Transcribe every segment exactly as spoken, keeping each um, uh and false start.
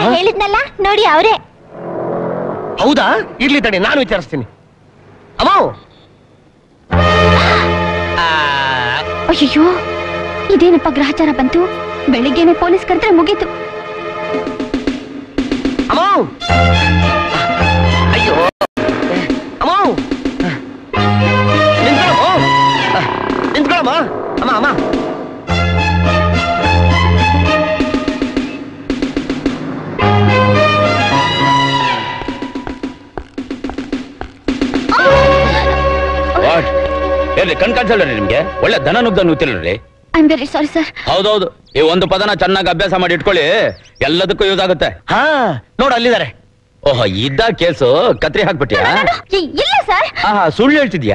ಹೇಳಿದ್ನಲ್ಲ ನೋಡಿ ಅವರೇ. ಹೌದಾ? ಇರ್ಲಿ ತಡಿ, ನಾನು ವಿಚಾರಿಸ್ತೀನಿ. ಅಮ್ಮ. ಅಯ್ಯೋ, ಇದೇನಪ್ಪ ಗ್ರಹಚಾರ ಬಂತು? ಬೆಳಿಗ್ಗೆನೆ ಪೊಲೀಸ್ ಕರೆದ್ರೆ ಮುಗೀತು. ಅಮ್ಮ. ಅಯ್ಯೋ ಅಮ್ಮ, ನಿಂತ್ಕೊಳ್ಳಮ್ಮ, ನಿಂತ್ಕೊಳ್ಳಮ್ಮ. ಅಮ್ಮ ಅಮ್ಮ ಏನ್ರಿ ಕಣ್ ಕಾಣಿಸಲ್ರಿ ನಿಮ್ಗೆ? ಒಳ್ಳೆ ದನ ನುಗ್ಗ ನೂತಿಲ್ರಿ. I am very sorry sir. ಹೌದೌದು, ಈ ಒಂದು ಪದನ ಚೆನ್ನಾಗಿ ಅಭ್ಯಾಸ ಮಾಡಿ ಇಟ್ಕೊಳ್ಳಿ, ಎಲ್ಲದಕ್ಕೂ ಯೂಸ್ ಆಗುತ್ತೆ. ಹಾ ನೋಡು ಅಲ್ಲಿದ್ದಾರೆ. ಓಹೋ, ಇದ್ದ ಕೇಸು ಕತ್ರಿ ಹಾಕ್ಬಿಟ್ಟಿಯಾ? ಇಲ್ಲ ಸರ್. ಹಾ ಸುಳ್ಳು ಹೇಳ್ತಿದ್ಯಾ?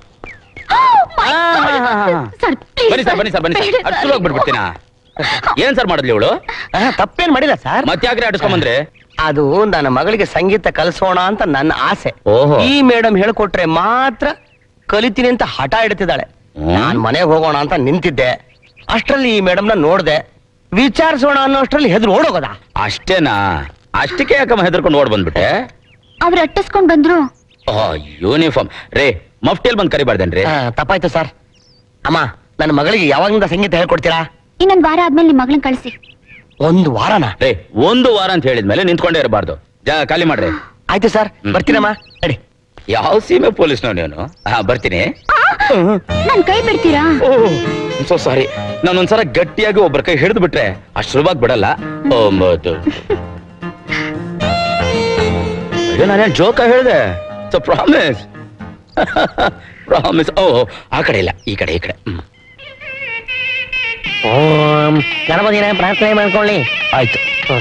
ಬನ್ನಿ ಸರ್, ಬನ್ನಿ ಸರ್, ಬನ್ನಿ ಸರ್. ಅಷ್ಟು ಹೋಗ್ಬಿಡ್ಬಿಡ್ತೀನಾ? ಏನ್ ಸರ್ ಮಾಡಿದ್ಲಿ ಇವಳು? ತಪ್ಪೇನ್ ಮಾಡಿಲ್ಲ ಸರ್. ಮತ್ತೆ ಯಾಕ್ರಿ ಆಡಿಸ್ಕೊಂಬಂದ್ರಿ? ಅದು ನನ್ನ ಮಗಳಿಗೆ ಸಂಗೀತ ಕಲಿಸೋಣ ಅಂತ ನನ್ನ ಆಸೆ. ಓಹೋ. ಈ ಮೇಡಮ್ ಹೇಳ್ಕೊಟ್ರೆ ಮಾತ್ರ ಕಲಿತೀನಿ ಅಂತ ಹಠ ಇಡ್ತಿದ್ದಾಳೆ. ನಾನ್ ಮನೆಗೆ ಹೋಗೋಣ ಅಂತ ನಿಂತಿದ್ದೆ, ಅಷ್ಟ್ರಲ್ಲಿ ಈ ಮೇಡಮ್ನ ನೋಡ್ದೆ. ವಿಚಾರಿಸೋಣ ಅನ್ನೋ ಅಷ್ಟ್ರಲ್ಲಿ ಹೆದ್ರು ಓಡೋಗೋದ. ಅಷ್ಟೇನಾ? ಅಷ್ಟಕ್ಕೆ ಯಾಕಮ್ಮ ಹೆದರ್ಕೊಂಡು ಓಡ್ ಬಂದ್ಬಿಟ್ಟೆ? ಅವ್ರು ಅಟ್ಟಿಸ್ಕೊಂಡ್ ಬಂದ್ರು. ಯೂನಿಫಾರ್ಮ್ ರೇ, ಮಫ್ಟಿಲ್ ಬಂದ್ ಕರಿಬಾರ್ದೇನ್ರಿ? ತಪ್ಪಾಯ್ತು ಸರ್. ಅಮ್ಮ, ನನ್ನ ಮಗಳಿಗೆ ಯಾವಾಗಿಂದ ಸಂಗೀತ ಹೇಳ್ಕೊಡ್ತೀರಾ? ಇನ್ನೊಂದ್ ವಾರ ಆದ್ಮೇಲೆ ನಿಮ್ ಮಗಳನ್ನ ಕಳಿಸಿ. ಒಂದು ವಾರನ? ರೇ, ಒಂದು ವಾರ ಅಂತ ಹೇಳಿದ್ಮೇಲೆ ನಿಂತ್ಕೊಂಡೇ ಇರಬಾರ್ದು. ಜಾಗ ಖಾಲಿ ಮಾಡ್ರಿ. ಆಯ್ತು ಸರ್, ಬರ್ತೀನಮ್ಮ. ನಡಿ. ಯಾವ ಸೀಮೆ ಪೊಲೀಸ್ ನೀನು? ಹಾ ಬರ್ತೀನಿ. ನನ್ ಕೈ ಬಿಡ್ತೀರಾ? ಸೊ ಸಾರಿ, ನಾನೊಂದ್ಸಲ ಗಟ್ಟಿಯಾಗಿ ಒಬ್ಬರ ಕೈ ಹಿಡಿದು ಬಿಟ್ರೆ ಅಷ್ಟು ಸುಲಭವಾಗಿ ಬಿಡಲ್ಲ. ನಾನೇನ್ ಜೋಕ ಹೇಳಿದೆ? So promise, promise. ಓ ಆ ಕಡೆ ಇಲ್ಲ, ಈ ಕಡೆ ಈ ಕಡೆ. ಓಂ ಗಣಪತಿನ ಪ್ರಾರ್ಥನೆ ಮಾಡ್ಕೊಳ್ಳಿ. ಆಯ್ತು.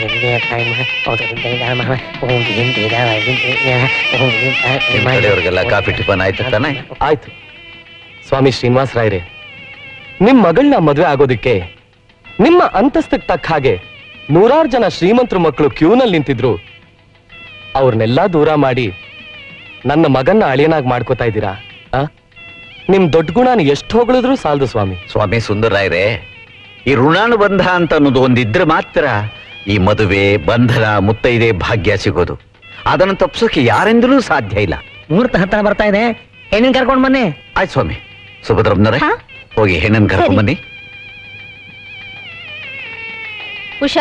ಕಾಫಿ ಟಿಫನ್ ಆಯ್ತು ತಾನೆ? ಆಯ್ತು. ಸ್ವಾಮಿ ಶ್ರೀನಿವಾಸ ರಾಯರೇ, ನಿಮ್ ಮಗಳನ್ನ ಮದ್ವೆ ಆಗೋದಿಕ್ಕೆ ನಿಮ್ಮ ಅಂತಸ್ತಕ್ಕೆ ತಕ್ಕ ಹಾಗೆ ನೂರಾರು ಜನ ಶ್ರೀಮಂತರು ಮಕ್ಕಳು ಕ್ಯೂನಲ್ಲಿ ನಿಂತಿದ್ರು. ಅವ್ರನ್ನೆಲ್ಲಾ ದೂರ ಮಾಡಿ ನನ್ನ ಮಗನ್ನ ಅಳಿಯನಾಗಿ ಮಾಡ್ಕೋತಾ ಇದ್ದೀರಾ? ನಿಮ್ ದೊಡ್ಡ ಗುಣನ ಎಷ್ಟು ಹೊಗಳಿದ್ರು ಸಾಲದು ಸ್ವಾಮಿ. ಸ್ವಾಮಿ ಸುಂದರರಾಯರೇ, ಈ ಋಣಾನುಬಂಧ ಅಂತ ಅನ್ನೋದು ಒಂದಿದ್ರೆ ಮಾತ್ರ ಈ ಮದುವೆ, ಬಂಧನ, ಮುತ್ತೈದೆ ಭಾಗ್ಯ ಸಿಗೋದು. ಅದನ್ನು ತಪ್ಪಿಸೋಕೆ ಯಾರಿಂದಲೂ ಸಾಧ್ಯ ಇಲ್ಲ. ಮುಹೂರ್ತ ಹತ್ರ ಬರ್ತಾ ಇದೆ, ಹೆಣ್ಣಿನ ಕರ್ಕೊಂಡ್ ಬನ್ನಿ. ಆಯ್ತು ಸ್ವಾಮಿ. ಸುಭದ್ರಮ್ಮನವರೇ, ಹೋಗಿ ಹೆಣ್ಣನ್ ಕರ್ಕೊಂಡ್ ಬನ್ನಿ. ಉಷಾ,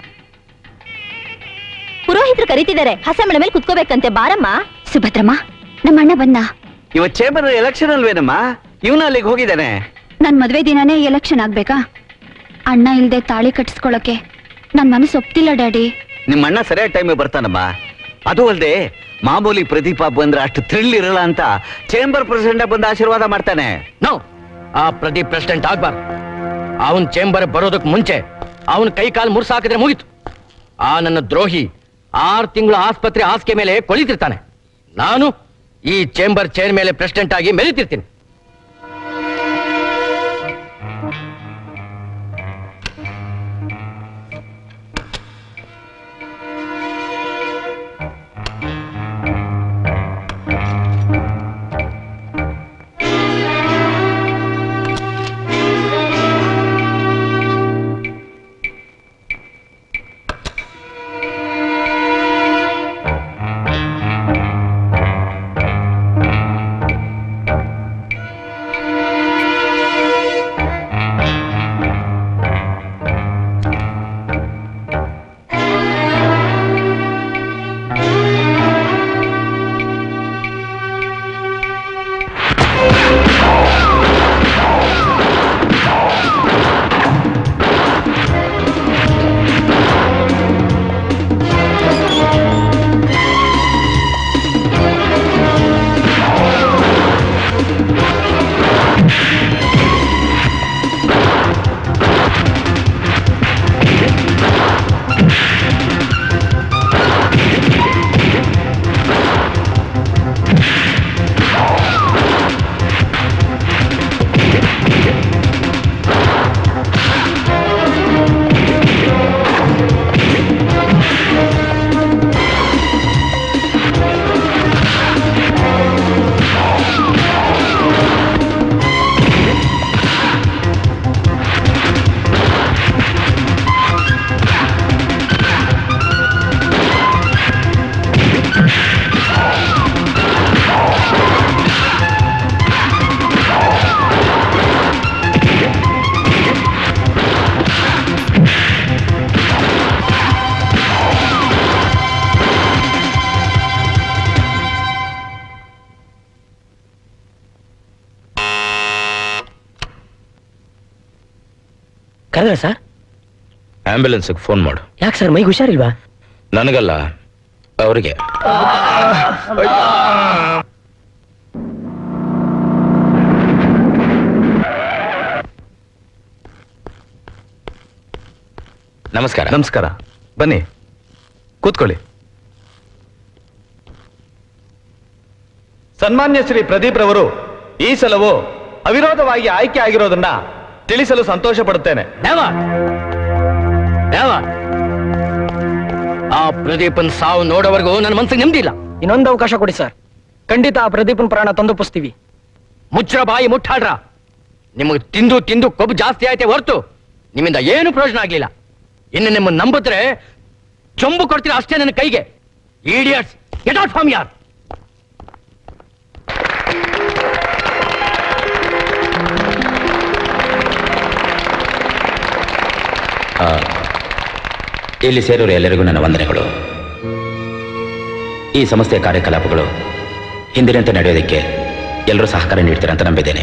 ಪುರೋಹಿತರು ಕರೀತಿದ್ದಾರೆ. ಹಸ ಮಳೆ ಮೇಲೆ ಕುತ್ಕೋಬೇಕಂತೆ, ಬಾರಮ್ಮ. ಸುಭದ್ರಮ್ಮ, ನಮ್ಮ ಅಣ್ಣ ಬಂದ. ಇವತ್ತು ಚೇಂಬರ್ ಎಲೆಕ್ಷನ್ ಅಲ್ವೇನಮ್ಮ? ಇವನ ಅಲ್ಲಿಗೆ ಹೋಗಿದ್ದಾನೆ. ನನ್ ಮದ್ವೆ ದಿನಾನೇ ಎಲೆಕ್ಷನ್ ಆಗ್ಬೇಕಾ? ಅಣ್ಣ ಇಲ್ದೆ ತಾಳಿ ಕಟ್ಟಿಸ್ಕೊಳಕ್ಕೆ ನನ್ ಮನಸ್ಸು ಒಪ್ತಿಲ್ಲ ಡ್ಯಾಡಿ. ನಿಮ್ಮ ಅಣ್ಣ ಸರಿಯಾದ ಟೈಮಿಗೆ ಬರ್ತಾನಮ್ಮ. ಅದು ಅಲ್ಲದೆ ಮಾಮೂಲಿ ಪ್ರದೀಪ ಬಂದ್ರೆ ಅಷ್ಟು ಥ್ರಿಲ್ ಇರಲ್ಲ ಅಂತ ಚೇಂಬರ್ ಪ್ರೆಸಿಡೆಂಟ್ ಬಂದು ಆಶೀರ್ವಾದ ಮಾಡ್ತಾನೆ. ನೋ, ಆ ಪ್ರದೀಪ್ ಪ್ರೆಸಿಡೆಂಟ್ ಆಗ್ಬಾರ್ದು. ಅವನ್ ಚೇಂಬರ್ ಬರೋದಕ್ ಮುಂಚೆ ಅವನ್ ಕೈ ಕಾಲು ಮುರ್ಸಾಕಿದ್ರೆ ಮುಗಿತು. ಆ ನನ್ನ ದ್ರೋಹಿ ಆರು ತಿಂಗಳು ಆಸ್ಪತ್ರೆ ಹಾಸಿಗೆ ಮೇಲೆ ಕೊಳಿತಿರ್ತಾನೆ. ನಾನು ಈ ಚೇಂಬರ್ ಚೇರ್ ಮೇಲೆ ಪ್ರೆಸಿಡೆಂಟ್ ಆಗಿ ಮೆರೀತಿರ್ತೀನಿ. ಕರೆದ್ರ ಸರ್? ಆಂಬ್ಯುಲೆನ್ಸ್ಗೆ ಫೋನ್ ಮಾಡು. ಯಾಕೆ ಸರ್, ಮೈಗೆ ಹುಷಾರಿಲ್ವಾ? ನನಗಲ್ಲ, ಅವರಿಗೆ. ನಮಸ್ಕಾರ. ನಮಸ್ಕಾರ, ಬನ್ನಿ ಕೂತ್ಕೊಳ್ಳಿ. ಸನ್ಮಾನ್ಯ ಶ್ರೀ ಪ್ರದೀಪ್ ರವರು ಈ ಸಲವು ಅವಿರೋಧವಾಗಿ ಆಯ್ಕೆ ಆಗಿರೋದನ್ನ ತಿಳಿಸಲು ಸಂತೋಷ ಪಡುತ್ತೇನೆ. ಆ ಪ್ರದೀಪನ್ ಸಾವು ನೋಡೋವರೆಗೂ ನನ್ನ ಮನಸ್ಸಿಗೆ ನೆಮ್ಮದಿ ಇಲ್ಲ. ಇನ್ನೊಂದು ಅವಕಾಶ ಕೊಡಿ ಸರ್, ಖಂಡಿತ ಆ ಪ್ರದೀಪನ್ ಪ್ರಾಣ ತಂದೊಪ್ಪಿಸ್ತೀವಿ. ಮುಚ್ಚ್ರ ಬಾಯಿ ಮುಟ್ಟಾಡ್ರ. ನಿಮಗೆ ತಿಂದು ತಿಂದು ಕೊಬ್ಬು ಜಾಸ್ತಿ ಆಯ್ತೆ ಹೊರತು ನಿಮ್ಮಿಂದ ಏನು ಪ್ರಯೋಜನ ಆಗ್ಲಿಲ್ಲ. ಇನ್ನು ನಿಮ್ಮನ್ನು ನಂಬಿದ್ರೆ ಚೊಂಬು ಕೊಡ್ತೀರಾ ಅಷ್ಟೇ ನನ್ನ ಕೈಗೆ. Idiots, get out from here. ಇಲ್ಲಿ ಸೇರೋರು ಎಲ್ಲರಿಗೂ ನನ್ನ ವಂದನೆಗಳು. ಈ ಸಂಸ್ಥೆಯ ಕಾರ್ಯಕಲಾಪಗಳು ಹಿಂದಿನಂತೆ ನಡೆಯೋದಕ್ಕೆ ಎಲ್ಲರೂ ಸಹಕಾರ ನೀಡ್ತಾರೆ ಅಂತ ನಂಬಿದ್ದೇನೆ.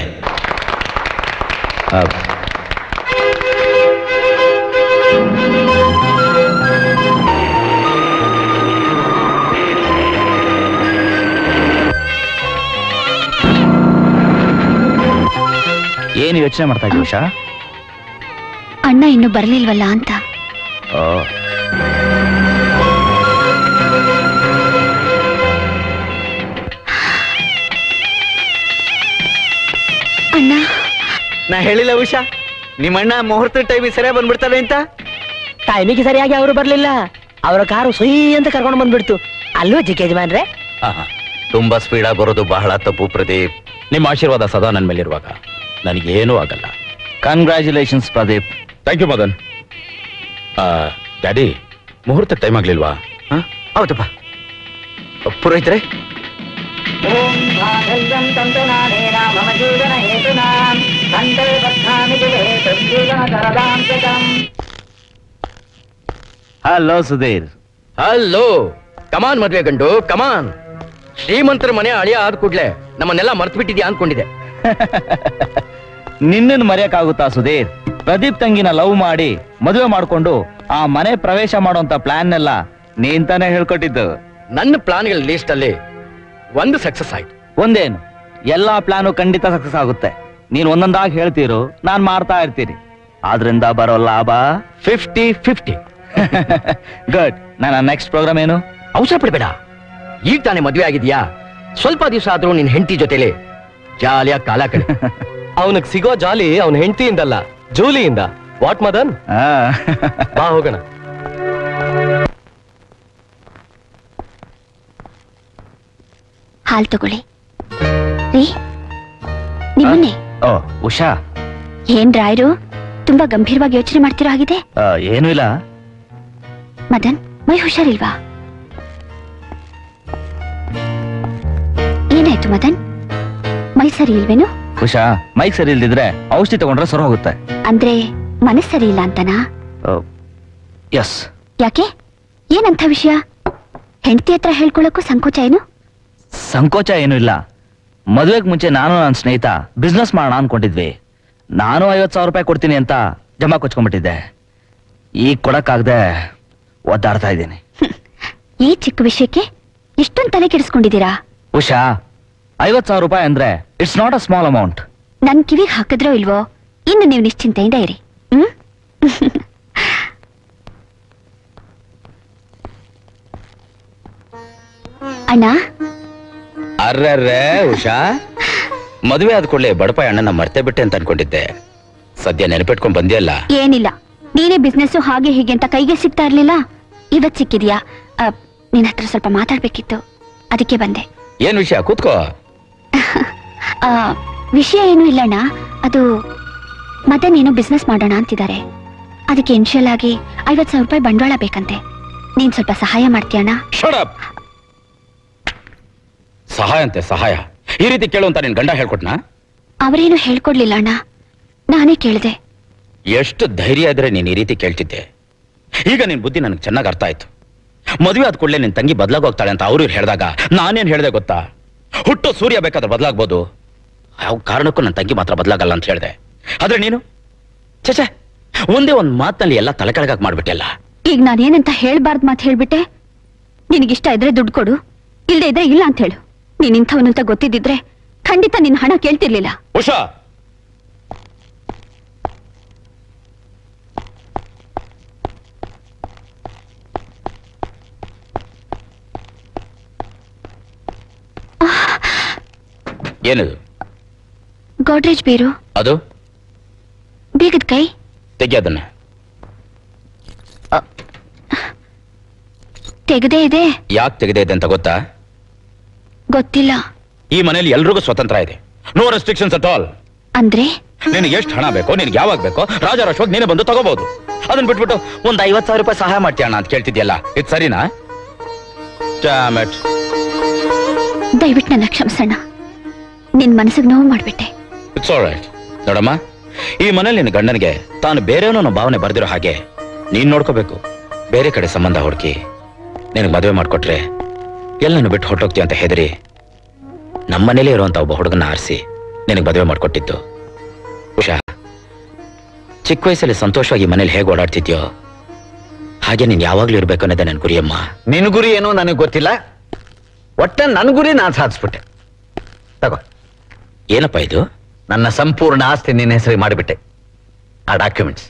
ಏನು ಯೋಚನೆ ಮಾಡ್ತಾ ಇದ್ದೀವಿ ಉಷಾ? ಅಣ್ಣ ಇನ್ನು ಬರ್ಲಿಲ್ವಲ್ಲ ಅಂತ. ಅಣ್ಣ, ನಾ ಹೇಳಿಲ್ಲ ಉಷಾ, ನಿಮ್ಮಣ್ಣ ಮುಹೂರ್ತ ಟೈಮಿಗೆ ಸರಿಯಾಗಿ ಬಂದ್ಬಿಡ್ತಾರೆ ಅಂತ. ಟೈಮಿಗೆ ಸರಿಯಾಗಿ ಅವರು ಬರ್ಲಿಲ್ಲ. ಅವರ ಕಾರು ಸುಯಿ ಅಂತ ಕರ್ಕೊಂಡು ಬಂದ್ಬಿಡ್ತು. ಅಲ್ಲೂ ಜಿಕೆ ಯಜಮಾನ್ರೆ. ತುಂಬಾ ಸ್ಪೀಡಾಗಿ ಬರೋದು ಬಹಳ ತಪ್ಪು ಪ್ರದೀಪ್. ನಿಮ್ಮ ಆಶೀರ್ವಾದ ಸದಾ ನನ್ನ ಮೇಲಿರುವಾಗ ನನಗೇನೂ ಆಗಲ್ಲ. Congratulations Pradeep. Thank you Madan. Daddy, ಮುಹೂರ್ತ ಟೈಮ್ ಆಗ್ಲಿಲ್ವಾ? ಹೌದಪ್ಪ. ಪುರೋಹಿತ್ರೆ, ಹಲೋ ಸುಧೀರ್. ಹಲೋ. ಕಮಾನ್ ಮದ್ವೆ ಗಂಡು, ಕಮಾನ್. ಶ್ರೀಮಂತರ ಮನೆ ಅಳಿಯ ಆದ ಕೂಡ್ಲೆ ನಮ್ಮನ್ನೆಲ್ಲ ಮರ್ತು ಬಿಟ್ಟಿದ್ಯಾ ಅನ್ಕೊಂಡಿದೆ. ನಿನ್ನನ್ನು ಮರೆಯಕ್ಕಾಗುತ್ತಾ ಸುಧೀರ್? ಪ್ರದೀಪ್ ತಂಗಿನ ಲವ್ ಮಾಡಿ ಮದುವೆ ಮಾಡ್ಕೊಂಡು ಆ ಮನೆ ಪ್ರವೇಶ ಮಾಡುವಂತ ಪ್ಲಾನ್ ಎಲ್ಲ ನೀನ್ ತಾನೇ ಹೇಳ್ಕೊಟ್ಟಿದ್ದು. ನನ್ನ ಪ್ಲಾನ್ಗಳ ಲಿಸ್ಟ್ ಅಲ್ಲಿ ಒಂದು ಸಕ್ಸಸ್ ಆಯ್ತು. ಒಂದೇನು, ಎಲ್ಲಾ ಪ್ಲಾನು ಖಂಡಿತ ಸಕ್ಸಸ್ ಆಗುತ್ತೆ. ನೀನ್ ಒಂದೊಂದಾಗಿ ಹೇಳ್ತೀರು, ನಾನ್ ಮಾಡ್ತಾ ಇರ್ತೀನಿ. ಆದ್ರಿಂದ ಬರೋ ಲಾಭ ಫಿಫ್ಟಿ ಫಿಫ್ಟಿ. ಗುಡ್. ನನ್ನ ನೆಕ್ಸ್ಟ್ ಪ್ರೋಗ್ರಾಮ್ ಏನು? ಅವಸರ ಪಡಬೇಡ. ಈಗ ತಾನೇ ಮದ್ವೆ ಆಗಿದ್ಯಾ, ಸ್ವಲ್ಪ ದಿವಸ ಆದ್ರೂ ನಿನ್ ಹೆಂಡತಿ ಜೊತೆಲಿ ಜಾಲಿಯಾಗಿ ಕಾಲ ಕಳೆ. ಅವನಿಗೆ ಸಿಗೋ ಜಾಲಿ ಅವನ ಹೆಂಡತಿಯಿಂದಲ್ಲ, ಜೂಲಿಯಿಂದ. ವಾಟ್ ಮದನ್? ಬಾ ಹೋಗೋಣ. ಹಾಲ್ ತಗೊಳ್ಳಿ. ರೀ, ನಿಮ್ಮನ್ನೇ. ಓ ಉಷಾ, ಏನ್ ರಾಯರು ತುಂಬಾ ಗಂಭೀರವಾಗಿ ಯೋಚನೆ ಮಾಡ್ತಿರೋ ಹಾಗಿದೆ. ಏನು ಇಲ್ಲ. ಮದನ್, ಮೈ ಹುಷಾರಿಲ್ವಾ? ಏನಾಯ್ತು ಮದನ್? ಮೈ ಸರಿ ಇಲ್ವೇನು? ಉಷಾ, ಮೈಕ್ ಸರಿ ಇಲ್ದಿದ್ರೆ ಔಷಧಿ ತಗೊಂಡ್ರೆ ಸರ ಹೋಗುತ್ತೆ. ಅಂದ್ರೆ ಮನಸ್ ಸರಿ ಇಲ್ಲ ಅಂತನಾ? ಎಸ್. ಯಾಕೆ? ಏನಂತ ವಿಷಯ? ಹೆಂಡತಿ ಹತ್ರ ಹೇಳ್ಕೊಳಕ್ಕೂ ಸಂಕೋಚ ಏನು? ಸಂಕೋಚ ಏನು ಇಲ್ಲ. ಮದುವೆಗೆ ಮುಂಚೆ ನಾನು ನನ್ನ ಸ್ನೇಹಿತ ಬಿಸ್ನೆಸ್ ಮಾಡೋಣ ಅನ್ಕೊಂಡಿದ್ವಿ. ನಾನು ಐವತ್ ಸಾವಿರ ರೂಪಾಯಿ ಕೊಡ್ತೀನಿ ಅಂತ ಜಮಾ ಕೊಚ್ಕೊಂಡ್ಬಿಟ್ಟಿದ್ದೆ. ಈಗ ಕೊಡಕ್ಕಾಗದೆ ಒದ್ದಾಡ್ತಾ ಇದ್ದೀನಿ. ಈ ಚಿಕ್ಕ ವಿಷಯಕ್ಕೆ ಇಷ್ಟೊಂದು ತಲೆ ಕೆಡಿಸ್ಕೊಂಡಿದ್ದೀರಾ? ಉಷಾ, ಐವತ್ ಸಾವಿರ ರೂಪಾಯಿ ಅಂದ್ರೆ it's not a small amount. ನನ್ ಕಿವಿಗೆ ಹಾಕಿದ್ರೋ ಇಲ್ವೋ, ಇನ್ನು ನೀವು ನಿಶ್ಚಿಂತೆಯಿಂದ ಇರಿ. ಹ್ಮ್ ಅಣ್ಣ. ಅರ್ರರ್ರೆ ಉಷಾ, ಮದುವೆ ಆದ ಕೂಡಲೇ ಬಡಪಾಯಿ ಅಣ್ಣನ ಮರ್ತೆ ಬಿಟ್ಟೆ ಅಂತ ಅನ್ಕೊಂಡಿದ್ದೆ. ಸದ್ಯ ನೆನಪಿಟ್ಕೊಂಡ್ ಬಂದಿಯಲ್ಲ. ಏನಿಲ್ಲ, ನೀನೇ ಬಿಸ್ನೆಸ್ ಹಾಗೆ ಹೀಗೆ ಅಂತ ಕೈಗೆ ಸಿಗ್ತಾ ಇರ್ಲಿಲ್ಲ, ಇವತ್ ಸಿಕ್ಕಿದ್ಯಾ. ನಿನ್ನ ಹತ್ರ ಸ್ವಲ್ಪ ಮಾತಾಡ್ಬೇಕಿತ್ತು, ಅದಕ್ಕೆ ಬಂದೆ. ಏನ್ ವಿಷಯ? ಕೂತ್ಕೋ. ಆ, ವಿಷಯ ಏನು ಇಲ್ಲಣ್ಣ, ಅದು ಮತ್ತೆ ನೀನು ಬಿಸ್ನೆಸ್ ಮಾಡೋಣ ಅಂತಿದ್ದಾರೆ. ಅದಕ್ಕೆ ಇನ್ಶಿಯಲ್ ಆಗಿ ಐವತ್ ಸಾವಿರ ರೂಪಾಯಿ ಬಂಡವಾಳ ಬೇಕಂತೆ. ನೀನ್ ಸ್ವಲ್ಪ ಸಹಾಯ ಮಾಡ್ತೀಯಣ್ಣ? Shut up! ಸಹಾಯ ಅಂತೆ ಸಹಾಯ? ಈ ರೀತಿ ಕೇಳುವಂತ ನಿನ್ ಗಂಡ ಹೇಳ್ಕೊಟ್ನಾ? ಅವರೇನು ಹೇಳ್ಕೊಡ್ಲಿಲ್ಲ ಅಣ್ಣ, ನಾನೇ ಕೇಳಿದೆ. ಎಷ್ಟು ಧೈರ್ಯ ಇದ್ರೆ ನೀನ್ ಈ ರೀತಿ ಕೇಳ್ತಿದ್ದೆ. ಈಗ ನಿನ್ ಬುದ್ಧಿ ನನಗೆ ಚೆನ್ನಾಗಿ ಅರ್ಥ ಆಯ್ತು. ಮದುವೆ ಆದ ಕೂಡಲೇ ನಿನ್ ತಂಗಿ ಬದಲಾಗೋಗ್ತಾಳೆ ಅಂತ ಅವ್ರು ಹೇಳಿದಾಗ ನಾನೇನ್ ಹೇಳ್ದೆ ಗೊತ್ತಾ? ಹುಟ್ಟು ಸೂರ್ಯ ಬೇಕಾದ್ರೆ ಬದಲಾಗ್ಬೋದು, ಯಾವ ಕಾರಣಕ್ಕೂ ನನ್ನ ತಂಗಿ ಮಾತ್ರ ಬದಲಾಗಲ್ಲ ಅಂತ ಹೇಳ್ದೆ. ಆದ್ರೆ ನೀನು ಛೇ, ಒಂದೇ ಒಂದ್ ಮಾತಲ್ಲಿ ಎಲ್ಲ ತಲೆ ಕೆಳಗಾಕ್ ಮಾಡ್ಬಿಟ್ಟೆಲ್ಲ. ಈಗ ನಾನೇನಂತ ಹೇಳ್ಬಾರ್ದು ಮಾತು ಹೇಳ್ಬಿಟ್ಟೆ. ನಿನಗಿಷ್ಟ ಇದ್ರೆ ದುಡ್ಡು ಕೊಡು, ಇಲ್ಲದೆ ಇದ್ರೆ ಇಲ್ಲ ಅಂತ ಹೇಳು. ನೀನ್ ಇಂಥವನಂತ ಗೊತ್ತಿದ್ದಿದ್ರೆ ಖಂಡಿತ ನಿನ್ ಹಣ ಕೇಳ್ತಿರ್ಲಿಲ್ಲ. ಉಷಾ, ಏನದು? ಗೋಡ್ರೇಜ್ ಬೇರು. ಅದು ಬೀಗದ ಕೈ. ತೆಗಿಯೋದನ್ನ. ತೆಗೆದೇ ಇದೆ. ಯಾಕೆ ತೆಗೆದೇ ಇದೆ ಅಂತ ಗೊತ್ತಾ? ಗೊತ್ತಿಲ್ಲ. ಈ ಮನೆಯಲ್ಲಿ ಎಲ್ರಿಗೂ ಸ್ವತಂತ್ರ ಇದೆ. No restrictions at all. ಅಂದ್ರೆ ನಿನಗೆ ಎಷ್ಟು ಹಣ ಬೇಕೋ, ನಿನಗೆ ಯಾವಾಗ ಬೇಕೋ ರಾಜಾರೋಷವಾಗಿ ನೀನೇ ಬಂದು ತಗೋಬಹುದು. ಅದನ್ನ ಬಿಟ್ಬಿಟ್ಟು ಒಂದ್ ಐವತ್ ಸಾವಿರ ರೂಪಾಯಿ ಸಹಾಯ ಮಾಡ್ತೀಯಣ್ಣ ಅಂತ ಕೇಳ್ತಿದ್ಯಲ್ಲ, ಇದು ಸರಿನಾ? Damn it. ದಯವಿಟ್ಟು ನನ್ನ ಕ್ಷಮಿಸಣ್ಣ. ನಿನ್ ಮನಸ್ಸಿಗೆ ನೋವು ಮಾಡ್ಬಿಟ್ಟೆ. It's all right. ನೋಡಮ್ಮ, ಈ ಮನೇಲಿ ನಿನ್ನ ಗಂಡನಿಗೆ ತಾನು ಬೇರೆಯವನೋ ಅನ್ನೋ ಭಾವನೆ ಬರ್ದಿರೋ ಹಾಗೆ ನೀನ್ ನೋಡ್ಕೋಬೇಕು. ಬೇರೆ ಕಡೆ ಸಂಬಂಧ ಹುಡುಕಿ ನಿನಗೆ ಮದುವೆ ಮಾಡ್ಕೊಟ್ರೆ ಎಲ್ಲನೂ ಬಿಟ್ಟು ಹೊರಟೋಗ್ತೀಯ ಅಂತ ಹೆದರಿ ನಮ್ಮನೇಲೇ ಇರುವಂತ ಒಬ್ಬ ಹುಡುಗನ ಆರಿಸಿ ನಿನಗೆ ಮದುವೆ ಮಾಡ್ಕೊಟ್ಟಿದ್ದು. ಉಷಾ, ಚಿಕ್ಕ ವಯಸ್ಸಲ್ಲಿ ಸಂತೋಷವಾಗಿ ಮನೇಲಿ ಹೇಗೆ ಓಡಾಡ್ತಿದ್ಯೋ ಹಾಗೆ ನೀನ್ ಯಾವಾಗ್ಲೂ ಇರ್ಬೇಕು ಅನ್ನೋದೇ ನನ್ನ ಗುರಿಯಮ್ಮ. ನಿನ್ ಗುರಿ ಏನೋ ನನಗೆ ಗೊತ್ತಿಲ್ಲ, ಒಟ್ಟ ನನ್ ಗುರಿ ನಾನು ಸಾಧಿಸ್ಬಿಟ್ಟೆ. ತಗೋ. ಏನಪ್ಪ ಇದು? ನನ್ನ ಸಂಪೂರ್ಣ ಆಸ್ತಿ ನಿನ್ನ ಹೆಸರಿಗೆ ಮಾಡಿಬಿಟ್ಟೆ. ಆ ಡಾಕ್ಯುಮೆಂಟ್ಸ್.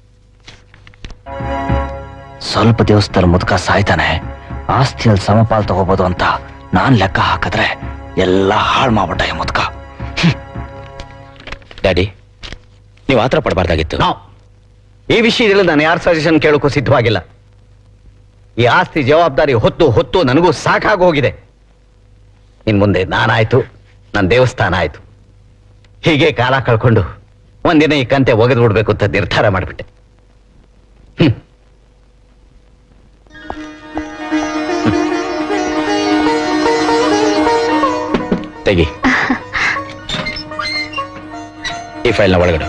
ಸ್ವಲ್ಪ ದಿವಸದಲ್ಲಿ ಮುದುಕ ಸಾಯ್ತಾನೆ, ಆಸ್ತಿಯಲ್ಲಿ ಸಮಪಾಲ್ ತಗೋಬಹುದು ಅಂತ ನಾನ್ ಲೆಕ್ಕ ಹಾಕಿದ್ರೆ ಎಲ್ಲ ಹಾಳು ಮಾಡ್ಬಿಟ್ಟ ಈ ಮುದುಕ. ಡ್ಯಾಡಿ, ನೀವು ಆತರ ಪಡಬಾರ್ದಾಗಿತ್ತು. ನಾವು ಈ ವಿಷಯದಲ್ಲಿ ನಾನು ಯಾರ ಸಜೆಷನ್ ಕೇಳೋಕ್ಕೂ ಸಿದ್ಧವಾಗಿಲ್ಲ. ಈ ಆಸ್ತಿ ಜವಾಬ್ದಾರಿ ಹೊತ್ತು ಹೊತ್ತು ನನಗೂ ಸಾಕಾಗಿ ಹೋಗಿದೆ. ಇನ್ ಮುಂದೆ ನಾನಾಯ್ತು, ನನ್ನ ದೇವಸ್ಥಾನ ಆಯ್ತು, ಹೀಗೆ ಕಾಲ ಕಳ್ಕೊಂಡು ಒಂದಿನ ಈ ಕಂತೆ ಒಗೆದು ಬಿಡ್ಬೇಕು ಅಂತ ನಿರ್ಧಾರ ಮಾಡಿಬಿಟ್ಟೆ. ಹ್ಮ್ ತೆಗಿ ಈ ಫೈಲ್ನ ಒಳಗಡೆ.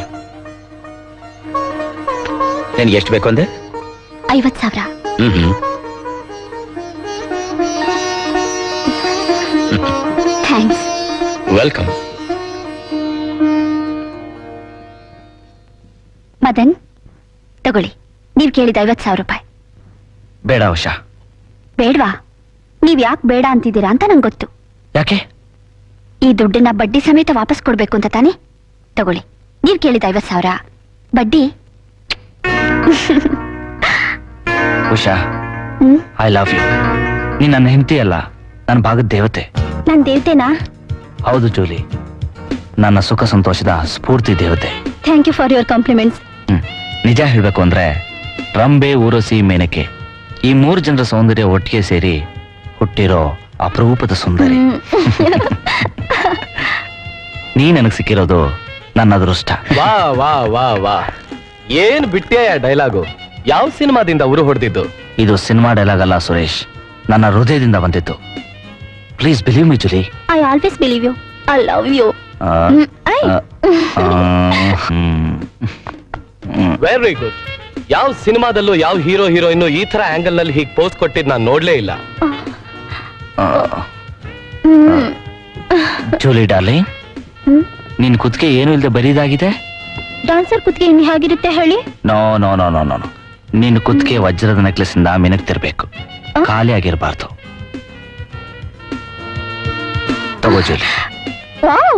ನಿನ್ಗೆ ಎಷ್ಟು ಬೇಕು ಅಂದೆ? ಐವತ್ ಸಾವಿರ. Hmm hmm thanks. Welcome. Madan, ತಗೊಳ್ಳಿ. ನೀವ್ ಕೇಳಿದ ಐವತ್ ಸಾವಿರ ರೂಪಾಯಿ. ಬೇಡ ಉಷಾ. ಬೇಡ್ವಾ? ನೀವ್ ಯಾಕೆ ಬೇಡ ಅಂತಿದ್ದೀರಾ ಅಂತ ನಂಗೆ ಗೊತ್ತು. ಯಾಕೆ? ಈ ದುಡ್ಡನ್ನ ಬಡ್ಡಿ ಸಮೇತ ವಾಪಸ್ ಕೊಡ್ಬೇಕು ಅಂತ ತಾನೆ? ತಗೊಳ್ಳಿ, ನೀವ್ ಕೇಳಿದ ಐವತ್ ಸಾವಿರ, ಬಡ್ಡಿ. Usha, hmm I love you. ನೀನ್ ನನ್ನ ಹೆಂಡತಿ ಅಲ್ಲ, ನನ್ನ ಭಾಗದ ದೇವತೆ. ನಾನ್ ದೇವತೆನಾ? ಹೌದು ಜೂಲಿ, ನನ್ನ ಸುಖ ಸಂತೋಷದ ಸ್ಫೂರ್ತಿ ದೇವತೆ. Thank you for your compliments. Hmm ನಿಜ ಹೇಳ್ಬೇಕು ಅಂದ್ರೆ ರಂಬೆ, ಊರ್ವಶಿ, ಮೇನಕೆ ಈ ಮೂರು ಜನರ ಸೌಂದರ್ಯ ಒಟ್ಟಿಗೆ ಸೇರಿ ಹುಟ್ಟಿರೋ ಅಪರೂಪದ ಸುಂದರಿ. ನೀ ನನಗೆ ಸಿಕ್ಕಿರೋದು ನನ್ನ ಅದೃಷ್ಟ. ವಾ ವಾ ವಾ ವಾ, ಏನ್ ಬಿಟ್ಟೆ ಡೈಲಾಗು. ಯಾವ ಸಿನಿಮಾದಿಂದ ಉರು ಹೊಡೆದಿದ್ದು? ಇದು ಸಿನಿಮಾ ಡೈಲಾಗ್ ಅಲ್ಲ ಸುರೇಶ್, ನನ್ನ ಹೃದಯದಿಂದ ಬಂದಿತ್ತು. Please believe me Julie. I always believe you. I love you. Very good. ಯಾವ ಸಿನಿಮಾದಲ್ಲೂ ಯಾವ ಹೀರೋ ಹೀರೋಯಿನ್ ಈ ತರ ಆಂಗಲ್ ನಲ್ಲಿ ಹೀಗೆ ಪೋಸ್ಟ್ ಕೊಟ್ಟಿದ್ ನಾನು ನೋಡ್ಲೇ ಇಲ್ಲ. ಜೂಲಿ ಡಾರ್ಲಿಂಗ್, ನಿನ್ ಕುತ್ತಿಗೆ ಏನು ಇಲ್ಲದೆ ಬರೀದಾಗಿದೆ. ಡಾನ್ಸರ್ ಕುತ್ತಿಗೆ ಇನ್ನು ಹೇಗಿರುತ್ತೆ ಹೇಳಿ? No no no no no ನಿನ್ ಕುತ್ತಿಗೆ ವಜ್ರದ ನೆಕ್ಲೆಸ್ ಇಂದ ಮಿನಕ್ತಿರ್ಬೇಕು, ಖಾಲಿ ಆಗಿರಬಾರ್ದು. ತಗೋ ಜೂಲಿ. ವಾವ್.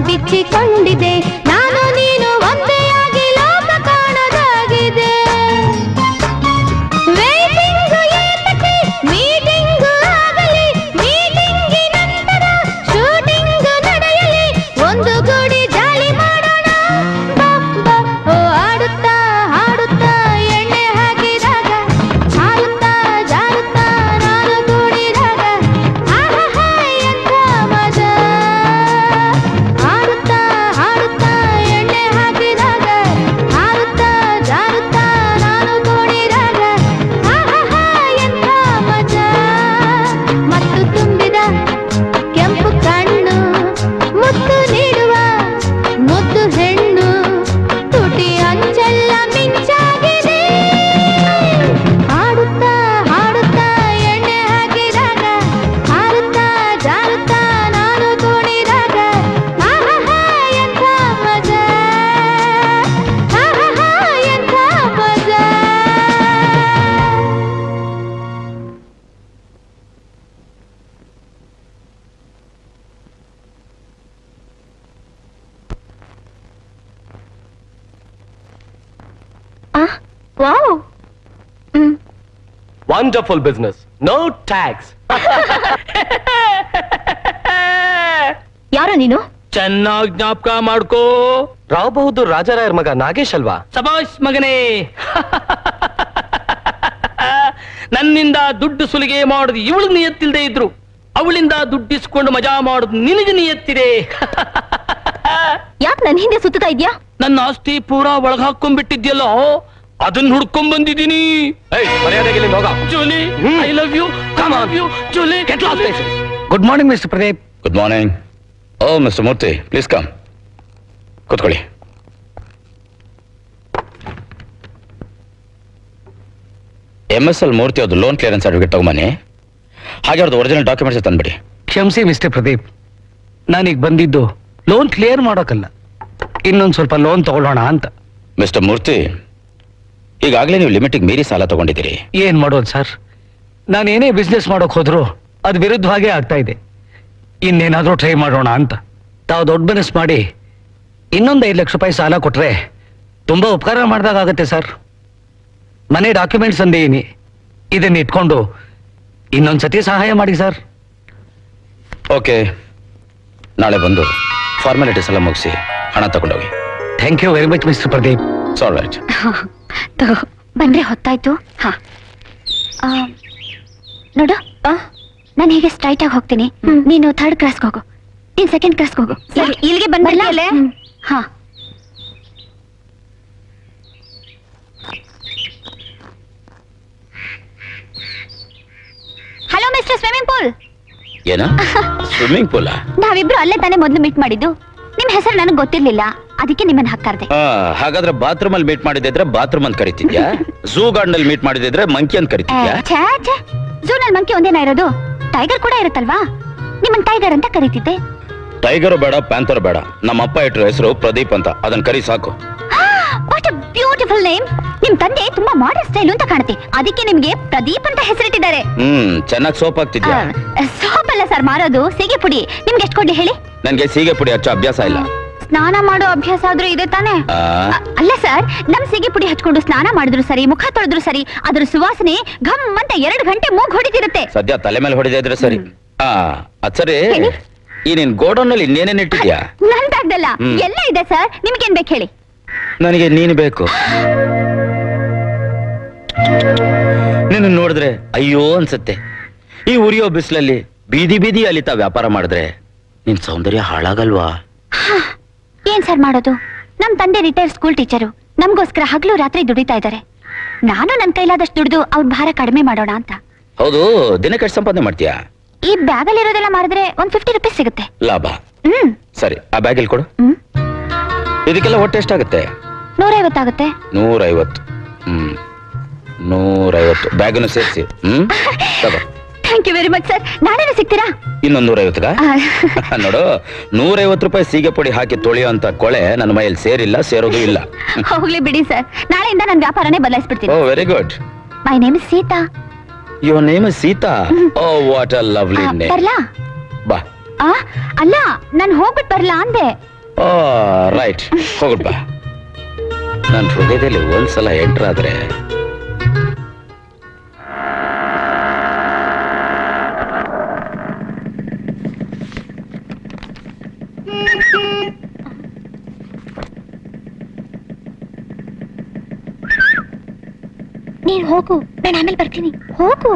ಬಿಚ್ಚಿಕೊಂಡಿದೆ ನಾನು ನೀನು ಒಂದೇ ಆಗಿ ಲೋಕ ಕಾಣದಾಗಿದೆ ವೇಟಿಂಗ್ ಏತಕ್ಕೆ ಮೀಟಿಂಗ್ ಆಗಲಿ ಮೀಟಿಂಗ್ ನಂತರ ಶೂಟಿಂಗ್ ನಡೆಯಲಿ ಒಂದು ಗೂಡಿ ಜಾಲಿ ಮಾಡೋಣ ಬಾ ಬಾ ಓ ಆಡುತ್ತಾ ಹಾಡುತ್ತಾ ಎಣ್ಣೆ ಹಾಕಿದಾಗ ಹಾರುತ್ತಾ ಜಾರುತ್ತಾ ನಾನು ಕೂಡಿದಾಗ ಆಹಾ ಎಂಥ ಮಜಾ ಆಡುತ್ತಾ ಹಾಡುತ್ತಾ ಎಣ್ಣೆ ಹಾಕಿದಾಗ ಹಾರುತ್ತಾ ಜಾರುತ್ತಾ ನಾನು ಕೂಡಿದಾಗ ಆಹಾ ಎಂಥ ಮಜಾ ಮತ್ತು ತುಂಬಿದ ಕೆಂಪು ಕಣ್ಣು ಮುತ್ತು ನೀಡುವ ಮುದ್ದು ಹೆಣ್ಣು ತುಟಿ ಅಂಚೆಲ್ಲ ಮಿಂಚಾಗಿದೆ ಆಡುತ್ತಾ ಹಾಡುತ್ತಾ ಎಣ್ಣೆ ಹಾಕಿದಾಗ ಹಾರುತ್ತಾ ಜಾರುತ್ತಾ ನಾನು ಕುಣಿದಾಗ ಆಹಾ ಎಂಥ ಮಜಾ ಆಹಾ ಎಂಥ ಮಜಾ ಆ wow hmm wonderful business, no tax. ಯಾರೋ ನೀನು? ಚೆನ್ನಾಗಿ ಜ್ಞಾಪಕ ಮಾಡ್ಕೋ. ರಾವ್ ಬಹದ್ದೂರ್ ರಾಜಾರಾಯರ್ ಮಗ ನಾಗೇಶ್ ಅಲ್ವಾ? ಸಬಾಷ್ ಮಗನೇ. ನನ್ನಿಂದ ದುಡ್ಡು ಸುಲಿಗೆ ಮಾಡುದು ಇವಳಿಗೆ ನಿಯತ್ತಿಲ್ದೇ ಇದ್ರು ಅವಳಿಂದ ದುಡ್ಡಿಸ್ಕೊಂಡು ಮಜಾ ಮಾಡುದು ನಿನಗೆ ನಿಯತ್ತಿದೆ. ಯಾಕೆ ನನ್ನ ಹಿಂದೆ ಸುತ್ತಾ ಇದ್ಯಾ? ನನ್ನ ಆಸ್ತಿ ಪೂರಾ ಒಳಗ್ ಹಾಕೊಂಡ್ಬಿಟ್ಟಿದ್ಯಲ್ಲ ಅದನ್ನ ಹುಡ್ಕೊಂಡ್ ಬಂದಿದ್ದೀನಿ. ಮರ್ಯಾದೆಗೆ ಹೋಗ. Julie, I love you. Come on you Julie. Get lost. Good morning mister Pradeep. Good morning. Oh mister Murthy, please come, ಕೂತ್ಕೊಳ್ಳಿ. ಎಂ ಎಸ್ ಎಲ್ ಮೂರ್ತಿ ಅವ್ರದ್ದು ಲೋನ್ ಕ್ಲಿಯರೆನ್ಸ್ ಸರ್ಟಿಫಿಕೇಟ್ ತಗೊಂಬನ್ನಿ. ಹಾಗೆ ಅವ್ರದ್ದು ಒರಿಜಿನಲ್ ಡಾಕ್ಯುಮೆಂಟ್ಸ್ ತಂದ್ಬಿಡಿ. ಕ್ಷಮಿಸಿ ಮಿಸ್ಟರ್ ಪ್ರದೀಪ್, ನಾನೀಗ ಬಂದಿದ್ದು ಲೋನ್ ಕ್ಲಿಯರ್ ಮಾಡೋಕ್ಕಲ್ಲ, ಇನ್ನೊಂದು ಸ್ವಲ್ಪ ಲೋನ್ ತಗೊಳ್ಳೋಣ ಅಂತ. ಮಿಸ್ಟರ್ ಮೂರ್ತಿ, ಈಗಾಗಲೇ ನೀವು ಲಿಮಿಟಿಗೆ ಮೀರಿ ಸಾಲ ತಗೊಂಡಿದ್ದೀರಿ. ಏನ್ ಮಾಡೋದು ಸರ್, ನಾನೇನೇ ಬಿಸ್ನೆಸ್ ಮಾಡೋಕೆ ಹೋದ್ರು ಅದು ವಿರುದ್ಧವಾಗೇ ಆಗ್ತಾ ಇದೆ. ಇನ್ನೇನಾದ್ರೂ ಟ್ರೈ ಮಾಡೋಣ ಅಂತ. ತಾವು ದೊಡ್ಡ ಬಿಸ್ನೆಸ್ ಮಾಡಿ ಇನ್ನೊಂದು ಐದು ಲಕ್ಷ ರೂಪಾಯಿ ಸಾಲ ಕೊಟ್ರೆ ತುಂಬಾ ಉಪಕಾರ ಮಾಡಿದಾಗತ್ತೆ ಸರ್. ಮನೆ ಡಾಕ್ಯುಮೆಂಟ್ಸ್ ಅಂದೇನಿ, ಇದನ್ನ ಇಟ್ಕೊಂಡು ಇನ್ನೊಂದ್ಸತಿ ಸಹಾಯ ಮಾಡಿ ಸರ್. ಓಕೆ, ನಾಳೆ ಬಂದು ಫಾರ್ಮಾಲಿಟೀಸ್ ಎಲ್ಲ ಮುಗಿಸಿ ಹಣ ತಗೊಂಡೋಗಿ. Thank you very much mister Pradeep. All right. ತಗೋ ಬಂದ್ರೆ ಹೊತ್ತಾಯ್ತು. ಹಾ ಆ, ನೋಡು, ನಾನು ಹೀಗೆ ಸ್ಟ್ರೈಟ್ ಆಗಿ ಹೋಗ್ತೀನಿ, ನೀನು ಥರ್ಡ್ ಕ್ಲಾಸ್ಗೆ ಹೋಗು, ನೀನ್ ಸೆಕೆಂಡ್ ಕ್ಲಾಸ್ಗೆ ಹೋಗು. ಸರಿ, ಇಲ್ಲಿಗೆ ಬಂದ್ಮೇಲೆ ಹಾ. Hello mister swimming pool. ಏನ ಸ್ವಿಮ್ಮಿಂಗ್ ಪೂಲ? ನಾವಿಬ್ರು ಅಲ್ಲೇ ತಾನೇ ಮೊದಲು ಮೀಟ್ ಮಾಡಿದ್ದು. ನಿಮ್ ಹೆಸರು ನನಗೆ ಗೊತ್ತಿರ್ಲಿಲ್ಲ, ಅದಕ್ಕೆ ನಿಮ್ಮನ್ನ ಹಾಕರ್ದೆ. ಹಾಗಾದ್ರೆ ಬಾತ್ರೂಮ್ ಅಲ್ಲಿ ಮೀಟ್ ಮಾಡಿದ್ರೆ ಬಾತ್ರೂಮ್ ಅಂತ ಕರಿತಿದ್ಯಾ? ಝೂ ಗಾರ್ಡನ್ ಅಲ್ಲಿ ಮೀಟ್ ಮಾಡಿದ್ರೆ ಮಂಕಿ ಅಂತ ಕರಿತಿದ್ಯಾ? ಝೂನಲ್ಲಿ ಮಂಕಿ ಒಂದೇನ ಇರೋದು, ಟೈಗರ್ ಕೂಡ ಇರುತ್ತಲ್ವಾ? ನಿಮ್ಮನ್ ಟೈಗರ್ ಅಂತ ಕರೀತಿದ್ದೆ. ಟೈಗರ್ ಬೇಡ, ಪ್ಯಾಂಥರ್ ಬೇಡ, ನಮ್ಮ ಅಪ್ಪ ಇಟ್ರ ಹೆಸರು ಪ್ರದೀಪ್ ಅಂತ, ಅದನ್ನ ಕರಿ ಸಾಕು. What a beautiful name. ನಿಮ್ ತಂದೆ ತುಂಬಾ ಮಾಡರ್ನ್ ಸ್ಟೈಲ್ ಅಂತ ಕಾಣುತ್ತೆ, ಅದಕ್ಕೆ ನಿಮ್ಗೆ ಪ್ರದೀಪ್ ಅಂತ ಹೆಸರಿಟ್ಟಿದ್ದಾರೆ. ಹ್ಮ್, ಚೆನ್ನಾಗಿ ಸೋಪ್ ಆಗ್ತಿದ್ಯಾ? ಸೋಪ್ ಅಲ್ಲ ಸರ್ ಮಾರೋದು, ಸೀಗೆ ಪುಡಿ. ನಿಮ್ಗೆ ಎಷ್ಟು ಕೊಡ್ಲಿ ಹೇಳಿ? ನನ್ಗೆ ಸೀಗೆ ಪುಡಿ ಹಚ್ಚೋ ಅಭ್ಯಾಸ ಇಲ್ಲ. ಸ್ನಾನ ಮಾಡೋ ಅಭ್ಯಾಸ ಆದ್ರೂ ಇದೆ ತಾನೆ? ಆ, ಅಲ್ಲ ಸರ್, ನಮ್ ಸೀಗೆ ಪುಡಿ ಹಚ್ಕೊಂಡು ಸ್ನಾನ ಮಾಡಿದ್ರು ಸರಿ, ಮುಖ ತೊಳೆದ್ರು ಸರಿ, ಅದ್ರ ಸುವಾಸನೆ ಘಮ್ ಅಂತ ಎರಡು ಗಂಟೆ ಮೂಗ್ ಹೊಡಿತಿರುತ್ತೆ. ಸದ್ಯ ತಲೆ ಮೇಲೆ ಹೊಡೆದೇ ಇದ್ರೆ ಸರಿ. ಆ ಅದ್ ಸರಿ, ಹೇಳಿ. ಈ ನಿನ್ ಗೋಡೌನ್ ಅಲ್ಲಿ ಇನ್ನೇನೇನ್ ಇಟ್ಟಿದ್ಯಾ? ನನ್ ಬ್ಯಾಗ್ದಲ್ಲ, ಹ್ಮ್. ಎಲ್ಲ ಇದೆ ಸರ್. ನಿಮ್ಗೇನ್ ಬೇಕು ಹೇಳಿ? ನನಗೆ ನೀನು ಬೇಕು. ನಿನ್ನ ನೋಡಿದ್ರೆ ಅಯ್ಯೋ ಅನ್ಸತ್ತೆ. ಈ ಉರಿಯೋ ಬಿಸಿಲಲ್ಲಿ ಬೀದಿ ಬೀದಿ ಅಲಿತಾ ವ್ಯಾಪಾರ ಮಾಡಿದ್ರೆ ನಿನ್ ಸೌಂದರ್ಯ ಹಾಳಾಗಲ್ವಾ? ಏನ್ ಸರ್ ಮಾಡೋದು? ನಮ್ ತಂದೆ ರಿಟೈರ್ಡ್ ಸ್ಕೂಲ್ ಟೀಚರು, ನಮ್ಗೋಸ್ಕರ ಹಗಲು ರಾತ್ರಿ ದುಡಿತಾ ಇದ್ದಾರೆ. ನಾನು ನನ್ ಕೈಲಾದಷ್ಟು ದುಡಿದು ಅವ್ರ ಭಾರ ಕಡಿಮೆ ಮಾಡೋಣ ಅಂತ. ಹೌದು, ದಿನಕ್ಕೆ ಎಷ್ಟು ಸಂಪಾದನೆ ಮಾಡ್ತೀಯಾ? ಈ ಬ್ಯಾಗ್ ಅಲ್ಲಿ ಇರೋದೆಲ್ಲ ಮಾರಿದ್ರೆ ಒಂದ್ ಫಿಫ್ಟಿ ರುಪೀಸ್ ಸಿಗುತ್ತೆ. ಲಾಭ? ಹ್ಮ್ ಸರಿ, ಆ ಬ್ಯಾಗ್ ಇಲ್ಲಿ ಕೊಡು. ಹ್ಮ್ ಇದಕ್ಕೆಲ್ಲ ಒಟ್ಟು ಎಷ್ಟಾಗುತ್ತೆ? ನೂರೈವತ್ತಾಗುತ್ತೆ. ನೂರೈವತ್ತು. ಹ್ಮ್, ನೂರೈವತ್ತು ಬ್ಯಾಗನ್ನು ಸೇರಿಸಿ. ಹ್ಮ್, ತಗೋ. Thank you very much sir. ನಾಳೆನೂ ಸಿಗ್ತೀರಾ? ಇನ್ನೊಂದು ನೂರೈವತ್ತಗ? ನೋಡು, ನೂರೈವತ್ತು ರೂಪಾಯಿ ಸೀಗೆ ಪುಡಿ ಹಾಕಿ ತೊಳೆಯೋ ಅಂತ ಕೊಳೆ ನನ್ನ ಮೈಯಲ್ಲಿ ಸೇರಿಲ್ಲ, ಸೇರೋದು ಇಲ್ಲ. ಹೋಗ್ಲಿ ಬಿಡಿ ಸರ್, ನಾಳೆಯಿಂದ ನನ್ನ ವ್ಯಾಪಾರನೇ ಬದಲಾಯಿಸ್ಬಿಡ್ತೀನಿ. Oh very good. My name is Sita. Your name is Sita? Oh what a lovely name. ಬರ್ಲಾ? ಬಾ. ಆ, ಅಲ್ಲ, ನಾನು ಹೋಗ್ಬಿಟ್ಟು ಬರ್ಲಾ ಅಂದೆ. ರೈಟ್ ಹೋಗ್ಬಿಟ್ ಬಾ. ನನ್ನ ಹೃದಯದಲ್ಲಿ ಒಂದ್ಸಲ ಎಂಟರ್ ಆದ್ರೆ ನೀನ್ ಹೋಗು, ನಾನು ಆಮೇಲೆ ಬರ್ತೀನಿ. ಹೋಗು.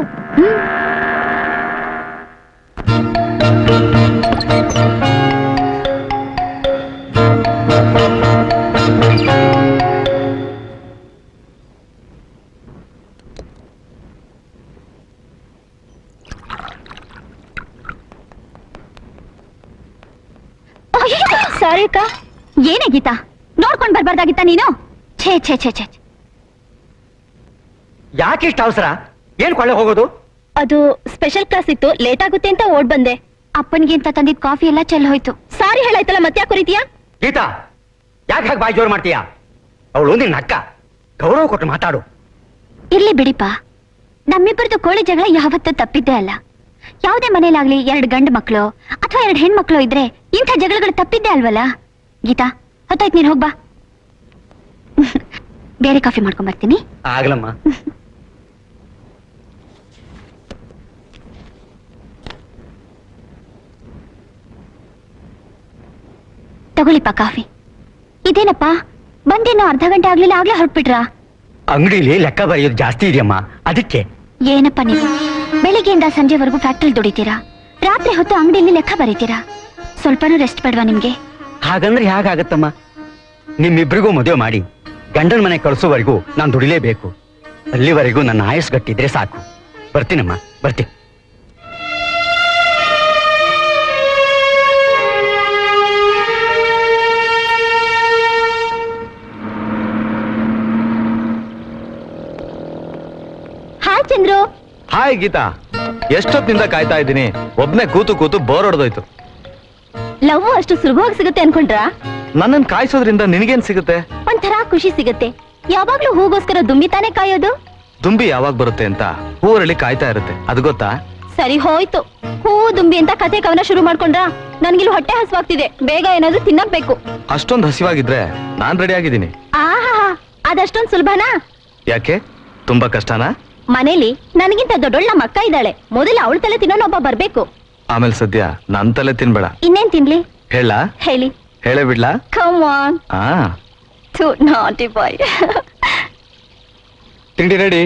ಸಾರಿ ಅಕ್ಕ. ಏನೇ ಗೀತಾ, ನೋಡ್ಕೊಂಡ್ ಬರ್ಬಾರ್ದಾಗಿತ್ತ ನೀನು? ಛೇ ಛೇ ಛೇ ಛೇ. ಯಾಕೆ ಇಷ್ಟ ಅವಸರ? ಏನ್ ಕೊಳ್ಳೆ ಹೋಗೋದು? ಅದು ಸ್ಪೆಷಲ್ ಕ್ಲಾಸ್ ಇತ್ತು, ಲೇಟ್ ಆಗುತ್ತೆ ಅಂತ ಓಡ್ ಬಂದೆ. ಅಪ್ಪನ್ಗೆ ಅಂತ ತಂದಿದ್ ಕಾಫಿ ಎಲ್ಲ ಚೆಲ್ ಹೋಯ್ತು. ಸಾರಿ ಹೇಳಾಯ್ತಲ್ಲ, ಮತ್ತೆ ಯಾಕೆ ಕೊರಿತೀಯಾ? ಗೀತಾ, ಯಾಕೆ ಹಾಗೆ ಬಾಯಿ ಜೋರು ಮಾಡ್ತೀಯಾ? ಅವಳು ನಿನ್ನ ಅಕ್ಕ, ಗೌರವ ಕೊಟ್ಟು ಮಾತಾಡು. ಇರ್ಲಿ ಬಿಡಿಪ, ನಮ್ಮಿಬ್ಬರದು ಕೋಳಿ ಜಗಳ ಯಾವತ್ತೂ ತಪ್ಪಿದ್ದೇ ಅಲ್ಲ. ಯಾವುದೇ ಮನೇಲಾಗ್ಲಿ ಎರಡು ಗಂಡು ಮಕ್ಕಳು ಅಥವಾ ಎರಡು ಹೆಣ್ಮಕ್ಳು ಇದ್ರೆ ಇಂಥ ಜಗಳಗಳು ತಪ್ಪಿದ್ದೇ ಅಲ್ವಲ್ಲ. ಗೀತಾ, ಹೊತ್ತಾಯ್ತು, ನೀನ್ ಹೋಗ್ಬಾ. ಬೇರೆ ಕಾಫಿ ಮಾಡ್ಕೊಂಡ್ ಬರ್ತೀನಿ. ಆಗ್ಲಮ್ಮ. ತಗೊಳ್ಳಿಪ್ಪ ಕಾಫಿ. ಇದೇನಪ್ಪ, ಬಂದೇನೋ ಅರ್ಧ ಗಂಟೆ ಆಗ್ಲಿಲ್ಲ, ಆಗ್ಲೇ ಹೊರಟ್ಬಿಟ್ರಾ? ಅಂಗಡಿಲಿ ಲೆಕ್ಕ ಬರೆಯೋದು ಜಾಸ್ತಿ ಇದೆಯಮ್ಮ, ಅದಕ್ಕೆ. ಏನಪ್ಪ ನೀವು ಬೆಳಿಗ್ಗೆಯಿಂದ ಸಂಜೆವರೆಗೂ ಫ್ಯಾಕ್ಟ್ರಿ ದುಡಿತೀರಾ, ರಾತ್ರಿ ಹೊತ್ತು ಅಂಗಡಿಯಲ್ಲಿ ಲೆಕ್ಕ ಬರೀತೀರಾ. ಸ್ವಲ್ಪನೂ ರೆಸ್ಟ್ ಬೇಡವಾ ನಿಮ್ಗೆ? ಹಾಗಂದ್ರೆ ಹೇಗಾಗತ್ತಮ್ಮ? ನಿಮ್ಮಿಬ್ರಿಗೂ ಮದುವೆ ಮಾಡಿ ಗಂಡನ ಮನೆ ಕಳಿಸೋವರೆಗೂ ನಾನು ದುಡಿಲೇಬೇಕು. ಅಲ್ಲಿವರೆಗೂ ನನ್ನ ಆಯಸ್ ಗಟ್ಟಿದ್ರೆ ಸಾಕು. ಬರ್ತೀನಮ್ಮ, ಬರ್ತೀನಿ. ಹಾಯ್ ಚಂದ್ರು. ಹಾಯ್ ಗೀತಾ, ಎಷ್ಟೊತ್ತಿನಿಂದ ಕಾಯ್ತಾ ಇದ್ದೀನಿ. ಒಬ್ನೇ ಕೂತು ಕೂತು ಬೋರ್ ಹೊಡೆದೋಯ್ತು. ಲವ್ ಅಷ್ಟು ಸುಲಭವಾಗಿ ಸಿಗುತ್ತೆ ಅನ್ಕೊಂಡ್ರಾ? ನನ್ನನ್ ಕಾಯಿಸೋದ್ರಿಂದ ನಿನಗೇನ್ ಸಿಗುತ್ತೆ? ಒಂಥರ ಖುಷಿ ಸಿಗುತ್ತೆ. ಯಾವಾಗ್ಲೂ ಹೂಗೋಸ್ಕರ ದುಂಬಿ ತಾನೇ ಕಾಯೋದು. ದುಂಬಿ ಯಾವಾಗ ಬರುತ್ತೆ ಅಂತ ಊರಲ್ಲಿ ಕಾಯ್ತಾ ಇರುತ್ತೆ, ಅದು ಗೊತ್ತಾ? ಸರಿ ಹೋಯ್ತು, ಹೂ ದುಂಬಿ ಅಂತ ಕತೆ ಕವನ ಶುರು ಮಾಡ್ಕೊಂಡ್ರಾ? ನನ್ಗಿಲ್ಲಿ ಹೊಟ್ಟೆ ಹಸುವಾಗ್ತಿದೆ, ಬೇಗ ಏನಾದ್ರೂ ತಿನ್ನಬೇಕು. ಅಷ್ಟೊಂದು ಹಸಿವಾಗಿದ್ರೆ ನಾನ್ ರೆಡಿ ಆಗಿದ್ದೀನಿ. ಆಹಾ, ಅದಷ್ಟೊಂದ್ ಸುಲಭನಾ? ಯಾಕೆ, ತುಂಬಾ ಕಷ್ಟನಾ? ಮನೇಲಿ ನನಗಿಂತ ದೊಡ್ಡೋಳ್ ನಮ್ಮ ಅಕ್ಕ ಇದ್ದಾಳೆ, ಮೊದಲು ಅವಳ ತಲೆ ತಿನ್ನೋನೊಬ್ಬ ಬರ್ಬೇಕು. ಆಮೇಲೆ ಸದ್ಯ ನನ್ ತಲೆ ತಿನ್ಬೇಡ. ಇನ್ನೇನ್ ತಿನ್ಲಿ ಹೇಳ? ಹೇಳಿ. ಹೇಳೇ ಬಿಡ್ಲಾ? Come on. ಆ Too naughty boy. ತಿಂಡಿ ready?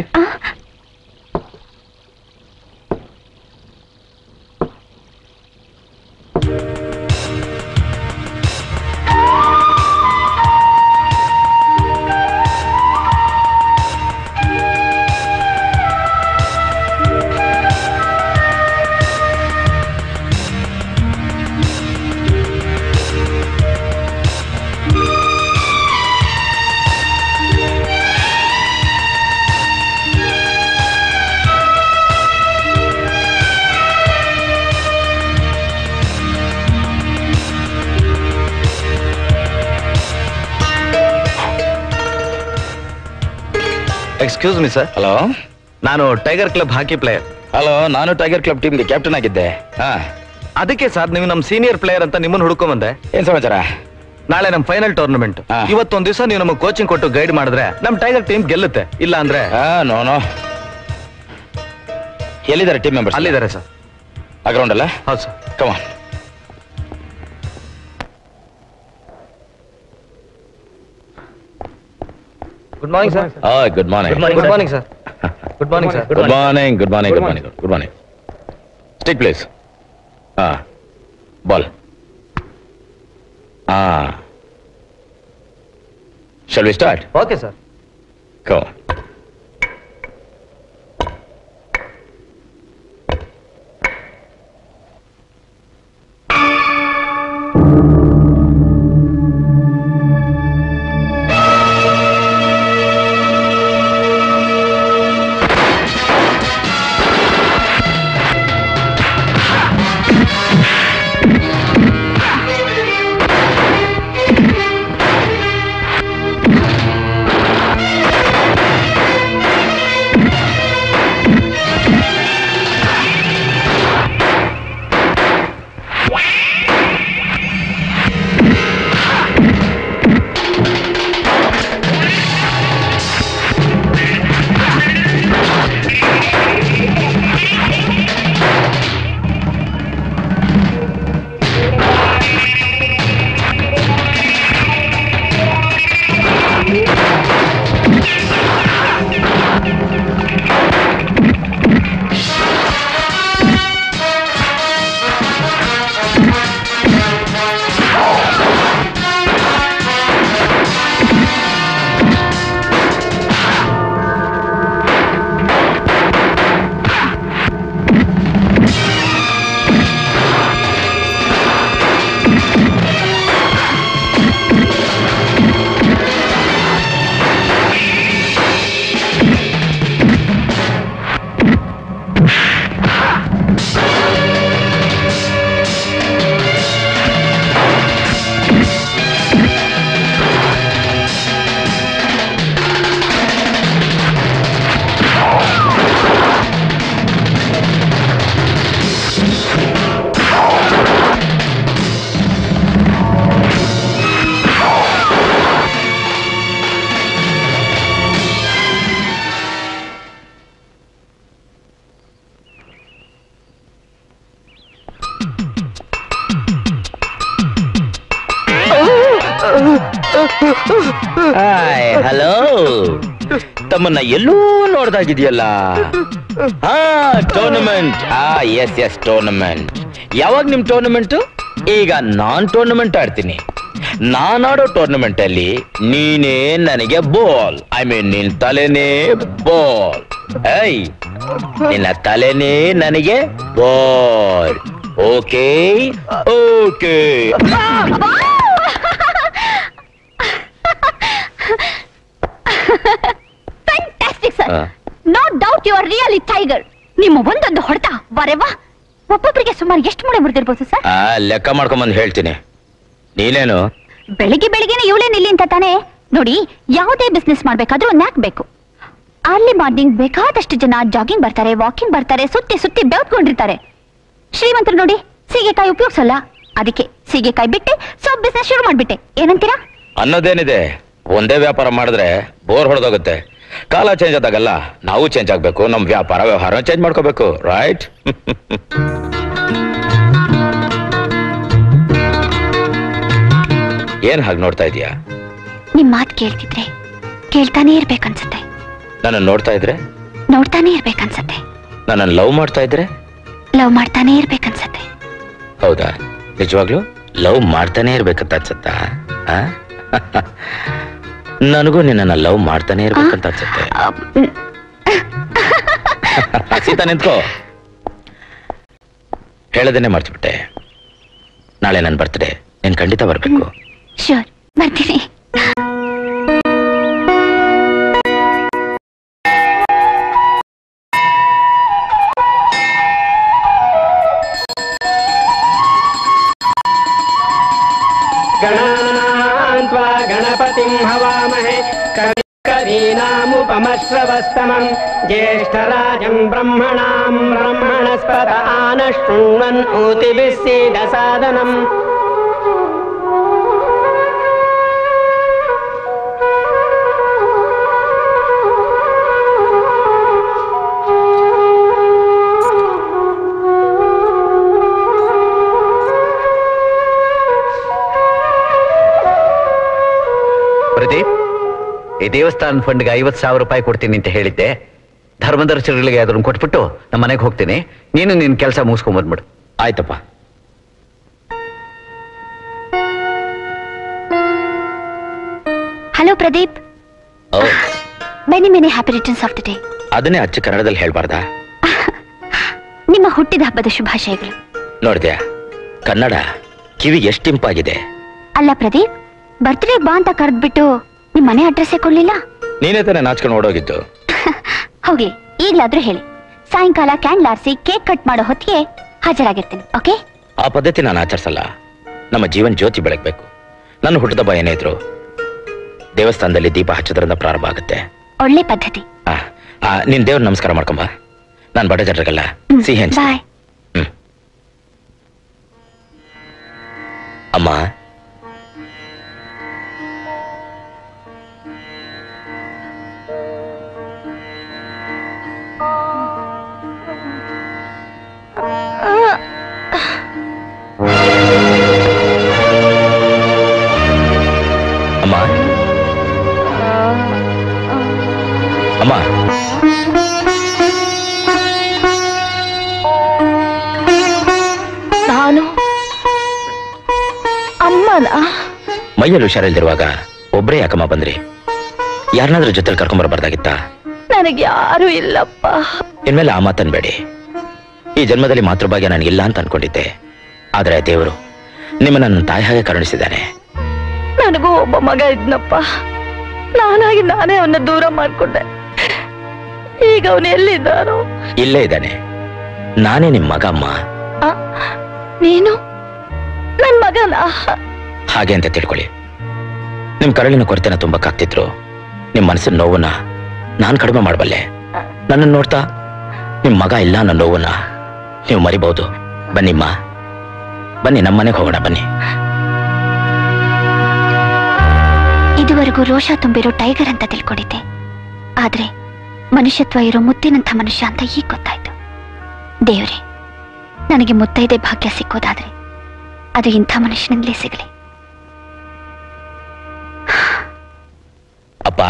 Excuse me sir. Hello, ನಾನು tiger club hockey player. Hello, ನಾನು ಟೈಗರ್ ಕ್ಲಬ್ ಟೀಮ್ಗೆ ಕ್ಯಾಪ್ಟನ್ ಆಗಿದ್ದೆ. ಹಾ, ಅದಕ್ಕೆ ಸರ್ ನೀವು ನಮ್ಮ ಸೀನಿಯರ್ ಪ್ಲೇಯರ್ ಅಂತ ನಿಮ್ಮನ್ನು ಹುಡ್ಕೊಂಡ್ ಬಂದೆ. ಏನ್ ಸಮಾಚಾರ? ನಾಳೆ ನಮ್ಮ ಫೈನಲ್ ಟೂರ್ನಮೆಂಟ್. ಹಾ. ಇವತ್ತೊಂದ್ ದಿವಸ ನೀವು ನಮಗೆ ಕೋಚಿಂಗ್ ಕೊಟ್ಟು ಗೈಡ್ ಮಾಡಿದ್ರೆ ನಮ್ ಟೈಗರ್ ಟೀಮ್ ಗೆಲ್ಲುತ್ತೆ. ಇಲ್ಲ ಅಂದ್ರೆ ಹಾ, ನೋ ನೋ. ಎಲ್ಲಿದ್ದಾರೆ ಟೀಮ್ ಮೆಂಬರ್ಸ್? ಅಲ್ಲಿದ್ದಾರೆ ಸರ್. ಆ ಗ್ರೌಂಡ್ ಅಲ್ಲ? ಹೌದು sir. Come on. Good morning sir. ಆ good morning. Good morning sir. Good morning sir. Good morning. Good morning. Good morning. Good morning. Stick please. ಹಾ, ಬಾಲ್. ಹಾ, shall we start? Okay sir. Go. Hello, ತಮ್ಮನ್ನ ಎಲ್ಲೂ ನೋಡ್ದಾಗಿದೆಯಲ್ಲ. ಹಾ, tournament. ಆ S S tournament. ಯಾವಾಗ ನಿಮ್ tournament? ಈಗ ನಾನ್ tournament ಆಡ್ತೀನಿ. ನಾನ್ ಆಡೋ ಟೂರ್ನಮೆಂಟ್ ಅಲ್ಲಿ ನೀನೇ ನನಗೆ ಬಾಲ್. ಐ ಮೀನ್ ನಿನ್ ತಲೆನೇ ಬಾಲ್. ಐ ನಿನ್ನ ತಲೆನೇ ನನಗೆ ball. Okay okay. Fantastic sir. No doubt you are really tiger. ನಿಮ್ಮ ಒಂದೊಂದು ಹೊಡೆತ ಬರೆವಾ ಒಬ್ಬೊಬ್ಬರಿಗೆ ಸುಮಾರು ಎಷ್ಟು ಮೂಳೆ ಮುರಿದಿರ್ಬೋದು ಸರ್? ಆ ಲೆಕ್ಕ ಮಾಡ್ಕೊಂಬಂದು ಹೇಳ್ತೀನಿ. ನೀನೇನು ಬೆಳಿಗ್ಗೆ ಬೆಳಿಗ್ಗೆನೆ ಇವಳೇ ನಿಲ್ಲಿ ಅಂತ ತಾನೇ? ನೋಡಿ, ಯಾವುದೇ ಬಿಸ್ನೆಸ್ ಮಾಡ್ಬೇಕಾದ್ರೂ ನ್ಯಾಕ್ ಬೇಕು. ಅರ್ಲಿ ಮಾರ್ನಿಂಗ್ ಬೇಕಾದಷ್ಟು ಜನ ಜಾಗಿಂಗ್ ಬರ್ತಾರೆ, ವಾಕಿಂಗ್ ಬರ್ತಾರೆ, ಸುತ್ತಿ ಸುತ್ತಿ ಬೆವ್ತ್ಕೊಂಡಿರ್ತಾರೆ. ಶ್ರೀಮಂತರು ನೋಡಿ ಸೀಗೆಕಾಯಿ ಉಪಯೋಗಿಸಲ್ಲ, ಅದಕ್ಕೆ ಸೀಗೆಕಾಯಿ ಬಿಟ್ಟೆ ಸಬ್ ಬಿಸ್ನೆಸ್ ಶುರು ಮಾಡ್ಬಿಟ್ಟೆ. ಏನಂತೀರಾ? ಅನ್ನೋದೇನಿದೆ, ಒಂದೇ ವ್ಯಾಪಾರ ಮಾಡಿದ್ರೆ ಬೋರ್ ಹೊಡೆದೋಗುತ್ತೆ. ಕಾಲ ಚೇಂಜ್ ಆದಾಗಲ್ಲ ನಾವು ಚೇಂಜ್ ಆಗ್ಬೇಕು, ನಮ್ ವ್ಯಾಪಾರ ವ್ಯವಹಾರ ಚೇಂಜ್ ಮಾಡ್ಕೋಬೇಕು. ರೈಟ್? ಏನ್ ಹಾಗೆ ನೋಡ್ತಾ ಇದೀಯಾ? ನಿಮ್ ಮಾತ್ ಕೇಳ್ತಿದ್ರೆ ಕೇಳ್ತಾನೆ ಇರ್ಬೇಕನ್ಸತ್ತೆ. ನನ್ನ ನೋಡ್ತಾ ಇದ್ರೆ ನೋಡ್ತಾನೆ ಇರ್ಬೇಕನ್ಸತ್ತೆ. ನನ್ನ ಲವ್ ಮಾಡ್ತಾ ಇದ್ರೆ ಲವ್ ಮಾಡ್ತಾನೆ ಇರ್ಬೇಕನ್ಸತ್ತೆ. ಹೌದಾ? ನಿಜವಾಗ್ಲು ಲವ್ ಮಾಡ್ತಾನೆ ಇರ್ಬೇಕಂತ ಅನ್ಸತ್ತಾ? ನನಗೂ ನಿನ್ನ ಲವ್ ಮಾಡ್ತಾನೆ ಇರ್ಬೇಕಂತ ಅನ್ಸುತ್ತೆ. ಸೀತಾ ನಿಂತ್ಕೋ. ಹೇಳದೇನೆ ಮರ್ತ್ಬಿಟ್ಟೆ. ನಾಳೆ ನನ್ನ ಬರ್ತ್ಡೇ, ನೀನ್ ಖಂಡಿತ ಬರ್ಬೇಕು. ಶೂರ್, ಬರ್ತೀನಿ. ಗಣಾನ್ವಾ ಗಣಪತಿಂ ಹವಾಮಹೇ ಕವಿ ಕವೀನಾಮುಪಮಶ್ರವಸ್ತಮಂ ಜ್ಯೇಷ್ಠರಾಜಂ ಬ್ರಹ್ಮಣಾಂ ಬ್ರಹ್ಮಣಸ್ಪತ ಆನಶೃಣ್ವನ್ ಊತಿಭಿಃ ಸೀದಸಾದನಂ. ಪ್ರದೀಪ್, ಈ ದೇವಸ್ಥಾನ ಫಂಡ್ಗೆ ಐವತ್ತು ಸಾವಿರ ರೂಪಾಯಿ ಕೊಡ್ತೀನಿ ಅಂತ ಹೇಳಿದ್ದೆ. ಧರ್ಮದರ್ಶಿಗಳಿಗೆ ಅದನ್ನು ಕೊಟ್ಬಿಟ್ಟು ನಮ್ಮ ಮನೆಗೆ ಹೋಗ್ತೀನಿ. ನೀನು ನಿನ್ನ ಕೆಲಸ ಮುಗಿಸ್ಕೊಂಡ್ ಬಂದ್ಬಿಡು. ಆಯ್ತಪ್ಪ. Hello Pradeep. Many many happy returns of the day. ಅದನ್ನೇ ಅಚ್ಚ ಕನ್ನಡದಲ್ಲಿ ಹೇಳ್ಬಾರ್ದಾ? ನಿಮ್ಮ ಹುಟ್ಟಿದ ಹಬ್ಬದ ಶುಭಾಶಯಗಳು. ನೋಡಿದ್ಯಾ, ಕನ್ನಡ ಕಿವಿಗೆ ಎಷ್ಟು ಇಂಪಾಗಿದೆ. ಅಲ್ಲ ಪ್ರದೀಪ್, ಬರ್ತ್ಡೇ ಬಾ ಅಂತ ಕರೆದ್ಬಿಟ್ಟು ನಿಮ್ ಮನೆ ಅಡ್ರೆಸ್ ಕೊಡ್ಲಿಲ್ಲ. ನೀನೇ ತಾನೇ ನಾಚ್ಕೊಂಡು ಓಡೋಗಿದ್ದು. ಹೋಗಿ ಈಗ್ಲಾದ್ರೂ ಹೇಳಿ. ಸಾಯಂಕಾಲ ಕ್ಯಾಂಡಲ್ ಆರಿಸಿ ಕೇಕ್ ಕಟ್ ಮಾಡೋ ಹೊತ್ತಿಗೆ ಹಾಜರಾಗಿರ್ತೀನಿ. ಓಕೆ? ಆ ಪದ್ಧತಿ ನಾನು ಆಚರಿಸಲ್ಲ. ನಮ್ಮ ಜೀವನ ಜ್ಯೋತಿ ಬೆಳಗ್ಬೇಕು. ನನ್ನ ಹುಟ್ಟಿದಬ್ಬ ಏನೇ ಇದ್ರು ದೇವಸ್ಥಾನದಲ್ಲಿ ದೀಪ ಹಚ್ಚೋದ್ರಿಂದ ಪ್ರಾರಂಭ ಆಗುತ್ತೆ. ಒಳ್ಳೆ ಪದ್ಧತಿ. ನಿನ್ ದೇವ್ರ ನಮಸ್ಕಾರ ಮಾಡ್ಕೊಂಬ. ನಾನು ಬಡ ಜನರಿಗೆಲ್ಲ ಸಿಹಿ ಹಂಚ. ಬಾಯ್. ಹ್ಮ್. ಅಮ್ಮ, ಅಮ್ಮ, ಅಮ್ಮ, ನಾನು ಅಮ್ಮನ ಮೈಯಲ್ಲಿ ಹುಷಾರಿಲ್ದಿರುವಾಗ ಒಬ್ರೇ ಯಾಕಮ್ಮ ಬಂದ್ರಿ? ಯಾರನ್ನಾದ್ರೂ ಜೊತೆಲಿ ಕರ್ಕೊಂಬರ್ಬಾರ್ದಾಗಿತ್ತ? ನನಗೆ ಯಾರು ಇಲ್ಲಪ್ಪ. ಇನ್ಮೇಲೆ ಆ ಮಾತನ್ಬೇಡಿ. ಈ ಜನ್ಮದಲ್ಲಿ ಮಾತೃಭಾಗ್ಯ ನನಗಿಲ್ಲ ಅಂತ ಅನ್ಕೊಂಡಿದ್ದೆ. ಆದ್ರೆ ದೇವರು ನಿಮ್ಮನ್ನ ನನ್ನ ತಾಯಿ ಹಾಗೆ ಕರುಣಿಸಿದ್ದಾನೆ. ನನಗೂ ಒಬ್ಬ ಮಗ ಇದ್ನಪ್ಪ. ನಾನಾಗಿ ನಾನೇ ಅವನ್ನ ದೂರ ಮಾಡ್ಕೊಂಡೆ. ಈಗ ಅವನು ಎಲ್ಲಿದ್ದಾನೋ? ಇಲ್ಲೇ ಇದ್ದಾನೆ. ನಾನೇ ನಿಮ್ ಮಗ ಅಮ್ಮ. ನೀನು ನನ್ ಮಗನ? ಹಾಗೆ ಅಂತ ತಿಳ್ಕೊಳ್ಳಿ. ನಿಮ್ ಕರಳಿನ ಕೊರತೆನ ತುಂಬಕ್ಕಾಗ್ತಿದ್ರು ನಿಮ್ ಮನಸ್ಸಿನ ನೋವನ್ನ ನಾನ್ ಕಡಿಮೆ ಮಾಡಬಲ್ಲೆ. ನನ್ನ ನೋಡ್ತಾ ನಿಮ್ ಮಗ ಇಲ್ಲ ನನ್ನ ನೋವನ್ನ ನೀವು ಮರಿಬಹುದು. ಬನ್ನಿಮ್ಮ, ಬನ್ನಿ, ನಮ್ಮ ಮನೆಗೆ ಹೋಗೋಣ. ಬನ್ನಿ. ಇದುವರೆಗೂ ರೋಷ ತುಂಬಿರೋ ಟೈಗರ್ ಅಂತ ತಿಳ್ಕೊಂಡಿದ್ದೆ. ಆದ್ರೆ ಮನುಷ್ಯತ್ವ ಇರೋ ಮುತ್ತಿನಂಥ ಮನುಷ್ಯ ಅಂತ ಈಗ ಗೊತ್ತಾಯ್ತು. ದೇವ್ರೆ, ನನಗೆ ಮುತ್ತೈದೆ ಭಾಗ್ಯ ಸಿಕ್ಕೋದಾದ್ರೆ ಅದು ಇಂಥ ಮನುಷ್ಯನಿಂದಲೇ ಸಿಗಲಿ. ಅಪ್ಪ,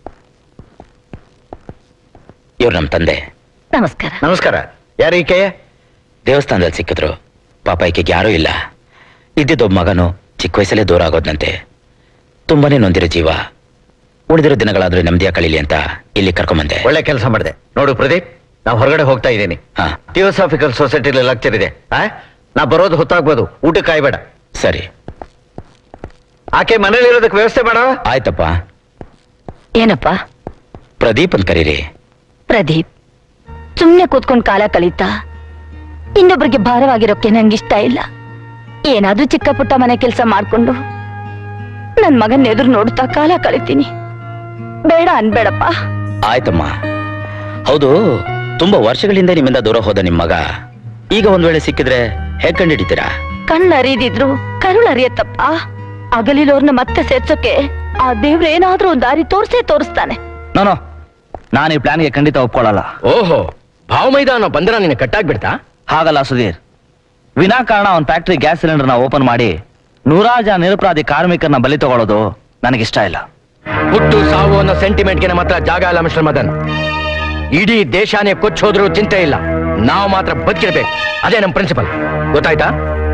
ಇವ್ರು ನಮ್ಮ ತಂದೆ. ನಮಸ್ಕಾರ. ನಮಸ್ಕಾರ. ಯಾರು ಈಕೆ? ದೇವಸ್ಥಾನದಲ್ಲಿ ಸಿಕ್ಕಿದ್ರು. ಪಾಪ ಈಕೆಗೆ ಯಾರೂ ಇಲ್ಲ. ಇದ್ದಿದ್ದೊಬ್ಬ ಮಗನು ಚಿಕ್ಕ ವಯಸ್ಸಲ್ಲೇ ದೂರ ಆಗೋದಂತೆ. ತುಂಬಾನೇ ನೊಂದಿರೋ ಜೀವ. ಉಳಿದಿರೋ ದಿನಗಳಾದ್ರೂ ನೆಮ್ಮದಿಯ ಕಳೀಲಿ ಅಂತ ಇಲ್ಲಿ ಕರ್ಕೊಂಬಂದೆ. ಒಳ್ಳೆ ಕೆಲಸ ಮಾಡಿದೆ. ನೋಡು ಪ್ರದೀಪ್, ನಾವು ಹೊರಗಡೆ ಹೋಗ್ತಾ ಇದ್ದೀನಿ. ಹಾ, ಥಿಯೋಸಾಫಿಕಲ್ ಸೊಸೈಟಿಲಿ ಲೆಕ್ಚರ್ ಇದೆ. ನಾ ಬರೋದು ಹೊತ್ತಾಗ್ಬೋದು, ಊಟ ಕಾಯ್ಬೇಡ. ಸರಿ. ಆಕೆ ಮನೇಲಿ ಇರೋದಕ್ಕೆ ವ್ಯವಸ್ಥೆ ಮಾಡ. ಆಯ್ತಪ್ಪ. ಏನಪ್ಪ? ಪ್ರದೀಪ್ ಅಂತ ಕರೀರಿ. ಪ್ರದೀಪ್ ಸುಮ್ನೆ ಕೂತ್ಕೊಂಡ್ ಕಾಲ ಕಳೀತಾ ಇನ್ನೊಬ್ರಿಗೆ ಭಾರವಾಗಿರೋಕೆ ನಂಗಿಷ್ಟ ಇಲ್ಲ. ಏನಾದ್ರೂ ಚಿಕ್ಕ ಪುಟ್ಟ ಮನೆ ಕೆಲಸ ಮಾಡ್ಕೊಂಡು ನನ್ ಮಗನ್ ಎದುರು ನೋಡ್ತಾ ಕಾಲ ಕಳಿತೀನಿ. ಬೇಡ ಅನ್ಬೇಡಪ್ಪ. ಆಯ್ತಮ್ಮ. ಹೌದು, ತುಂಬಾ ವರ್ಷಗಳಿಂದ ನಿಮ್ಮಿಂದ ದೂರ ಹೋದ ನಿಮ್ ಮಗ ಈಗ ಒಂದ್ ವೇಳೆ ಸಿಕ್ಕಿದ್ರೆ ಹೇಗ್ ಕಂಡಿಡಿತೀರಾ? ಕಣ್ಣು ಅರಿದಿದ್ರು ಕರುಳು ಅರಿಯತ್ತಪ್ಪ. ಅಗಲಿಲೋರ್ನ ಮತ್ತೆ ಸೇರ್ಸೋಕೆ ಆ ದೇವ್ರೇನಾದ್ರೂ ಒಂದ್ ದಾರಿ ತೋರ್ಸೇ ತೋರಿಸ್ತಾನೆ. ನಾನು ನಾನು ಈ ಪ್ಲಾನ್ಗೆ ಖಂಡಿತ ಒಪ್ಕೊಳ್ಳಲ್ಲ. ಓಹೋ, ಭಾವ ಮೈದಾನ ಬಂಧನ ನಿನ್ನ ಕಟ್ಟಾಗ್ಬಿಡ್ತಾ? ಹಾಗಲ್ಲ ಸುಧೀರ್. ವಿನಾಕಾರಣ ಅವನ್ ಫ್ಯಾಕ್ಟ್ರಿ ಗ್ಯಾಸ್ ಸಿಲಿಂಡರ್ ನ ಓಪನ್ ಮಾಡಿ ನೂರಾರು ಜನ ನಿರಪರಾಧಿ ಕಾರ್ಮಿಕರನ್ನ ಬಲಿ ತಗೊಳ್ಳೋದು ನನಗಿಷ್ಟ ಇಲ್ಲ. ಹುಟ್ಟು ಸಾವು ಅನ್ನೋ ಸೆಂಟಿಮೆಂಟ್ಗೆ ನಮ್ಮ ಹತ್ರ ಜಾಗ ಇಲ್ಲ ಮಿಸ್ಟರ್ ಮದನ್. ಇಡೀ ದೇಶಾನೇ ಕೊಚ್ಚೋದ್ರೂ ಚಿಂತೆ ಇಲ್ಲ, ನಾವು ಮಾತ್ರ ಬದುಕಿರ್ಬೇಕು. ಅದೇ ನಮ್ಮ ಪ್ರಿನ್ಸಿಪಲ್. ಗೊತ್ತಾಯ್ತಾ?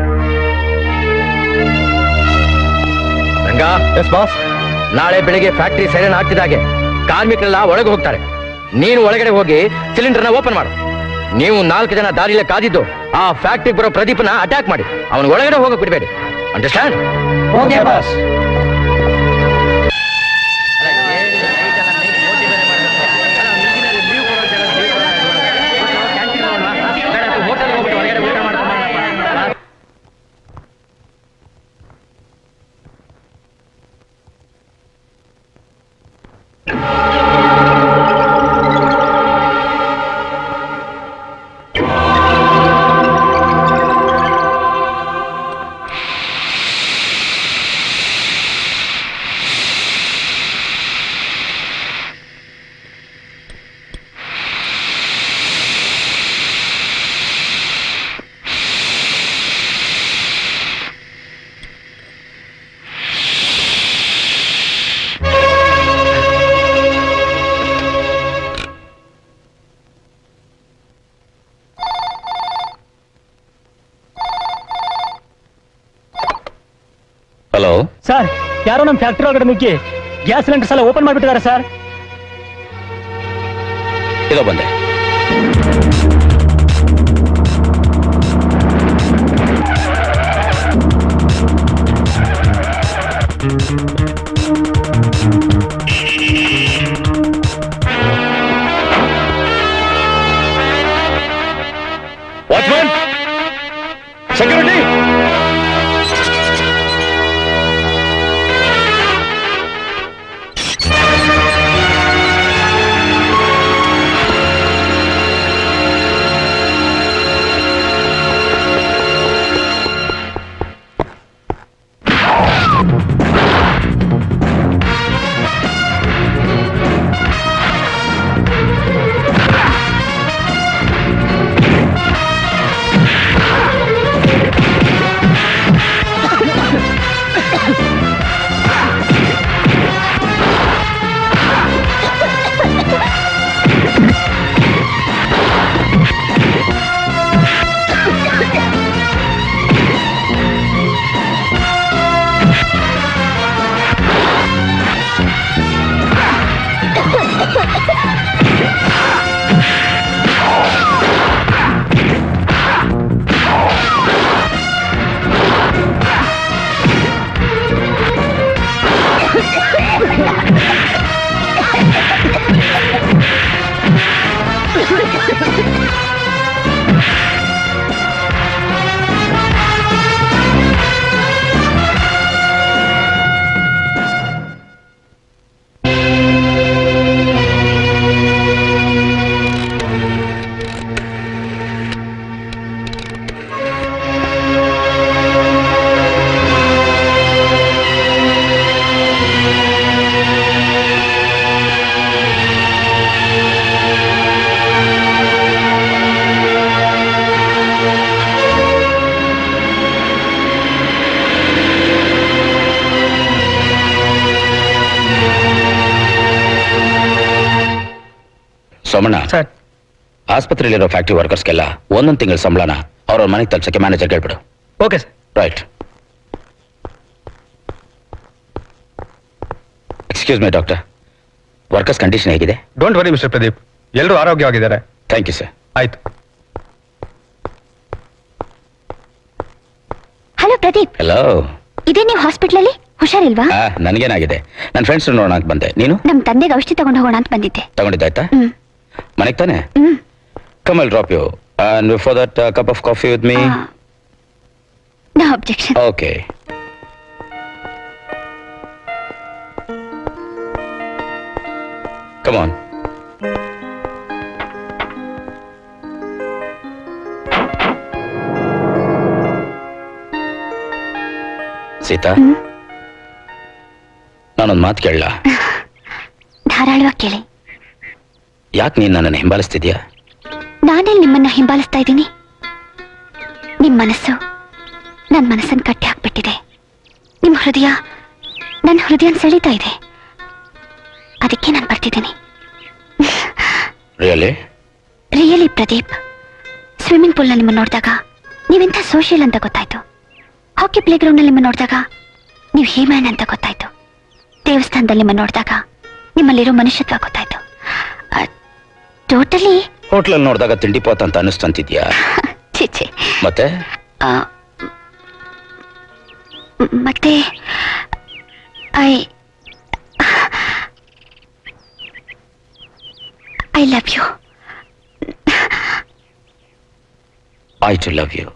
ರಂಗ. Yes boss. ನಾಳೆ ಬೆಳಿಗ್ಗೆ ಫ್ಯಾಕ್ಟ್ರಿ ಸೈರನ್ ಆಗ್ತಿದ್ದಾಗೆ ಕಾರ್ಮಿಕರೆಲ್ಲ ಒಳಗೆ ಹೋಗ್ತಾರೆ. ನೀನು ಒಳಗಡೆ ಹೋಗಿ ಸಿಲಿಂಡರ್ನ ಓಪನ್ ಮಾಡು. ನೀವು ನಾಲ್ಕು ಜನ ದಾರಿಲೇ ಕಾದಿದ್ದು ಆ ಫ್ಯಾಕ್ಟ್ರಿಗೆ ಬರೋ ಪ್ರದೀಪನ ಅಟ್ಯಾಕ್ ಮಾಡಿ ಅವನ ಒಳಗಡೆ ಹೋಗಕ್ ಬಿಡಬೇಡಿ. Understand? Okay boss. Hello sir, ಯಾರೋ ನಮ್ಮ ಫ್ಯಾಕ್ಟರಿ ಒಳಗಡೆ ನುಗ್ಗಿ ಗ್ಯಾಸ್ ಸಿಲಿಂಡರ್ಸ್ ಎಲ್ಲ ಓಪನ್ ಮಾಡಿಬಿಟ್ಟಿದ್ದಾರೆ ಸರ್. ಇದೋ ಬಂದೆ. Watchman, security. ಸೋಮಣ್ಣ ಸರ್. ಆಸ್ಪತ್ರೆಯಲ್ಲಿರೋ ಫ್ಯಾಕ್ಟ್ರಿ ವರ್ಕರ್ಸ್ಗೆಲ್ಲ ಒಂದೊಂದು ತಿಂಗಳ ಸಂಬಳನ ಅವ್ರ ಮನೆಗೆ ತಲ್ಸಕ್ಕೆ ಮ್ಯಾನೇಜರ್ ಹೇಳ್ಬಿಡು. Okay sir. Right. Excuse my doctor, workers condition ಹೇಗಿದೆ? ಡೋಂಟ್ ವರಿ ಮಿಸ್ಟರ್ ಪ್ರದೀಪ್, ಎಲ್ಲರೂ ಆರೋಗ್ಯವಾಗಿದ್ದಾರೆ. Thank you sir. ಆಯ್ತು. ಹಲೋ ಪ್ರದೀಪ್. ಹಲೋ. ಇದೇ ನೀವು ಹಾಸ್ಪಿಟ್ಲಲ್ಲಿ ಹುಷಾರಿಲ್ವಾ? ನನಗೇನಾಗಿದೆ, ನನ್ನ ಫ್ರೆಂಡ್ಸ್ ನೋಡೋಣ ಅಂತ ಬಂದೆ. ನೀನು? ನಮ್ ತಂದೆಗೆ ಔಷಧಿ ತಗೊಂಡು ಹೋಗೋಣ ಅಂತ ಬಂದಿದ್ದೆ. ತಗೊಂಡಿದ್ದಾಯ್ತಾ? ಹ್ಮ್ ಮನೆಗೆ ತಾನೆ? Hmm come I'll drop you and before that cup of coffee with me. No objection. Okay. Come on. Sita, ನಾನೊಂದು ಮಾತು ಕೇಳಲ್ಲ? ಧಾರಾಳವಾಗಿ ಕೇಳಿ. ಯಾಕೆ ನೀನು ನನ್ನನ್ನು ಹಿಂಬಾಲಿಸ್ತಿದ್ಯಾ? ನಾನೆಲ್ಲಿ ನಿಮ್ಮನ್ನ ಹಿಂಬಾಲಿಸ್ತಾ ಇದ್ದೀನಿ? ನಿಮ್ ಮನಸ್ಸು ನನ್ನ ಮನಸ್ಸನ್ನು ಕಟ್ಟಿ ಹಾಕ್ಬಿಟ್ಟಿದೆ. ನಿಮ್ ಹೃದಯ ನನ್ನ ಹೃದಯ ಸೆಳೀತಾ ಇದೆ. ಅದಕ್ಕೆ ನಾನು ಬರ್ತಿದ್ದೀನಿ. Really? Really Pradeep. Swimming pool ನಲ್ಲಿ ನಿಮ್ಮನ್ನು ನೋಡಿದಾಗ ನೀವೆಂಥ ಸೋಷಿಯಲ್ ಅಂತ ಗೊತ್ತಾಯ್ತು. ಹಾಕಿ ಪ್ಲೇ ಗ್ರೌಂಡ್ ನಲ್ಲಿ ನಿಮ್ಮನ್ನು ನೋಡಿದಾಗ ನೀವು ಹೀಮ್ಯಾನ್ ಅಂತ ಗೊತ್ತಾಯ್ತು. ದೇವಸ್ಥಾನದಲ್ಲಿ ನಿಮ್ಮನ್ನು ನೋಡಿದಾಗ ನಿಮ್ಮಲ್ಲಿರೋ ಮನುಷ್ಯತ್ವ ಗೊತ್ತಾಯ್ತು. ಟೋಟಲಿ ಹೋಟ್ಲಲ್ಲಿ ನೋಡಿದಾಗ ತಿಂಡಿ ಪೋತ್ ಅಂತ ಅನಿಸ್ತಂತಿದ್ಯಾ? ಚಿಚ್ಚಿ. ಮತ್ತೆ ಮತ್ತೆ I I love you. I too love you.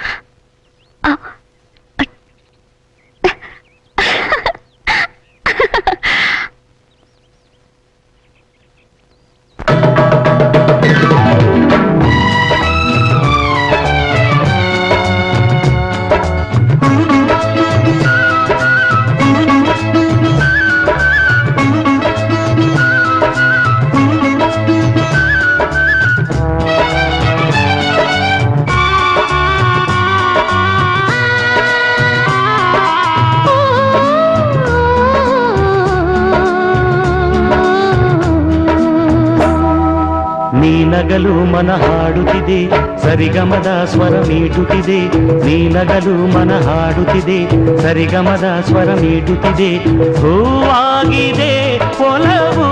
ನೀನಗಲು ಮನ ಹಾಡುತ್ತಿದೆ, ಸರಿಗಮದ ಸ್ವರ ಮೀಟುತ್ತಿದೆ. ನೀನಗಲು ಮನ ಹಾಡುತ್ತಿದೆ, ಸರಿಗಮದ ಸ್ವರ ಮೀಟುತ್ತಿದೆ. ಹೂವಾಗಿದೆ ಒಲವು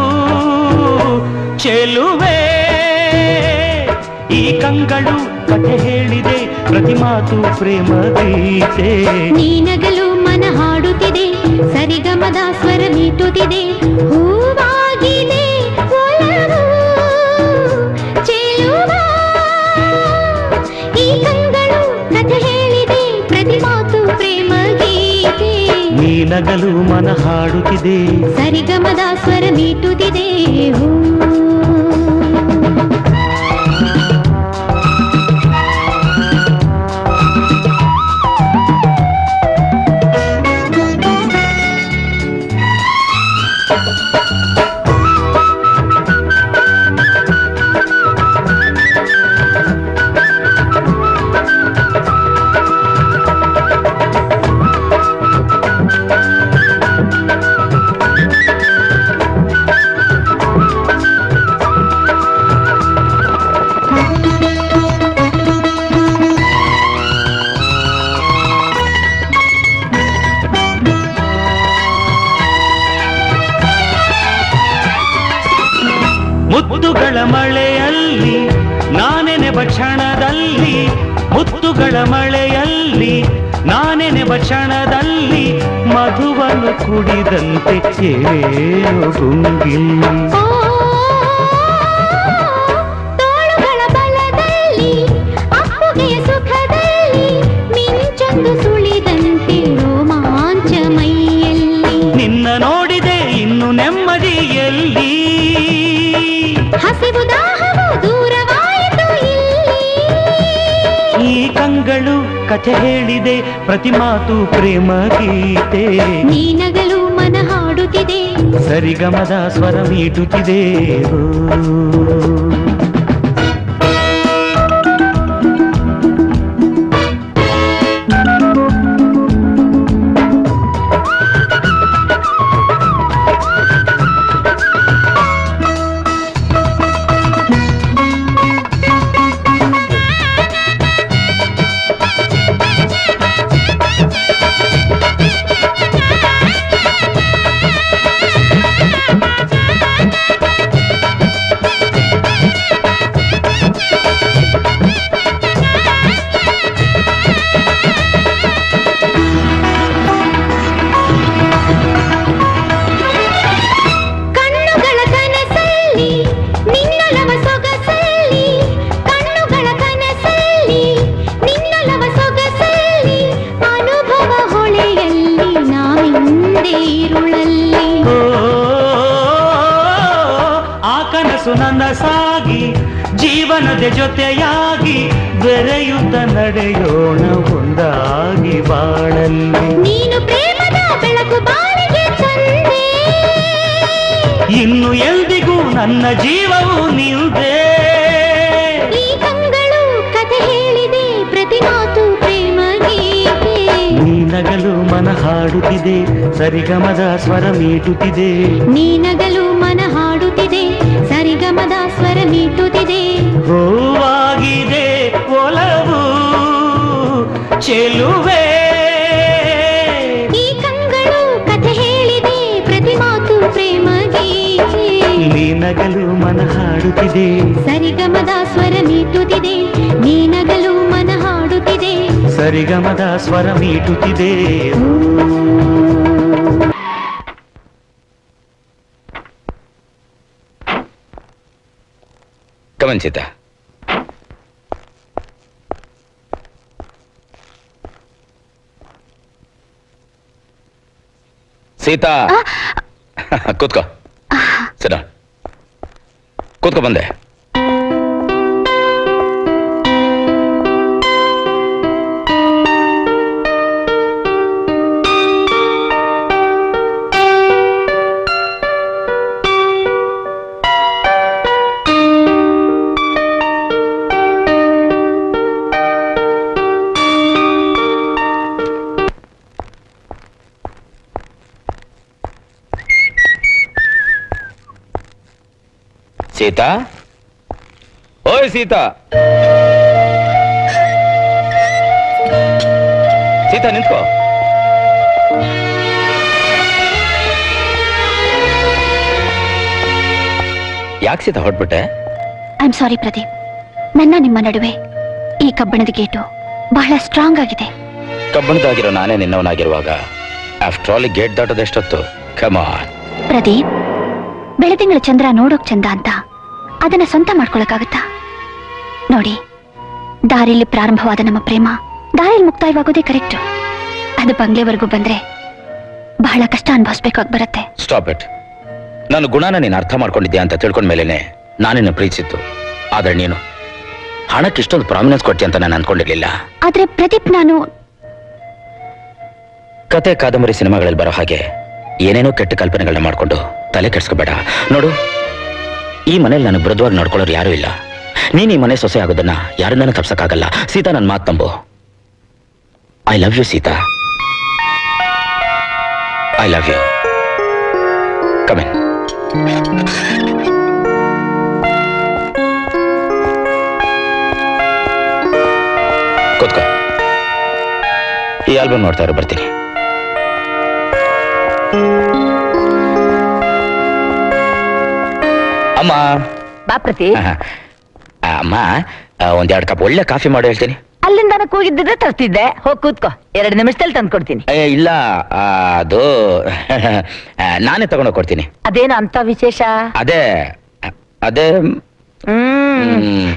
ಚೆಲುವೆ, ಈ ಕಂಗಳು ಕಥೆ ಹೇಳಿದೆ, ಪ್ರತಿ ಮಾತು ಪ್ರೇಮ ಗೀತೆ. ನೀನಗಲು ಮನ ಹಾಡುತ್ತಿದೆ, ಸರಿಗಮದ ಸ್ವರ ಮೀಟುತ್ತಿದೆ. ಹೂವಾಗಿದೆ ಒಲವು ಚೆಲುವ, ಈ ಕಂಗಳು ಕಥೆ ಹೇಳಿದೆ, ಪ್ರತಿ ಮಾತು ಪ್ರೇಮ ಗೀತೆ. ನೀನಗಲು ಮನ ಹಾಡುತ್ತಿದೆ, ಸರಿಗಮದ ಸ್ವರ ಮೀಟುತ್ತಿದೆ. ಹೂ ಮುತ್ತುಗಳ ಮಳೆಯಲ್ಲಿ ನಾನೆನೆಬ ಕ್ಷಣದಲ್ಲಿ, ಮುತ್ತುಗಳ ಮಳೆಯಲ್ಲಿ ನಾನೆನೆಬ ಕ್ಷಣದಲ್ಲಿ, ಮಧುವನ್ನು ಕುಡಿದಂತೆ ಏಳು ಗುಂಗಿಲ್ಲಿ. ತೋಳುಗಳ ಬಲದಲ್ಲಿ ಅಪ್ಪುಗೆಯ ಸುಖದಲ್ಲಿ, ಮಿಂಚೊಂದು ಸುಳಿದಂತೆ ರೋಮಾಂಚ ಮೈಯಲ್ಲಿ. ನಿನ್ನ ನೋಡಿದೆ ಇನ್ನು ನೆಮ್ಮದಿಯಲ್ಲಿ, ಹಸಿವು ದಾಹವು ದೂರವಾಯಿತು ಇಲ್ಲಿ. ಈ ಕಂಗಳು ಕಥೆ ಹೇಳಿದೆ, ಪ್ರತಿ ಮಾತು ಪ್ರೇಮ ಗೀತೆ. ನೀನಗಲು ಮನ ಹಾಡುತ್ತಿದೆ, ಸರಿಗಮದ ಸ್ವರ ಮೀಟುತ್ತಿದೆ. ಕನಸು ನನಸಾಗಿ ಜೀವನದ ಜೊತೆಯಾಗಿ ಬೆರೆಯುತ್ತ ನಡೆಯೋಣ ಒಂದಾಗಿ ಬಾಳಲ್ಲಿ. ನೀನು ಪ್ರೇಮದ ಬೆಳಕು ಬಾಳಿಗೆ ತಂದೆ, ಇನ್ನು ಎಂದಿಗೂ ನನ್ನ ಜೀವವು ನಿಲ್ದೆ. ಈ ಕಂಗಳು ಕಥೆ ಹೇಳಿದೆ ಪ್ರತಿ ಮಾತು ಪ್ರೇಮ ಗೀತೆ. ನೀ ನಗಲು ಮನ ಹಾಡುತ್ತಿದೆ ಸರಿಗಮದ ಸ್ವರ ಮೀಟುತ್ತಿದೆ. ನೀ ನಗಲು ಮನ ಹಾಡುತ್ತಿದೆ ಸರಿಗಮದ ಸ್ವರ ಮೀಟುತ್ತಿದೆ. ಹೂವಾಗಿದೆ ಒಲವು ಚೆಲುವೆ. ಈ ಕಂಗಳು ಕಥೆ ಹೇಳಿದೆ ಪ್ರತಿ ಮಾತು ಪ್ರೇಮ ಗೀತೆ. ನೀ ನಗಲು ಮನ ಹಾಡುತ್ತಿದೆ ಸರಿಗಮದ ಸ್ವರ ಮೀಟುತ್ತಿದೆ. ನೀ ನಗಲು ಮನ ಹಾಡುತ್ತಿದೆ ಸರಿಗಮದ ಸ್ವರ ಮೀಟುತ್ತಿದೆ. ಕಮನ್ ಸೀತಾ. ಸೀತಾ ಕೂತ್ಕೋ. ಸರ ಕೂತ್ಕೋ ಬಂದೆ. ಸೀತಾ, ಓಯ್ ಸೀತಾ, ಸೀತಾ ನಿಂತ್ಕೋ. ಯಾಕೆ ಸೀತಾ ಹೊರಟ್ಬಿಟ್ಟೆ? ಐ ಆಮ್ ಸಾರಿ ಪ್ರದೀಪ್, ನನ್ನ ನಿಮ್ಮ ನಡುವೆ ಈ ಕಬ್ಬಣದ ಗೇಟು ಬಹಳ ಸ್ಟ್ರಾಂಗ್ ಆಗಿದೆ. ಕಬ್ಬಣದಾಗಿರೋ ನಾನೇ ನಿನ್ನವನಾಗಿರುವಾಗ ಆಫ್ಟರ್ ಆಲ್ ಗೇಟ್ ದಾಟೋದೆಷ್ಟೊತ್ತು? ಕಮ್ ಆನ್ ಪ್ರದೀಪ್, ಬೆಳದಿಂಗಳ ಚಂದ್ರ ನೋಡೋಕ್ ಚಂದ ಅಂತ ಅದನ್ನ ಸ್ವಂತ ಮಾಡ್ಕೊಳಕ್ಕಾಗತ್ತಾ? ನೋಡಿ, ದಾರಿಯಲ್ಲಿ ಪ್ರಾರಂಭವಾದ ನಮ್ಮ ಪ್ರೇಮ ದಾರಿಯಲ್ಲಿ ಮುಕ್ತಾಯವಾಗೋದೇ ಕರೆಕ್ಟ್. ಅದು ಬಂಗ್ಲೆವರೆಗೂ ಬಂದ್ರೆ ಬಹಳ ಕಷ್ಟ ಅನುಭವಿಸ್ಬೇಕಾಗಿ ಬರುತ್ತೆ. Stop it. ನಾನು ಗುಣನ ನೀನು ಅರ್ಥ ಮಾಡ್ಕೊಂಡಿದ್ಯಾ ಅಂತ ತಿಳ್ಕೊಂಡ್ಮೇಲೆನೆ ನಾನಿನ್ನು ಪ್ರೀತಿಸಿತ್ತು. ಆದ್ರೆ ನೀನು ಹಣಕ್ಕೆ ಇಷ್ಟೊಂದು ಪ್ರಾಮಿನೆನ್ಸ್ ಕೊಡ್ತೀಯ ಅಂತ ನಾನು ಅನ್ಕೊಂಡಿರ್ಲಿಲ್ಲ. ಆದ್ರೆ ಪ್ರದೀಪ್, ನಾನು ಕತೆ ಕಾದಂಬರಿ ಸಿನಿಮಾಗಳಲ್ಲಿ ಬರೋ ಹಾಗೆ ಏನೇನೋ ಕೆಟ್ಟ ಕಲ್ಪನೆಗಳನ್ನ ಮಾಡ್ಕೊಂಡು ತಲೆ ಕೆಡ್ಸ್ಕೋಬೇಡ. ನೋಡು, ಈ ಮನೇಲಿ ನನಗೆ ಮೃದುವಾಗಿ ನಡ್ಕೊಳ್ಳೋರು ಯಾರೂ ಇಲ್ಲ. ನೀನ್ ಈ ಮನೆ ಸೊಸೆ ಆಗೋದನ್ನ ಯಾರನ್ನ ತಪ್ಸಕ್ಕಾಗಲ್ಲ. ಸೀತಾ, ನನ್ನ ಮಾತು ನಂಬು. I love you Sita, I love you. Come in. ಕೂತ್ಕೋ. ಈ ಆಲ್ಬಮ್ ನೋಡ್ತಾ ಇರೋ, ಬರ್ತೀನಿ. ಅಮ್ಮ ಬಾ ಪ್ರತಿ. ಅಮ್ಮ, ಒಂದೆರಡು ಕಪ್ ಒಳ್ಳೆ ಕಾಫಿ ಮಾಡಿ ಹೇಳ್ತೀನಿ. ಅಲ್ಲಿಂದ ಕೂಗಿದ್ದಿದ್ರೆ ತರ್ತಿದ್ದೆ. ಹೋಗಿ ಕೂತ್ಕೋ, ಎರಡು ನಿಮಿಷದಲ್ಲಿ ತಂದು ಕೊಡ್ತೀನಿ. ಏ ಇಲ್ಲ, ಅದು ನಾನೇ ತಗೊಂಡೋಗಿ ಕೊಡ್ತೀನಿ. ಅದೇನು ಅಂತ ವಿಶೇಷ? ಅದೇ ಅದೇ ಹ್ಮ್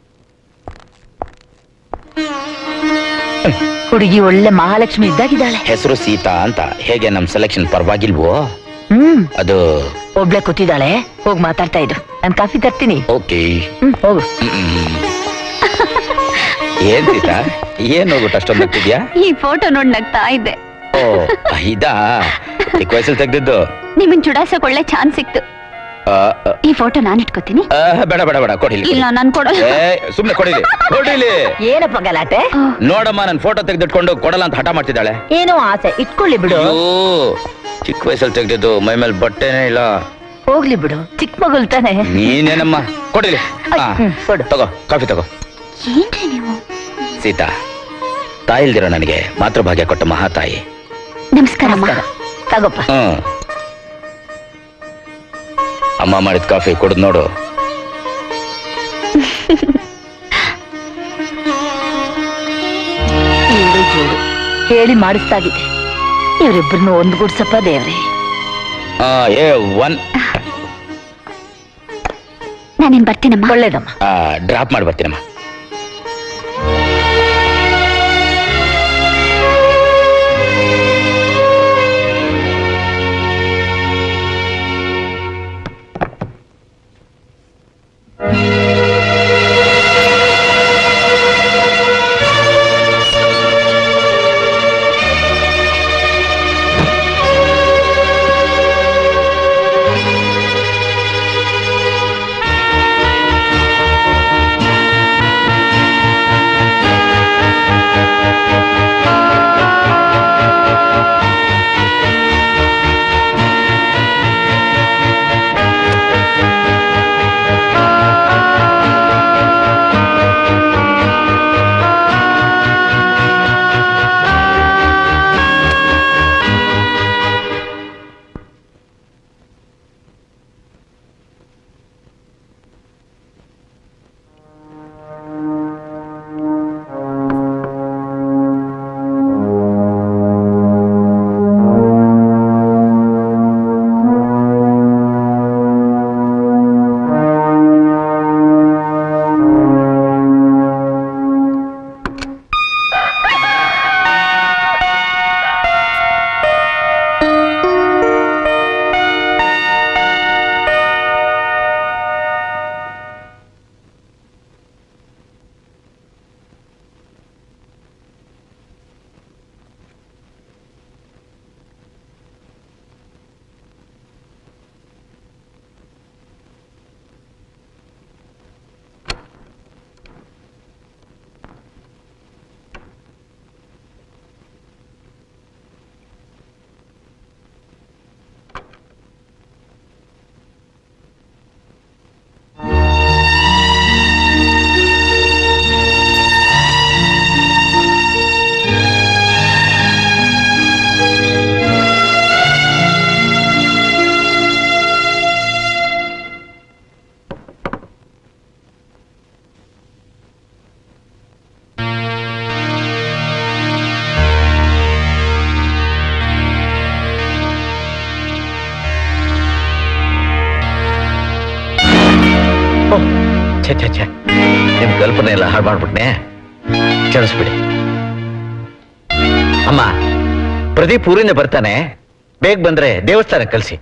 ಹುಡುಗಿ ಒಳ್ಳೆ ಮಹಾಲಕ್ಷ್ಮಿ ಇದ್ದಾಗಿದ್ದಾಳೆ. ಹೆಸರು ಸೀತಾ ಅಂತ. ಹೇಗೆ ನಮ್ ಸೆಲೆಕ್ಷನ್ ಪರವಾಗಿಲ್ವೋ? ಹ್ಮ್ ಅದು ಒಬ್ಳೆ ಕೂತಿದ್ದಾಳೆ. ಹೋಗಿ ಮಾತಾಡ್ತಾ ಇದ್ದು, ನಾನು ಕಾಫಿ ತರ್ತೀನಿ. ಓಕೆ. ಹ್ಮ್ ಹೋಗು. ಏನ್ ಸೀತಾ, ಏನ್ ಹೋಗ್ಬಿಟ್ಟು ಅಷ್ಟೊಂದು ನಗ್ತಿದ್ಯಾ? ಈ ಫೋಟೋ ನೋಡಿ ನಗ್ತಾ ಇದ್ದೆ. ಓ, ಇದಾ ಚಿಕ್ಕ ವಯಸ್ಸಲ್ಲಿ ತೆಗ್ದಿದ್ದು? ನಿಮ್ಮನ್ ಚುಡಾಸಕ್ ಒಳ್ಳೆ ಚಾನ್ಸ್ ಸಿಕ್ತು. ಈ ಫೋಟೋ ನಾನು ಇಟ್ಕೋತೀನಿ. ಬೇಡ ಬೇಡ ಬೇಡ, ಕೊಡಿಲಿ. ಇಲ್ಲ, ನಾನು ಕೊಡಲ್ಲ. ಸುಮ್ನೆ ಕೊಡಿಲಿ, ಕೊಡಿಲಿ. ಏನಪ್ಪ ಗಲಾಟೆ? ನೋಡಮ್ಮ, ನನ್ ಫೋಟೋ ತೆಗೆದಿಟ್ಕೊಂಡು ಕೊಡಲ್ಲ ಅಂತ ಹಠ ಮಾಡ್ತಿದ್ದಾಳೆ. ಏನೋ ಆಸೆ, ಇಟ್ಕೊಳ್ಳಿ ಬಿಡು. ಚಿಕ್ಕ ವಯಸ್ಸಲ್ಲಿ ತೆಗ್ದಿದ್ದು, ಮೈ ಮೇಲೆ ಬಟ್ಟೆನೇ ಇಲ್ಲ. ಹೋಗ್ಲಿ ಬಿಡು, ಚಿಕ್ಕ ಮಗುಲ್ ತಾನೆ. ನೀನೇನಮ್ಮ, ಕೊಡಿಲಿ. ತಗೋ, ಕಾಫಿ ತಗೋ. ಏನ್ರಿ ನೀವು? ಸೀತಾ, ತಾಯಿ ಇಲ್ದಿರೋ ನನಗೆ ಮಾತೃಭಾಗ್ಯ ಕೊಟ್ಟ ಮಹಾತಾಯಿ. ನಮಸ್ಕಾರ. ತಗೋಪ್ಪ. ಹ್ಮ್, ಅಮ್ಮ ಮಾಡಿದ ಕಾಫಿ ಕುಡಿದ್ ನೋಡು. ಏಳು ಜೋಡು ಹೇಳಿ ಮಾಡಿಸ್ತಾಗಿದೆ. ಇವರಿಬ್ಬರನ್ನು ಒಂದುಗೂಡ್ಸಪ್ಪ ದೇವ್ರೆ. ಏ ಒನ್ ನಾನೇನ್ ಬರ್ತೀನಮ್ಮ. ಒಳ್ಳೇದಮ್ಮ. ಡ್ರಾಪ್ ಮಾಡಿ ಬರ್ತೀನಮ್ಮ. ಛೆ ಛೆ ಛೆ ನಿಮ್ ಕಲ್ಪನೆ ಎಲ್ಲ ಹಾಳು ಮಾಡ್ಬಿಟ್ನೆ. ಕ್ಷಮಿಸ್ಬಿಡಿ. ಅಮ್ಮ, ಪ್ರದೀಪ್ ಊರಿಂದ ಬರ್ತಾನೆ, ಬೇಗ ಬಂದ್ರೆ ದೇವಸ್ಥಾನಕ್ಕೆ ಕಳಿಸಿ.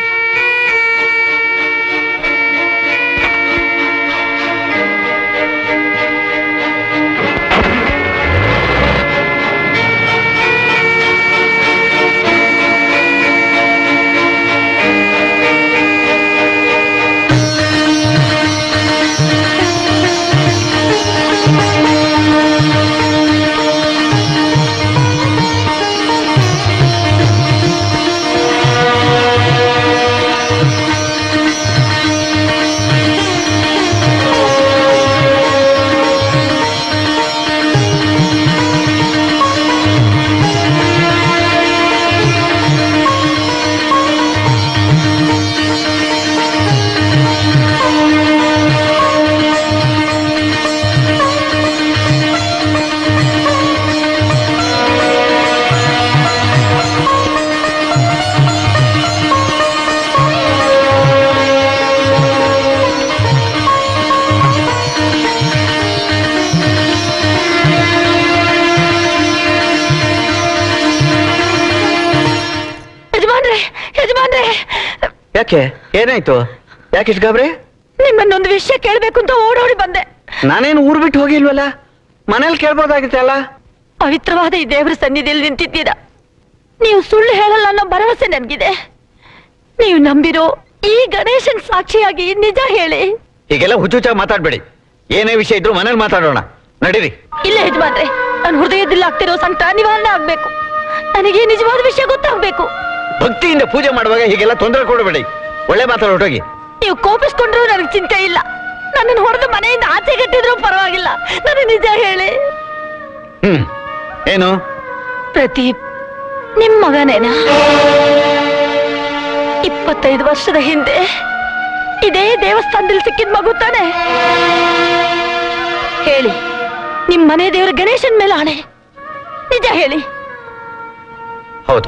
ಯಾಕೆ ಏನಾಯ್ತು? ಯಾಕೆ ಇಷ್ಟು ಗಾಬ್ರಿ? ನಿಮ್ಮನ್ನೊಂದು ವಿಷಯ ಕೇಳ್ಬೇಕು ಅಂತ ಓಡೋಡಿ ಬಂದೆ. ನಾನೇನು ಊರ್ ಬಿಟ್ಟು ಹೋಗಿಲ್ವಲ್ಲ, ಮನೇಲಿ ಕೇಳ್ಬೋದಾಗಿತ್ತೆ ಅಲ್ಲ. ಪವಿತ್ರವಾದ ಈ ದೇವರ ಸನ್ನಿಧಿಯಲ್ಲಿ ನಿಂತಿದ್ದೀರಾ. ನೀವು ಸುಳ್ಳು ಹೇಳಲ್ಲ ಅನ್ನೋ ಭರವಸೆ ನನ್ಗಿದೆ. ನೀವು ನಂಬಿರೋ ಈ ಗಣೇಶನ್ ಸಾಕ್ಷಿಯಾಗಿ ನಿಜ ಹೇಳಿ. ಹೀಗೆಲ್ಲ ಹುಚ್ಚುಚ್ಚ ಮಾತಾಡ್ಬೇಡಿ. ಏನೇ ವಿಷಯ ಇದ್ರು ಮನೇಲಿ ಮಾತಾಡೋಣ, ನಡೀರಿ. ಇಲ್ಲ ಯಜಮಾನ್ರೆ, ನನ್ನ ಹೃದಯದಲ್ಲಿ ಆಗ್ತಿರೋ ಸಂಕಟ ನಿವಾರಣೆ ಆಗ್ಬೇಕು. ನನಗೆ ನಿಜವಾದ ವಿಷಯ ಗೊತ್ತಾಗ್ಬೇಕು. ಭಕ್ತಿಯಿಂದ ಪೂಜೆ ಮಾಡುವಾಗ ಹೀಗೆಲ್ಲ ತೊಂದರೆ ಕೊಡಬೇಡಿ. ಒಳ್ಳೆ ಮಾತಾಡ ಹೊರಟೋಗಿ. ನೀವು ಕೋಪಿಸ್ಕೊಂಡ್ರು ನನಗೆ ಚಿಂತೆ ಇಲ್ಲ. ನನ್ನನ್ನು ಹೊಡೆದು ಮನೆಯಿಂದ ಆಚೆ ಕಟ್ಟಿದ್ರು ಪರವಾಗಿಲ್ಲ. ನನಗೆ ನಿಜ ಹೇಳಿ. ಹ್ಮ್ ಏನು? ಪ್ರದೀಪ್ ನಿಮ್ ಮಗನೇನಾ? ಇಪ್ಪತ್ತೈದು ವರ್ಷದ ಹಿಂದೆ ಇದೇ ದೇವಸ್ಥಾನದಲ್ಲಿ ಸಿಕ್ಕಿದ ಮಗು ತಾನೆ? ಹೇಳಿ, ನಿಮ್ ಮನೆ ದೇವರ ಗಣೇಶನ್ ಮೇಲೆ ಆಣೆ, ನಿಜ ಹೇಳಿ. ಹೌದು,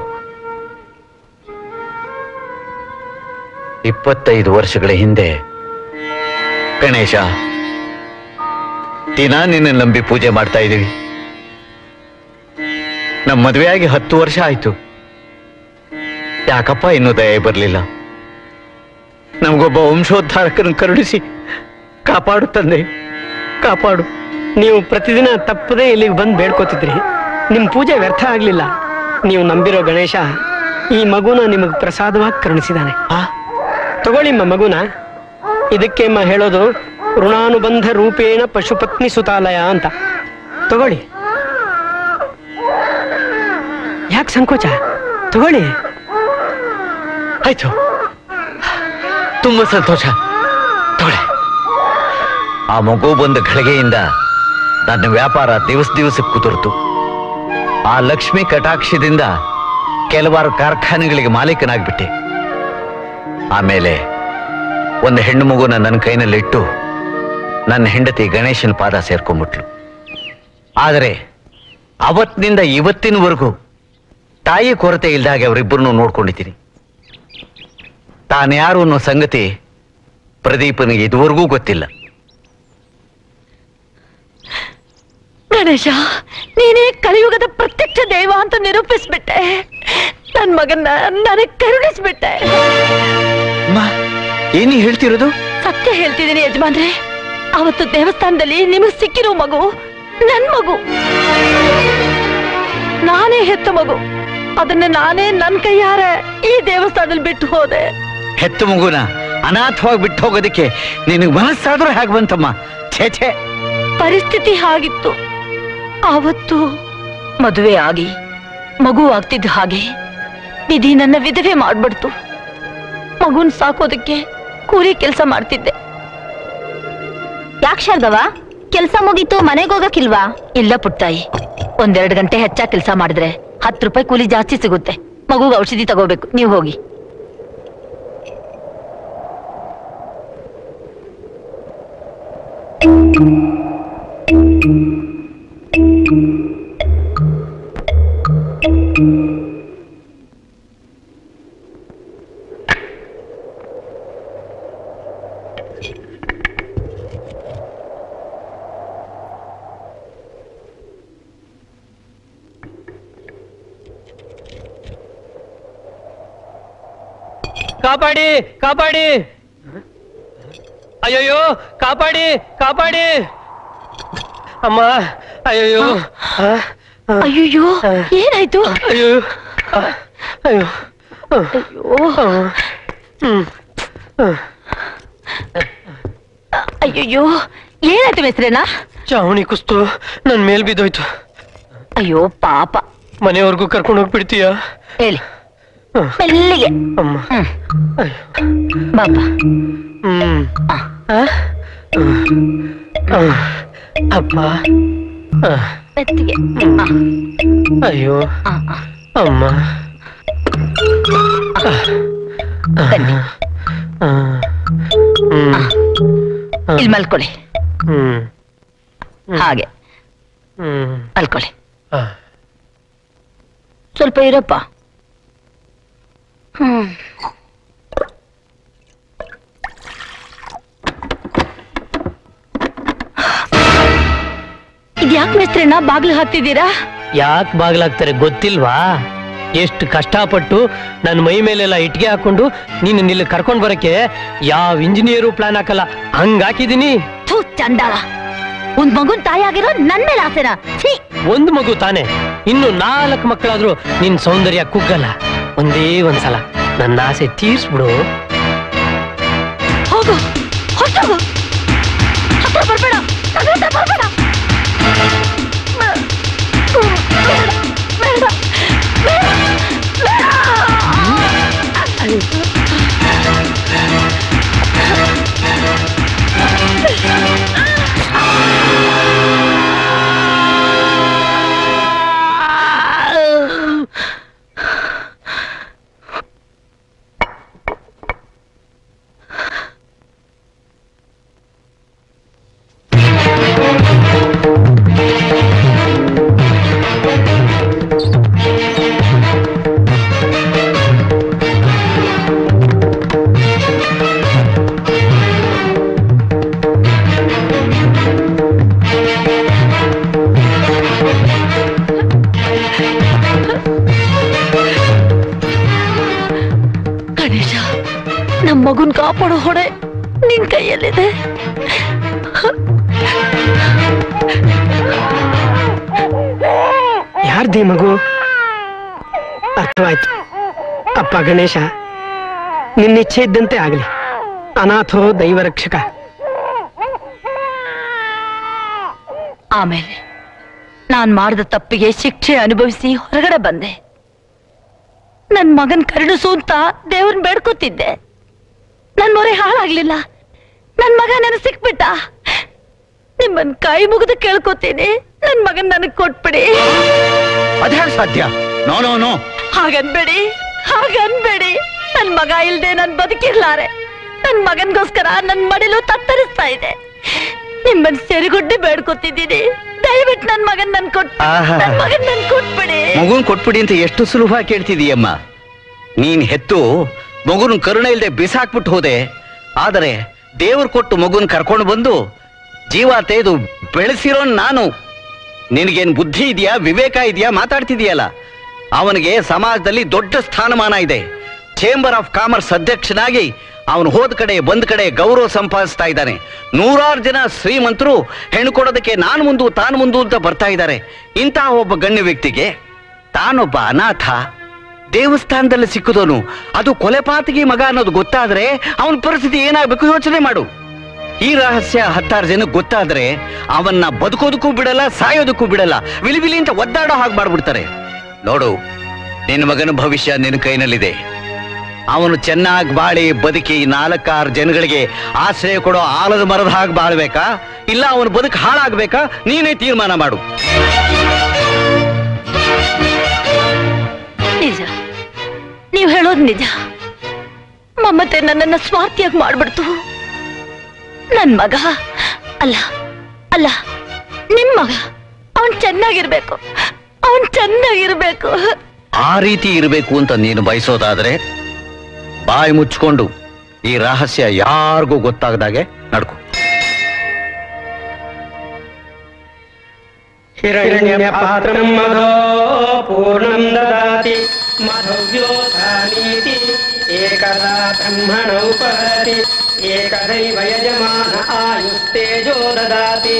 ಇಪ್ಪತ್ತೈದು ವರ್ಷಗಳ ಹಿಂದೆ ಗಣೇಶ ದಿನ ನಿನ್ನ ನಂಬಿ ಪೂಜೆ ಮಾಡ್ತಾ ಇದ್ದೀವಿ. ನಮ್ಮ ಮದುವೆಯಾಗಿ ಹತ್ತು ವರ್ಷ ಆಯ್ತು. ಯಾಕಪ್ಪ ಇನ್ನೂ ದಯೆ ಬರಲಿಲ್ಲ? ನಮಗೊಬ್ಬ ವಂಶೋದ್ಧಾರಕನ ಕರುಣಿಸಿ ಕಾಪಾಡು ತಂದೆ, ಕಾಪಾಡು. ನೀವು ಪ್ರತಿದಿನ ತಪ್ಪದೇ ಇಲ್ಲಿಗೆ ಬಂದು ಬೇಡ್ಕೋತಿದ್ರಿ. ನಿಮ್ ಪೂಜೆ ವ್ಯರ್ಥ ಆಗ್ಲಿಲ್ಲ. ನೀವು ನಂಬಿರೋ ಗಣೇಶ ಈ ಮಗುನ ನಿಮಗೆ ಪ್ರಸಾದವಾಗಿ ಕರುಣಿಸಿದಾನೆ. ಆ ತಗೊಳ್ಳಿಮ್ಮ ಮಗುನ. ಇದಕ್ಕೆ ಅಮ್ಮ ಹೇಳೋದು ಋಣಾನುಬಂಧ ರೂಪೇಣ ಪಶುಪತ್ನಿ ಸುತಾಲಯ ಅಂತ. ತಗೊಳ್ಳಿ. ಯಾಕೆ ಸಂಕೋಚ? ತಗೊಳ್ಳಿ. ಆಯ್ತು, ತುಂಬಾ ಸಂತೋಷ. ತಗೊಳ್ಳಿ. ಆ ಮಗು ಬಂದ ಘಳಿಗೆಯಿಂದ ನನ್ನ ವ್ಯಾಪಾರ ದಿವಸ ದಿವಸಕ್ಕೆ ಕುದುರ್ತು. ಆ ಲಕ್ಷ್ಮಿ ಕಟಾಕ್ಷದಿಂದ ಕೆಲವಾರು ಕಾರ್ಖಾನೆಗಳಿಗೆ ಮಾಲೀಕನಾಗ್ಬಿಟ್ಟೆ. ಆಮೇಲೆ ಒಂದು ಹೆಣ್ಣು ಮಗುನ ನನ್ನ ಕೈನಲ್ಲಿಟ್ಟು ನನ್ನ ಹೆಂಡತಿ ಗಣೇಶನ ಪಾದ ಸೇರ್ಕೊಂಡ್ಬಿಟ್ಲು. ಆದರೆ ಅವತ್ತಿನಿಂದ ಇವತ್ತಿನವರೆಗೂ ತಾಯಿ ಕೊರತೆ ಇಲ್ದಾಗೆ ಅವರಿಬ್ಬರನ್ನು ನೋಡ್ಕೊಂಡಿದ್ದೀನಿ. ತಾನ್ಯಾರು ಅನ್ನೋ ಸಂಗತಿ ಪ್ರದೀಪನಿಗೆ ಇದುವರೆಗೂ ಗೊತ್ತಿಲ್ಲ. ಗಣೇಶ, ನೀನೇ ಕಲಿಯುಗದ ಪ್ರತ್ಯಕ್ಷ ದೈವ ಅಂತ ನಿರೂಪಿಸ್ಬಿಟ್ಟೆ. ನನ್ ಮಗನ್ನ ನನಗೆ ಕರುಣಿಸ್ಬಿಟ್ಟೆ. ಏನಿ ಹೇಳ್ತಿರೋದು? ಸತ್ಯ ಹೇಳ್ತಿದ್ದೀನಿ ಯಜಮಾನ್ರೆ. ಅವತ್ತು ದೇವಸ್ಥಾನದಲ್ಲಿ ನಿಮಗೆ ಸಿಕ್ಕಿರೋ ಮಗು ನನ್ ಮಗು, ನಾನೇ ಹೆತ್ತ ಮಗು. ಅದನ್ನ ನಾನೇ ನನ್ ಕೈಯಾರೆ ಈ ದೇವಸ್ಥಾನದಲ್ಲಿ ಬಿಟ್ಟು ಹೋದೆ. ಹೆತ್ತ ಮಗುನ ಅನಾಥವಾಗಿ ಬಿಟ್ಟು ಹೋಗೋದಕ್ಕೆ ನಿನಗೆ ಮನಸ್ಸಾದ್ರೂ ಹೇಗೆ ಬಂತಮ್ಮ? ಛೇ ಛೇ, ಪರಿಸ್ಥಿತಿ ಹಾಗಿತ್ತು. ಆವತ್ತು ಮದುವೆ ಆಗಿ ಮಗು ಆಗ್ತಿದ್ದ ಹಾಗೆ ವಿಧಿ ನನ್ನ ವಿಧವೆ ಮಾಡ್ಬಿಡ್ತು. ಮಗುನ್ ಸಾಕೋದಕ್ಕೆ ಕೂಲಿ ಕೆಲಸ ಮಾಡ್ತಿದ್ದೆ. ಯಾಕೆ ಶಾರ್ದವ, ಕೆಲಸ ಮುಗೀತು, ಮನೆಗೆ ಹೋಗಕ್ಕಿಲ್ವಾ? ಇಲ್ಲ ಪುಟ್ಟಾಯಿ, ಒಂದೆರಡು ಗಂಟೆ ಹೆಚ್ಚಾಗಿ ಕೆಲಸ ಮಾಡಿದ್ರೆ ಹತ್ತು ರೂಪಾಯಿ ಕೂಲಿ ಜಾಸ್ತಿ ಸಿಗುತ್ತೆ. ಮಗುಗೆ ಔಷಧಿ ತಗೋಬೇಕು, ನೀವು ಹೋಗಿ. ಕಾಪಾಡಿ ಕಾಪಾಡಿ ಅಯ್ಯಯ್ಯೋ ಕಾಪಾಡಿ ಕಾಪಾಡಿ ಅಮ್ಮ ಅಯ್ಯಯ್ಯೋ ಅಯ್ಯಯ್ಯೋ ಏನಾಯ್ತು ಅಯ್ಯೋ ಅಯ್ಯೋ ಅಯ್ಯಯ್ಯೋ ಏನಾಯ್ತು ಮೆಸ್ರೇನಾ? ಚಾವಣಿ ಕುಸ್ತು ನನ್ ಮೇಲ್ ಬಿದ್ದೋಯ್ತು. ಅಯ್ಯೋ ಪಾಪ. ಮನೆಯವ್ರಿಗೂ ಕರ್ಕೊಂಡು ಹೋಗ್ಬಿಡ್ತೀಯಾ? ಹೇಳಿ ಮೆಲ್ಲಿಗೆ. ಅಮ್ಮ ಬಾಬಾ. ಹ್ಮ್ ಅಪ್ಪ ಮೆತ್ತಿಗೆ. ಅಯ್ಯೋ ಅಮ್ಮ ಬನ್ನಿ ಇಲ್ಲಿ ಮಲ್ಕೊಳ್ಳಿ. ಹ್ಮ್ ಹಾಗೆ ಹ್ಮ್ ಮಲ್ಕೊಳ್ಳಿ. ಸ್ವಲ್ಪ ಇರಪ್ಪ. ಹ್ಮ್ ಇದ್ಯಾಕ್ ಮೇಸ್ತ್ರಿನ ಬಾಗ್ಲು ಹಾಕ್ತಿದ್ದೀರಾ? ಯಾಕೆ ಬಾಗ್ಲಾಗ್ತಾರೆ ಗೊತ್ತಿಲ್ವಾ? ಎಷ್ಟು ಕಷ್ಟಪಟ್ಟು ನನ್ನ ಮೈ ಮೇಲೆಲ್ಲ ಇಟ್ಗೆ ಹಾಕೊಂಡು ನೀನು ಇಲ್ಲಿ ಕರ್ಕೊಂಡ್ ಬರಕ್ಕೆ ಯಾವ ಇಂಜಿನಿಯರು ಪ್ಲಾನ್ ಹಾಕಲ್ಲ, ಹಂಗ ಹಾಕಿದೀನಿ. ಥು ಚಂಡಾಳ, ಒಂದ್ ಮಗುನ್ ತಾಯಿ ಆಗಿರೋ ನನ್ ಮೇಲೆ ಆಸೆನಾ? ಒಂದ್ ಮಗು ತಾನೆ, ಇನ್ನು ನಾಲ್ಕು ಮಕ್ಕಳಾದ್ರೂ ನಿನ್ ಸೌಂದರ್ಯ ಕುಗ್ಗಲ್ಲ. ಒಂದೇ ಒಂದ್ಸಲ ನನ್ನ ಆಸೆ ತೀರ್ಸ್ಬಿಡು. ಹೋಗು, ಹೊರಟೋಗು, ಹತ್ರ ಬರ್ಬೇಡ, ಹತ್ರ ಬರ್ಬೇಡ. ಬೇಡ, ಬೇಡ, ಬೇಡ. ಗಣೇಶ, ನಮ್ಮ ಮಗುನ್ ಕಾಪಾಡೋ ಹೊಣೆ ನಿನ್ ಕೈಯಲ್ಲಿದೆ. ಯಾರ್ದೇ ಮಗು? ಅರ್ಥವಾಯ್ತು. ಅಪ್ಪ ಗಣೇಶ, ನಿನ್ನ ಇಚ್ಛೆ ಇದ್ದಂತೆ ಆಗಲಿ. ಅನಾಥೋ ದೈವ ರಕ್ಷಕ. ಆಮೇಲೆ ನಾನ್ ಮಾಡಿದ ತಪ್ಪಿಗೆ ಶಿಕ್ಷೆ ಅನುಭವಿಸಿ ಹೊರಗಡೆ ಬಂದೆ. ನನ್ ಮಗನ್ ಕರುಣಿಸು ಅಂತ ದೇವ್ರನ್ ಬೇಡ್ಕೊತಿದ್ದೆ. ನನ್ ಮೊರೆ ಹಾಳಾಗ್ಲಿಲ್ಲ. ನನ್ ಮಗ ನನಗ್ ಸಿಕ್ಬಿಟ್ಟ. ನಿಮ್ಮನ್ ಕೈ ಮುಗಿದು ಕೇಳ್ಕೊತೀನಿ, ನನ್ ಮಗನ್ ನನಗ್ ಕೊಟ್ಬಿಡಿ. ಅದೇ ಸಾಧ್ಯ? ನೋ ನೋ ನೋ, ಹಾಗನ್ಬೇಡಿ, ಹಾಗನ್ಬೇಡಿ. ನನ್ ಮಗ ಇಲ್ದೆ ನನ್ ಬದುಕಿರ್ಲಾರೆ. ನನ್ ಮಗನ್ಗೋಸ್ಕರ ನನ್ ಮಡಿಲು ತತ್ತರಿಸ್ತಾ ಇದೆ. ನಿಮ್ಮನ್ ಸೆರಿಗುಡ್ಡಿ ಬೇಡ್ಕೊತಿದ್ದೀನಿ, ದಯವಿಟ್ಟು ನನ್ ಮಗನ್ ನನ್ ಕೊಟ್ ನನ್ ಮಗನ್ ನನ್ ಕೊಟ್ಬಿಡಿ. ಮಗುನ್ ಕೊಟ್ಬಿಡಿ ಅಂತ ಎಷ್ಟು ಸುಲಭ ಕೇಳ್ತಿದೀಯಮ್ಮ. ನೀನ್ ಹೆತ್ತು ಮಗುನ್ ಕರುಣೆ ಇಲ್ದೆ ಬಿಸಾಕ್ಬಿಟ್ಟು ಹೋದೆ. ಆದರೆ ದೇವ್ರು ಕೊಟ್ಟು ಮಗುನ್ ಕರ್ಕೊಂಡು ಬಂದು ಜೀವ ತೆಗೆದು ಬೆಳೆಸಿರೋ ನಾನು. ನಿನಗೇನ್ ಬುದ್ಧಿ ಇದೆಯಾ, ವಿವೇಕ ಇದೆಯಾ? ಮಾತಾಡ್ತಿದೀಯಲ್ಲ. ಅವನಿಗೆ ಸಮಾಜದಲ್ಲಿ ದೊಡ್ಡ ಸ್ಥಾನಮಾನ ಇದೆ. ಚೇಂಬರ್ ಆಫ್ ಕಾಮರ್ಸ್ ಅಧ್ಯಕ್ಷನಾಗಿ ಅವನು ಹೋದ ಕಡೆ ಬಂದ ಕಡೆ ಗೌರವ ಸಂಪಾದಿಸ್ತಾ ಇದ್ದಾನೆ. ನೂರಾರು ಜನ ಶ್ರೀಮಂತರು ಹೆಣ್ಣು ಕೊಡೋದಕ್ಕೆ ನಾನು ಮುಂದು ತಾನು ಮುಂದು ಅಂತ ಬರ್ತಾ ಇದ್ದಾರೆ. ಇಂತಹ ಒಬ್ಬ ಗಣ್ಯ ವ್ಯಕ್ತಿಗೆ ತಾನೊಬ್ಬ ಅನಾಥ ದೇವಸ್ಥಾನದಲ್ಲಿ ಸಿಕ್ಕುದವನು, ಅದು ಕೊಲೆಪಾತಗಿ ಮಗ ಅನ್ನೋದು ಗೊತ್ತಾದ್ರೆ ಅವನ ಪರಿಸ್ಥಿತಿ ಏನಾಗಬೇಕು ಯೋಚನೆ ಮಾಡು. ಈ ರಹಸ್ಯ ಹತ್ತಾರು ಜನಕ್ಕೆ ಗೊತ್ತಾದ್ರೆ ಅವನ್ನ ಬದುಕೋದಕ್ಕೂ ಬಿಡಲ್ಲ, ಸಾಯೋದಕ್ಕೂ ಬಿಡಲ್ಲ. ವಿಲಿ ವಿಲಿ ಅಂತ ಒದ್ದಾಡೋ ಹಾಗೆ ಮಾಡ್ಬಿಡ್ತಾರೆ. ನೋಡು, ನಿನ್ನ ಮಗನ ಭವಿಷ್ಯ ನಿನ್ನ ಕೈನಲ್ಲಿದೆ. ಅವನು ಚೆನ್ನಾಗಿ ಬಾಳಿ ಬದುಕಿ ನಾಲ್ಕಾರು ಜನಗಳಿಗೆ ಆಶ್ರಯ ಕೊಡೋ ಆಲದ ಮರದ ಹಾಗೆ ಬಾಳ್ಬೇಕಾ, ಇಲ್ಲ ಅವನ ಬದುಕು ಹಾಳಾಗ್ಬೇಕಾ? ನೀನೇ ತೀರ್ಮಾನ ಮಾಡು. ನಿಜ, ನೀವ್ ಹೇಳೋದ್ ನಿಜ. ಮಮತೆ ನನ್ನನ್ನ ಸ್ವಾರ್ಥಿಯಾಗಿ ಮಾಡ್ಬಿಡ್ತು. ನನ್ ಮಗ ಅಲ್ಲ ಅಲ್ಲ ನಿಮ್ ಮಗ. ಅವನ್ ಚೆನ್ನಾಗಿರ್ಬೇಕು, ಅವನ್ ಚೆನ್ನಾಗಿರ್ಬೇಕು. ಆ ರೀತಿ ಇರಬೇಕು ಅಂತ ನೀನು ಬಯಸೋದಾದ್ರೆ ಬಾಯಿ ಮುಚ್ಕೊಂಡು ಈ ರಹಸ್ಯ ಯಾರಿಗೂ ಗೊತ್ತಾಗದಾಗೆ ನಡ್ಕೊ. ಹಿರಣ್ಯ ಪಾತ್ರಂ ಮಧೋ ಪೂರ್ಣಂ ದದಾತಿ ಮಾಧವ್ಯೋ ಧಾನೀತಿ ಏಕ ಏಕದಾ ಬ್ರಹ್ಮಣ ಉಪಹರತಿ ಏಕದೈವ ಯಜಮಾನ ಆಯುಸ್ತೇಜೋ ದದಾತಿ.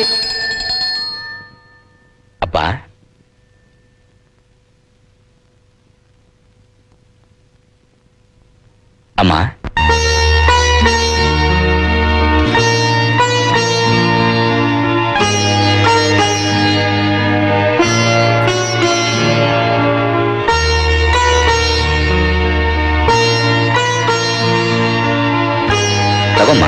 ಅಪ್ಪ, ಅಮ್ಮ, ತಗೊಮ್ಮ.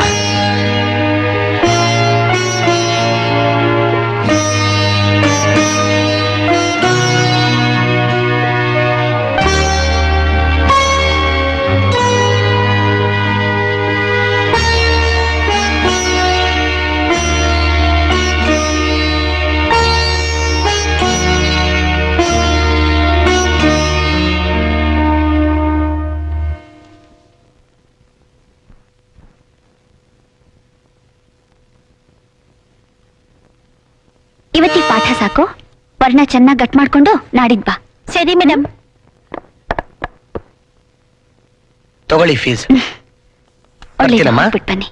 ಇವತ್ತಿಗೆ ಪಾಠ ಸಾಕು. ವರ್ಣ ಚೆನ್ನಾಗಿ ಗಟ್ ಮಾಡ್ಕೊಂಡು ನಾಡಿದ್ ಬಾ. ಸರಿ ಮೇಡಮ್. ತಗೊಳ್ಳಿ ಫೀಸ್. ಬಿಟ್ ಬನ್ನಿ.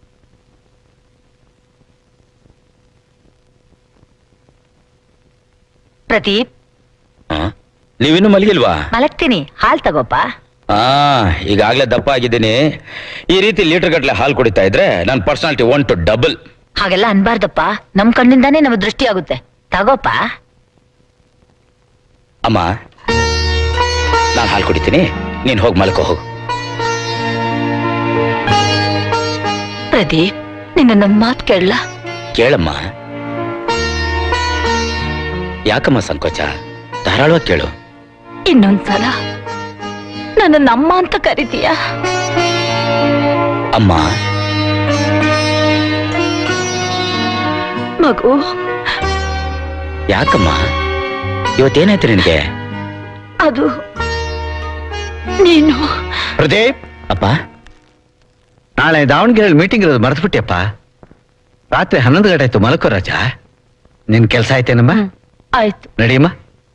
ಪ್ರದೀಪ್, ನೀವಿನ್ನು ಮಲಗಿಲ್ವಾ? ಮಲಗ್ತೀನಿ. ಹಾಲ್ ತಗೋಪ. ಹಾ, ಈಗಾಗ್ಲೇ ದಪ್ಪ ಆಗಿದ್ದೀನಿ. ಈ ರೀತಿ ಲೀಟರ್ ಗಟ್ಲೆ ಹಾಲು ಕುಡಿತಾ ಇದ್ರೆ ನನ್ನ ಪರ್ಸನಾಲಿಟಿ ಒನ್ ಟು ಡಬಲ್. ಹಾಗೆಲ್ಲ ಅನ್ಬಾರ್ದಪ್ಪ, ನಮ್ ಕಣ್ಣಿಂದಾನೇ ನಮ್ಮ ದೃಷ್ಟಿ ಆಗುತ್ತೆ. ತಗೋಪ. ಅಮ್ಮ, ನಾನು ಹಾಲು ಕುಡಿತೀನಿ, ನೀನ್ ಹೋಗಿ ಮಲ್ಕೋ ಹೋಗು. ಪ್ರದೀಪ್, ನಿನ್ನ ನನ್ ಮಾತು ಕೇಳಲ್ಲ? ಕೇಳಮ್ಮ. ಯಾಕಮ್ಮ ಸಂಕೋಚ? ಧಾರಾಳವಾಗಿ ಕೇಳು. ಇನ್ನೊಂದ್ಸಲ ನನ್ನ ಅಮ್ಮ ಅಂತ ಕರಿತೀಯ? ಅಮ್ಮ, ಮಗು. ಯಾಕಮ್ಮ? ಇವತ್ತೇನಾಯ್ತು ನಿನಗೆ? ಅದು ನೀನು. ಪ್ರದೀಪ್, ಅಪ್ಪ, ನಾಳೆ ದಾವಣಗೆರೆಯಲ್ಲಿ ಮೀಟಿಂಗ್ ಇರೋದು ಮರೆತುಬಿಟ್ಟಿಯಪ್ಪ. ರಾತ್ರಿ ಹನ್ನೊಂದು ಗಂಟೆ ಆಯ್ತು, ಮಲಕೋ ರಾಜ. ನಿನ್ ಕೆಲಸ ಆಯ್ತೇನಮ್ಮ? ಆಯ್ತು, ನಡಿಯಮ್ಮ.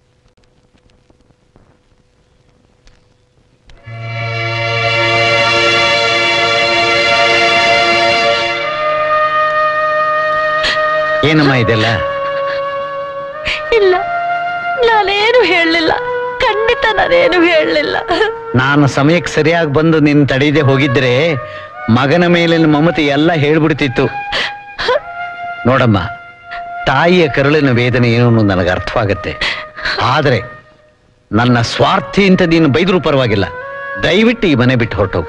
ಏನಮ್ಮ ಇದೆಲ್ಲ? ಇಲ್ಲ, ನಾನೇನು ಹೇಳಲಿಲ್ಲ. ಖಂಡಿತ ನಾನೇನು ಹೇಳಲಿಲ್ಲ. ನಾನು ಸಮಯಕ್ಕೆ ಸರಿಯಾಗಿ ಬಂದು ನಿನ್ ತಡೀದೆ ಹೋಗಿದ್ರೆ ಮಗನ ಮೇಲಿನ ಮಮತೆ ಎಲ್ಲ ಹೇಳ್ಬಿಡ್ತಿತ್ತು. ನೋಡಮ್ಮ, ತಾಯಿಯ ಕರುಳಿನ ವೇದನೆ ಏನು ಅನ್ನೋದು ನನಗೆ ಅರ್ಥವಾಗತ್ತೆ. ಆದ್ರೆ ನನ್ನ ಸ್ವಾರ್ಥಿ ಅಂತ ನೀನು ಬೈದ್ರೂ ಪರವಾಗಿಲ್ಲ. ದಯವಿಟ್ಟು ಈ ಮನೆ ಬಿಟ್ಟು ಹೊರಟೋಗು.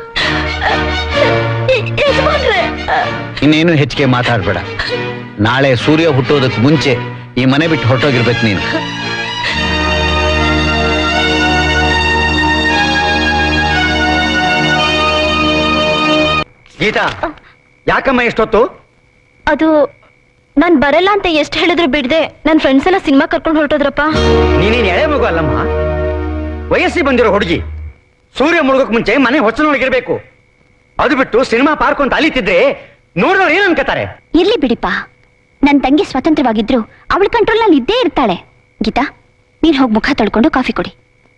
ಇನ್ನೇನು ಹೆಚ್ಚಿಗೆ ಮಾತಾಡ್ಬೇಡ. ನಾಳೆ ಸೂರ್ಯ ಹುಟ್ಟೋದಕ್ಕೆ ಮುಂಚೆ ಈ ಮನೆ ಬಿಟ್ಟು ಹೊರಟೋಗಿರ್ಬೇಕು ನೀನು. ಗೀತಾ, ಯಾಕಮ್ಮ ಎಷ್ಟೊತ್ತು? ಅದು ನಾನ್ ಬರಲ್ಲ ಅಂತ ಎಷ್ಟು ಹೇಳಿದ್ರು ಬಿಡದೆ ನನ್ನ ಫ್ರೆಂಡ್ಸ್ ಎಲ್ಲ ಸಿನಿಮಾ ಕರ್ಕೊಂಡು ಹೊರಟೋದ್ರಪ್ಪ. ನೀನೇನು ಎಳೆ ಮಗು ಅಲ್ಲಮ್ಮ, ವಯಸ್ಸಿಗೆ ಬಂದಿರೋ ಹುಡುಗಿ. ಸೂರ್ಯ ಮುಳುಗಕ್ ಮುಂಚೆ ಮನೆ ಹೊಚ್ಚನೊಳಗಿರ್ಬೇಕು. ಅದು ಬಿಟ್ಟು ಸಿನಿಮಾ ಪಾರ್ಕ್ ಅಂತ ಅಲಿತಿದ್ರೆ ನೋಡಿದವ್ರು ಏನ್ ಅನ್ಕೋತಾರೆ? ಇರ್ಲಿ ಬಿಡಿಪ್ಪ, ನನ್ ತಂಗಿ ಸ್ವತಂತ್ರವಾಗಿದ್ರು ಅವಳ ಕಂಟ್ರೋಲ್ ನಲ್ಲಿ ಇದ್ದೇ ಇರ್ತಾಳೆ. ಗೀತಾ, ನೀನ್ ಹೋಗಿ ಮುಖ ತೊಳ್ಕೊಂಡು ಕಾಫಿ ಕೊಡಿ.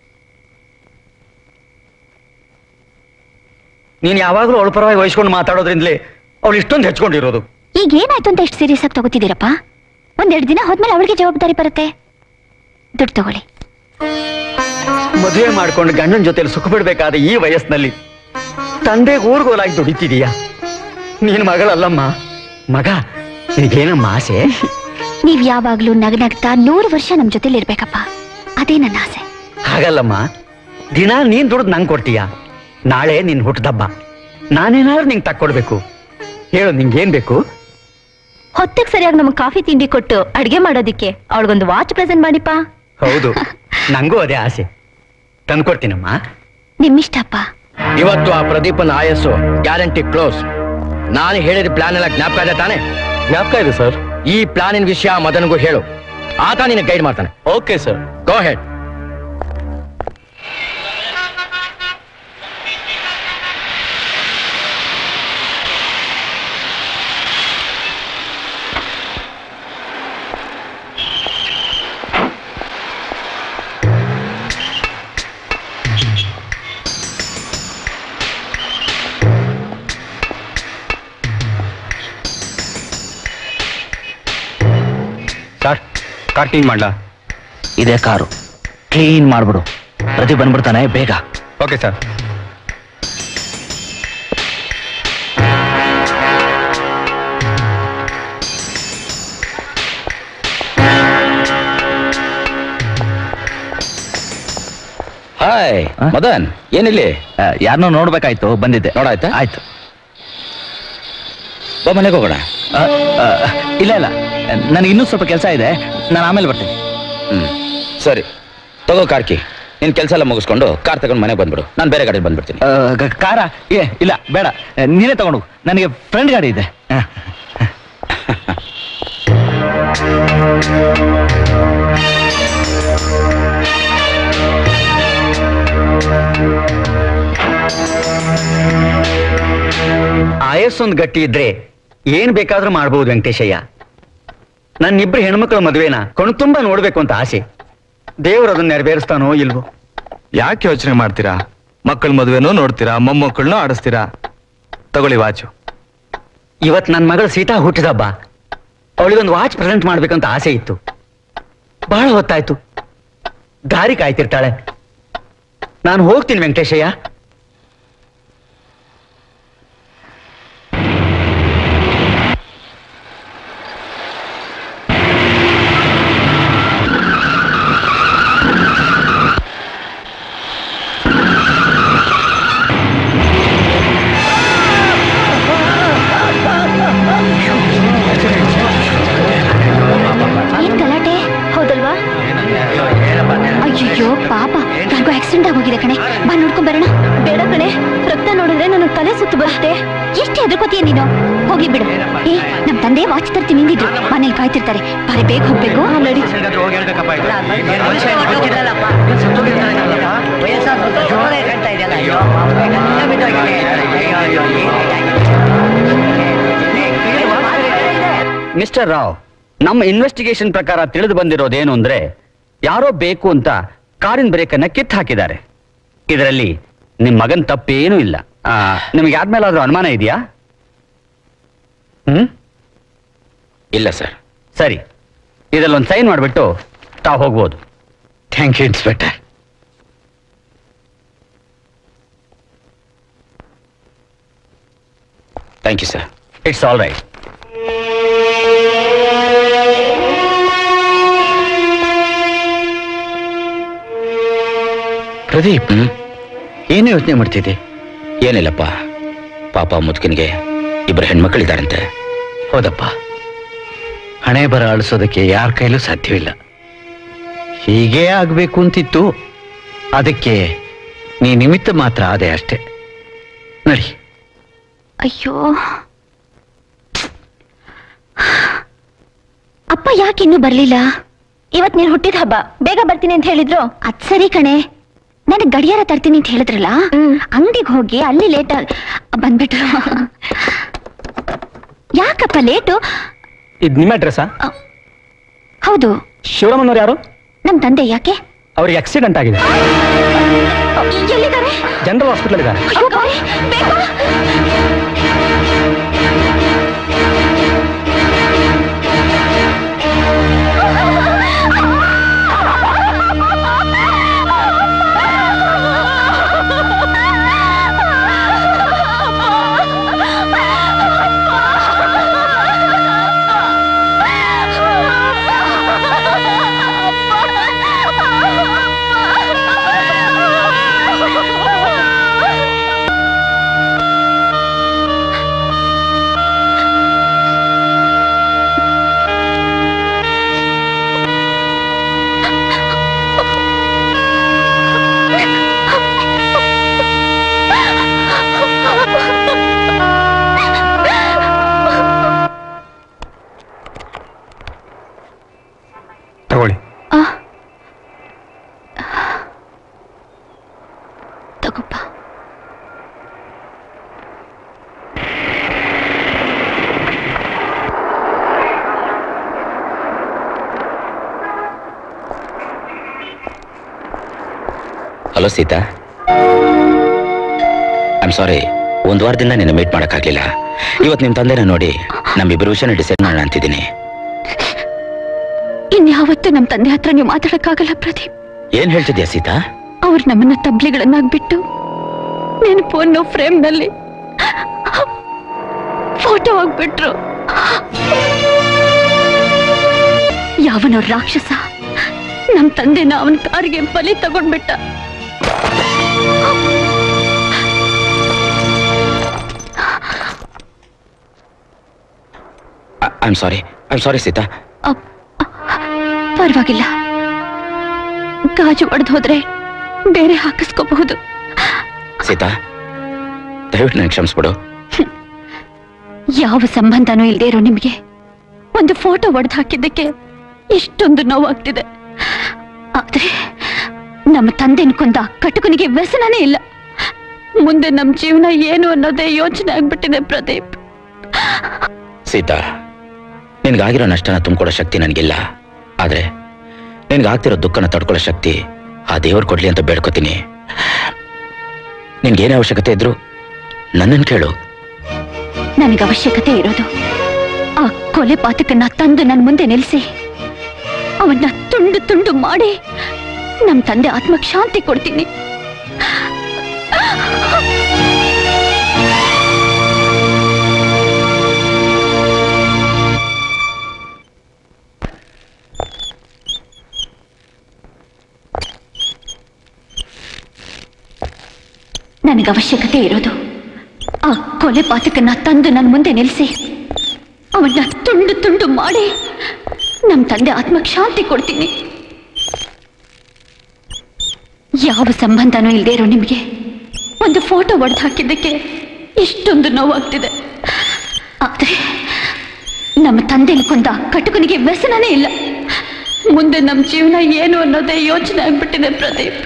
ನೀನ್ ಯಾವಾಗ್ಲೂ ಅವಳ ಪರವಾಗಿ ವಹಿಸ್ಕೊಂಡು ಮಾತಾಡೋದ್ರಿಂದಲೇ ಅವಳು ಇಷ್ಟೊಂದು ಹೆಚ್ಕೊಂಡಿರೋದು. ಈಗ ಏನಾಯ್ತು ಅಂತ ಎಷ್ಟು ಸೀರಿಯಸ್ ಆಗಿ ತಗೋತಿದ್ದೀರಪ್ಪ? ಒಂದೆರಡು ದಿನ ಹೋದ್ಮೇಲೆ ಅವಳಿಗೆ ಜವಾಬ್ದಾರಿ ಬರುತ್ತೆ. ದುಡ್ಡು ತಗೊಳ್ಳಿ. ಮದುವೆ ಮಾಡ್ಕೊಂಡು ಗಂಡನ ಜೊತೆಲಿ ಸುಖ ಬಿಡ್ಬೇಕಾದ ಈ ವಯಸ್ಸಿನಲ್ಲಿ ತಂದೆಗೆ ಊರ್ಗೋಲಾಗಿ ದುಡಿತಿದೀಯಾ? ನೀನ್ ಮಗಳಲ್ಲಮ್ಮ, ಮಗ. ನಿನಗೇನಮ್ಮ ಆಸೆ? ನೀವ್ ಯಾವಾಗ್ಲೂ ನಗನಗ್ತಾ ನೂರು ವರ್ಷ ನಮ್ ಜೊತೆಲಿ ಇರ್ಬೇಕಪ್ಪ, ಅದೇ ನನ್ನ ಆಸೆ. ಹಾಗಲ್ಲಮ್ಮ, ದಿನ ನೀನ್ ದುಡ್ದು ನಂಗೆ ಕೊಡ್ತೀಯ. ನಾಳೆ ನಿನ್ ಹುಟ್ಟದಬ್ಬ, ನಾನೇನಾದ್ರೂ ನಿಂಗೆ ತಕ್ಕೊಡ್ಬೇಕು. ಹೇಳು, ನಿಂಗೇನ್ ಬೇಕು? ಹೊತ್ತಿಗೆ ಸರಿಯಾಗಿ ನಮ್ಗೆ ಕಾಫಿ ತಿಂಡಿ ಕೊಟ್ಟು ಅಡ್ಗೆ ಮಾಡೋದಿಕ್ಕೆ ಅವಳಿಗೊಂದು ವಾಚ್ ಪ್ರೆಸೆಂಟ್ ಮಾಡಿಪ್ಪ. ಹೌದು, ನಂಗೂ ಅದೇ ಆಸೆ. ತಂದ್ಕೊಡ್ತೀನಮ್ಮ. ನಿಮ್ಮಿಷ್ಟಪ್ಪ. ಇವತ್ತು ಆ ಪ್ರದೀಪನ ಆಯಸ್ಸು ಗ್ಯಾರಂಟಿ ಕ್ಲೋಸ್. ನಾನು ಹೇಳಿದ ಪ್ಲಾನ್ ಎಲ್ಲ ಜ್ಞಾಪಕ ಇದೆ ತಾನೆ? ಜ್ಞಾಪಕ ಇದೆ ಸರ್. ಈ ಪ್ಲಾನಿನ ವಿಷಯ ಮದನ್ಗೂ ಹೇಳು, ಆತ ನಿನ್ನ ಗೈಡ್ ಮಾಡ್ತಾನೆ. Okay sir. Go ahead. Sir car clean ಮಾಡ್ಲಾ? ಇದೇ ಕಾರು ಕ್ಲೀನ್ ಮಾಡ್ಬಿಡು. ಪ್ರತಿ ಬಂದ್ಬಿಡ್ತಾನೆ ಬೇಗ. Okay sir. ಹಾಯ್ ಮದನ್, ಏನಿಲ್ಲಿ? ಯಾರನ್ನೋ ನೋಡ್ಬೇಕಾಯ್ತು, ಬಂದಿದ್ದೆ. ನೋಡಾಯ್ತಾ? ಆಯ್ತು, ಬಾ ಮನೆಗೆ ಹೋಗೋಣ. ಆ, ಆ, ಇಲ್ಲ ಇಲ್ಲ, ನನಗೆ ಇನ್ನೂ ಸ್ವಲ್ಪ ಕೆಲಸ ಇದೆ, ನಾನು ಆಮೇಲೆ ಬರ್ತೀನಿ. ಹ್ಮ್ ಸರಿ, ತಗೋ ಕಾರ್ಕಿ. ನಿನ್ ಕೆಲಸ ಎಲ್ಲ ಮುಗಿಸ್ಕೊಂಡು ಕಾರ್ ತಗೊಂಡು ಮನೆಗೆ ಬಂದ್ಬಿಡು. ನಾನು ಬೇರೆ ಗಾಡಿ ಬಂದ್ಬಿಡ್ತೀನಿ. ಆ, ಗ- ಕಾರ ಏ ಇಲ್ಲ ಬೇಡ, ನೀನೇ ತಗೊಂಡು ಹೋಗು. ನನಗೆ ಫ್ರೆಂಡ್ ಗಾಡಿ ಇದೆ. ಆ. ಆಯಸ್ಸೊಂದು ಗಟ್ಟಿ ಇದ್ರೆ ಏನ್ ಬೇಕಾದ್ರೂ ಮಾಡ್ಬೋದು ವೆಂಕಟೇಶಯ್ಯ. ನನ್ನಿಬ್ರು ಹೆಣ್ಮಕ್ಳ ಮದುವೆನ ಕಣು ತುಂಬಾ ನೋಡ್ಬೇಕು ಅಂತ ಆಸೆ. ದೇವ್ರು ಅದನ್ನ ನೆರವೇರಿಸ್ತಾನೋ ಇಲ್ವೋ? ಯಾಕೆ ಯೋಚನೆ ಮಾಡ್ತೀರಾ? ಮಕ್ಕಳ ಮದುವೆನೂ ನೋಡ್ತೀರಾ, ಮೊಮ್ಮಕ್ಕಳನ್ನೂ ಆಡಿಸ್ತೀರಾ. ತಗೊಳ್ಳಿ ವಾಚು. ಇವತ್ ನನ್ ಮಗಳು ಸೀತಾ ಹುಟ್ಟಿದಬ್ಬ. ಅವಳಿಗೊಂದು ವಾಚ್ ಪ್ರೆಸೆಂಟ್ ಮಾಡ್ಬೇಕಂತ ಆಸೆ ಇತ್ತು. ಬಹಳ ಹೊತ್ತಾಯ್ತು, ದಾರಿ ಕಾಯ್ತಿರ್ತಾಳೆ. ನಾನು ಹೋಗ್ತೀನಿ ವೆಂಕಟೇಶಯ್ಯ. ಏನ್ ಗಲಾಟೆ ಹೌದಲ್ವಾ? ಅಯ್ಯೋ ಪಾಪ, ಯಾರಿಗೂ ಆಕ್ಸಿಡೆಂಟ್ ಆಗೋಗಿದೆ ಕಣೆ. ಬಾ ನೋಡ್ಕೊಂಡ್ ಬರೋಣ. ಬೇಡ ಕಣೆ, ರಕ್ತ ನೋಡಿದ್ರೆ ನನಗೆ ತಲೆ ಸುತ್ತು ಬರುತ್ತೆ. ಎಷ್ಟು ಹೆದರ್ಕೋತೀಯ ನೀನು? ಹೋಗಿ ಬಿಡು. ಏ, ನಮ್ ತಂದೆ ವಾಚ್ ತರ್ತೀನಿ ನಿಂದಿದ್ರು, ಮನೇಲಿ ಕಾಯ್ತಿರ್ತಾರೆ. ಬಾರಿ ಬೇಗ ಹೋಗ್ಬೇಕು. ನಡಿ. ಮಿಸ್ಟರ್ ರಾವ್, ನಮ್ಮ ಇನ್ವೆಸ್ಟಿಗೇಷನ್ ಪ್ರಕಾರ ತಿಳಿದು ಬಂದಿರೋದೇನು ಅಂದ್ರೆ, ಯಾರೋ ಬೇಕು ಅಂತ ಕಾರಿನ ಬ್ರೇಕ್ ಅನ್ನ ಕಿತ್ತು ಹಾಕಿದ್ದಾರೆ. ಇದರಲ್ಲಿ ನಿಮ್ ಮಗನ್ ತಪ್ಪೇನೂ ಇಲ್ಲ. ಆ, ನಿಮ್ಗೆ ಯಾವ್ದ್ಮೇಲಾದ್ರೂ ಅನುಮಾನ ಇದೆಯಾ? ಹ್ಮ್ ಇಲ್ಲ ಸರ್. ಸರಿ, ಇದಲ್ಲೊಂದು ಸೈನ್ ಮಾಡಿಬಿಟ್ಟು ತಾವು ಹೋಗ್ಬೋದು. Thank you inspector. Thank you sir. It's all right. Pradeep, ಏನು ಯೋಚನೆ ಮಾಡ್ತಿದ್ದೆ? ಏನಿಲ್ಲಪ್ಪ, ಪಾಪ ಮುದುಕನಿಗೆ ಇಬ್ಬರು ಹೆಣ್ಮಕ್ಳಿದಾರಂತೆ. ಹೌದಪ್ಪ, ಹಣೆ ಬರ ಅಳಿಸೋದಕ್ಕೆ ಯಾರ ಕೈಲೂ ಸಾಧ್ಯವಿಲ್ಲ. ಹೀಗೇ ಆಗ್ಬೇಕು ಅಂತಿತ್ತು, ಅದಕ್ಕೆ ನೀ ನಿಮಿತ್ತ ಮಾತ್ರ ಆದೆ ಅಷ್ಟೇ. ನಡಿ. ಅಯ್ಯೋ, ಅಪ್ಪ ಯಾಕೆ ಇನ್ನೂ ಬರ್ಲಿಲ್ಲ? ಇವತ್ ನೀನ್ ಹುಟ್ಟಿದ ಹಬ್ಬ, ಬೇಗ ಬರ್ತೀನಿ ಅಂತ ಹೇಳಿದ್ರು. ಅದ್ ಸರಿ ಕಣೆ, ನನಗ್ ಗಡಿಯಾರ ತರ್ತೀನಿ ಅಂತ ಹೇಳಿದ್ರಲ್ಲ, ಅಂಗಡಿಗೆ ಹೋಗಿ ಅಲ್ಲಿ ಲೇಟ್ ಬಂದ್ಬಿಟ್ರು. ಯಾಕಪ್ಪ ಲೇಟು? ಇದು ನಿಮ್ಮ ಅಡ್ರೆಸ್ಸಾ? ಹೌದು. ಶಿವರಾಮನವ್ರು ಯಾರು? ನಮ್ ತಂದೆ. ಯಾಕೆ? ಅವ್ರಿಗೆ ಆಕ್ಸಿಡೆಂಟ್ ಆಗಿದೆ. ಎಲ್ಲಿದ್ದಾರೆ? ಜನರಲ್ ಹಾಸ್ಪಿಟಲ್ ಇದ್ದಾರೆ. ಅಯ್ಯೋ, ಬಾರಿ, ಬೇಗ. ತಗೊಳ್ಳಿ. ತಗೋಪ್ಪ. Hello Sita, I am sorry, ಒಂದು ವಾರದಿಂದ ನಿನ್ನ ಮೀಟ್ ಮಾಡೋಕ್ಕಾಗಲಿಲ್ಲ. ಇವತ್ತು ನಿಮ್ಮ ತಂದೆನ ನೋಡಿ ನಮ್ಮಿಬ್ಬರು ವಿಷಯನ ಡಿಸೈಡ್ ಮಾಡೋಣ ಅಂತಿದ್ದೀನಿ. ಇನ್ಯಾವತ್ತೂ ನಮ್ಮ ತಂದೆ ಹತ್ರ ನೀವು ಮಾತಾಡಕ್ಕಾಗಲ್ಲ ಪ್ರದೀಪ್. ಏನ್ ಹೇಳ್ತಿದ್ಯಾ ಸೀತಾ? ಅವ್ರು ನಮ್ಮನ್ನ ತಬ್ಲಿಗಳನ್ನಾಗ್ಬಿಟ್ಟು ನೆನಪು ಅನ್ನೋ ಫ್ರೇಮ್ ನಲ್ಲಿ ಫೋಟೋ ಆಗ್ಬಿಟ್ರು. ಯಾವನೋ ರಾಕ್ಷಸ ನಮ್ ತಂದೆನ ಅವನ ಕಾರಿಗೆ ಬಲಿ ತಗೊಂಡ್ಬಿಟ್ಟ. I am sorry I am sorry Sita. ಪರವಾಗಿಲ್ಲ, ಗಾಜು ಒಡೆದು ಹೋದ್ರೆ ಬೇರೆ ಹಾಕಿಸ್ಕೋಬಹುದು. ಸೀತಾ, ದಯವಿಟ್ಟು ನನಗೆ ಕ್ಷಮಿಸ್ಬಿಡು. ಯಾವ ಸಂಬಂಧನೂ ಇಲ್ಲದೆ ಇರೋ ನಿಮಗೆ ಒಂದು ಫೋಟೋ ಒಡೆದು ಹಾಕಿದ್ದಕ್ಕೆ ಇಷ್ಟೊಂದು ನೋವಾಗ್ತಿದೆ. ಆದ್ರೆ ನಮ್ಮ ತಂದೆನ ಕೊಂದ ಕಟುಕನಿಗೆ ವ್ಯಸನನೇ ಇಲ್ಲ. ಮುಂದೆ ನಮ್ಮ ಜೀವನ ಏನು ಅನ್ನೋದೇ ಯೋಚನೆ ಆಗ್ಬಿಟ್ಟಿದೆ ಪ್ರದೀಪ್. ಸೀತಾ, ನಿನ್ಗಾಗಿರೋ ನಷ್ಟನ ತುಂಬಿಕೊಡೋ ಶಕ್ತಿ ನನಗಿಲ್ಲ. ಆದ್ರೆ ನಿನ್ಗಾಗ್ತಿರೋ ದುಃಖನ ತಡ್ಕೊಳ್ಳೋ ಶಕ್ತಿ ಆ ದೇವ್ರು ಕೊಡ್ಲಿ ಅಂತ ಬೇಡ್ಕೋತೀನಿ. ನಿನ್ಗೇನೇ ಅವಶ್ಯಕತೆ ಇದ್ರು ನನ್ನನ್ನು ಕೇಳು. ನನಗೆ ಅವಶ್ಯಕತೆ ಇರೋದು ಆ ಕೊಲೆ ಪಾತಕನ್ನ ತಂದು ನನ್ನ ಮುಂದೆ ನಿಲ್ಲಿಸಿ ಅವನ್ನ ತುಂಡು ತುಂಡು ಮಾಡಿ ನಮ್ಮ ತಂದೆ ಆತ್ಮಕ್ಕೆ ಶಾಂತಿ ಕೊಡ್ತೀನಿ. ನನಗೆ ಅವಶ್ಯಕತೆ ಇರೋದು ಆ ಕೊಲೆ ಪಾತಕನ್ನ ತಂದು ನನ್ನ ಮುಂದೆ ನಿಲ್ಲಿಸಿ ಅವನ್ನ ತುಂಡು ತುಂಡು ಮಾಡಿ ನಮ್ಮ ತಂದೆ ಆತ್ಮಕ್ಕೆ ಶಾಂತಿ ಕೊಡ್ತೀನಿ. ಯಾವ ಸಂಬಂಧನೂ ಇಲ್ಲದೆ ಇರೋ ನಿಮಗೆ ಒಂದು ಫೋಟೋ ಒಡೆದು ಹಾಕಿದ್ದಕ್ಕೆ ಇಷ್ಟೊಂದು ನೋವಾಗ್ತಿದೆ. ಆದ್ರೆ ನಮ್ಮ ತಂದೆನ ಕೊಂದ ಕಟುಕನಿಗೆ ವ್ಯಸನನೇ ಇಲ್ಲ. ಮುಂದೆ ನಮ್ಮ ಜೀವನ ಏನು ಅನ್ನೋದೇ ಯೋಚನೆ ಆಗ್ಬಿಟ್ಟಿದೆ ಪ್ರದೀಪ್.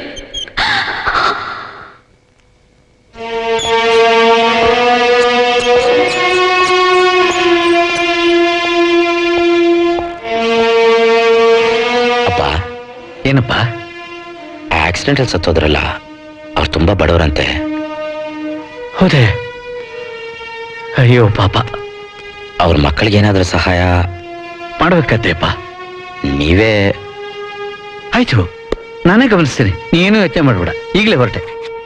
ಅಪ್ಪ, ಏನಪ್ಪ? ಆಕ್ಸಿಡೆಂಟ್ ಅಲ್ಲಿ ಸತ್ತೋದ್ರಲ್ಲ, ಅವ್ರು ತುಂಬಾ ಬಡವರಂತೆ. ಹೌದೇ? ಅಯ್ಯೋ ಪಾಪ. ಅವ್ರ ಮಕ್ಕಳಿಗೆ ಏನಾದ್ರೂ ಸಹಾಯ ಮಾಡ್ಬೇಕತ್ತೇಪ್ಪ. ನೀವೇ? ಆಯ್ತು, ನಾನೇ ಗಮನಿಸ್ತೀನಿ, ನೀನು ಯೋಚನೆ ಮಾಡ್ಬೇಡ. ಈಗಲೇ ಹೊರಟೆ.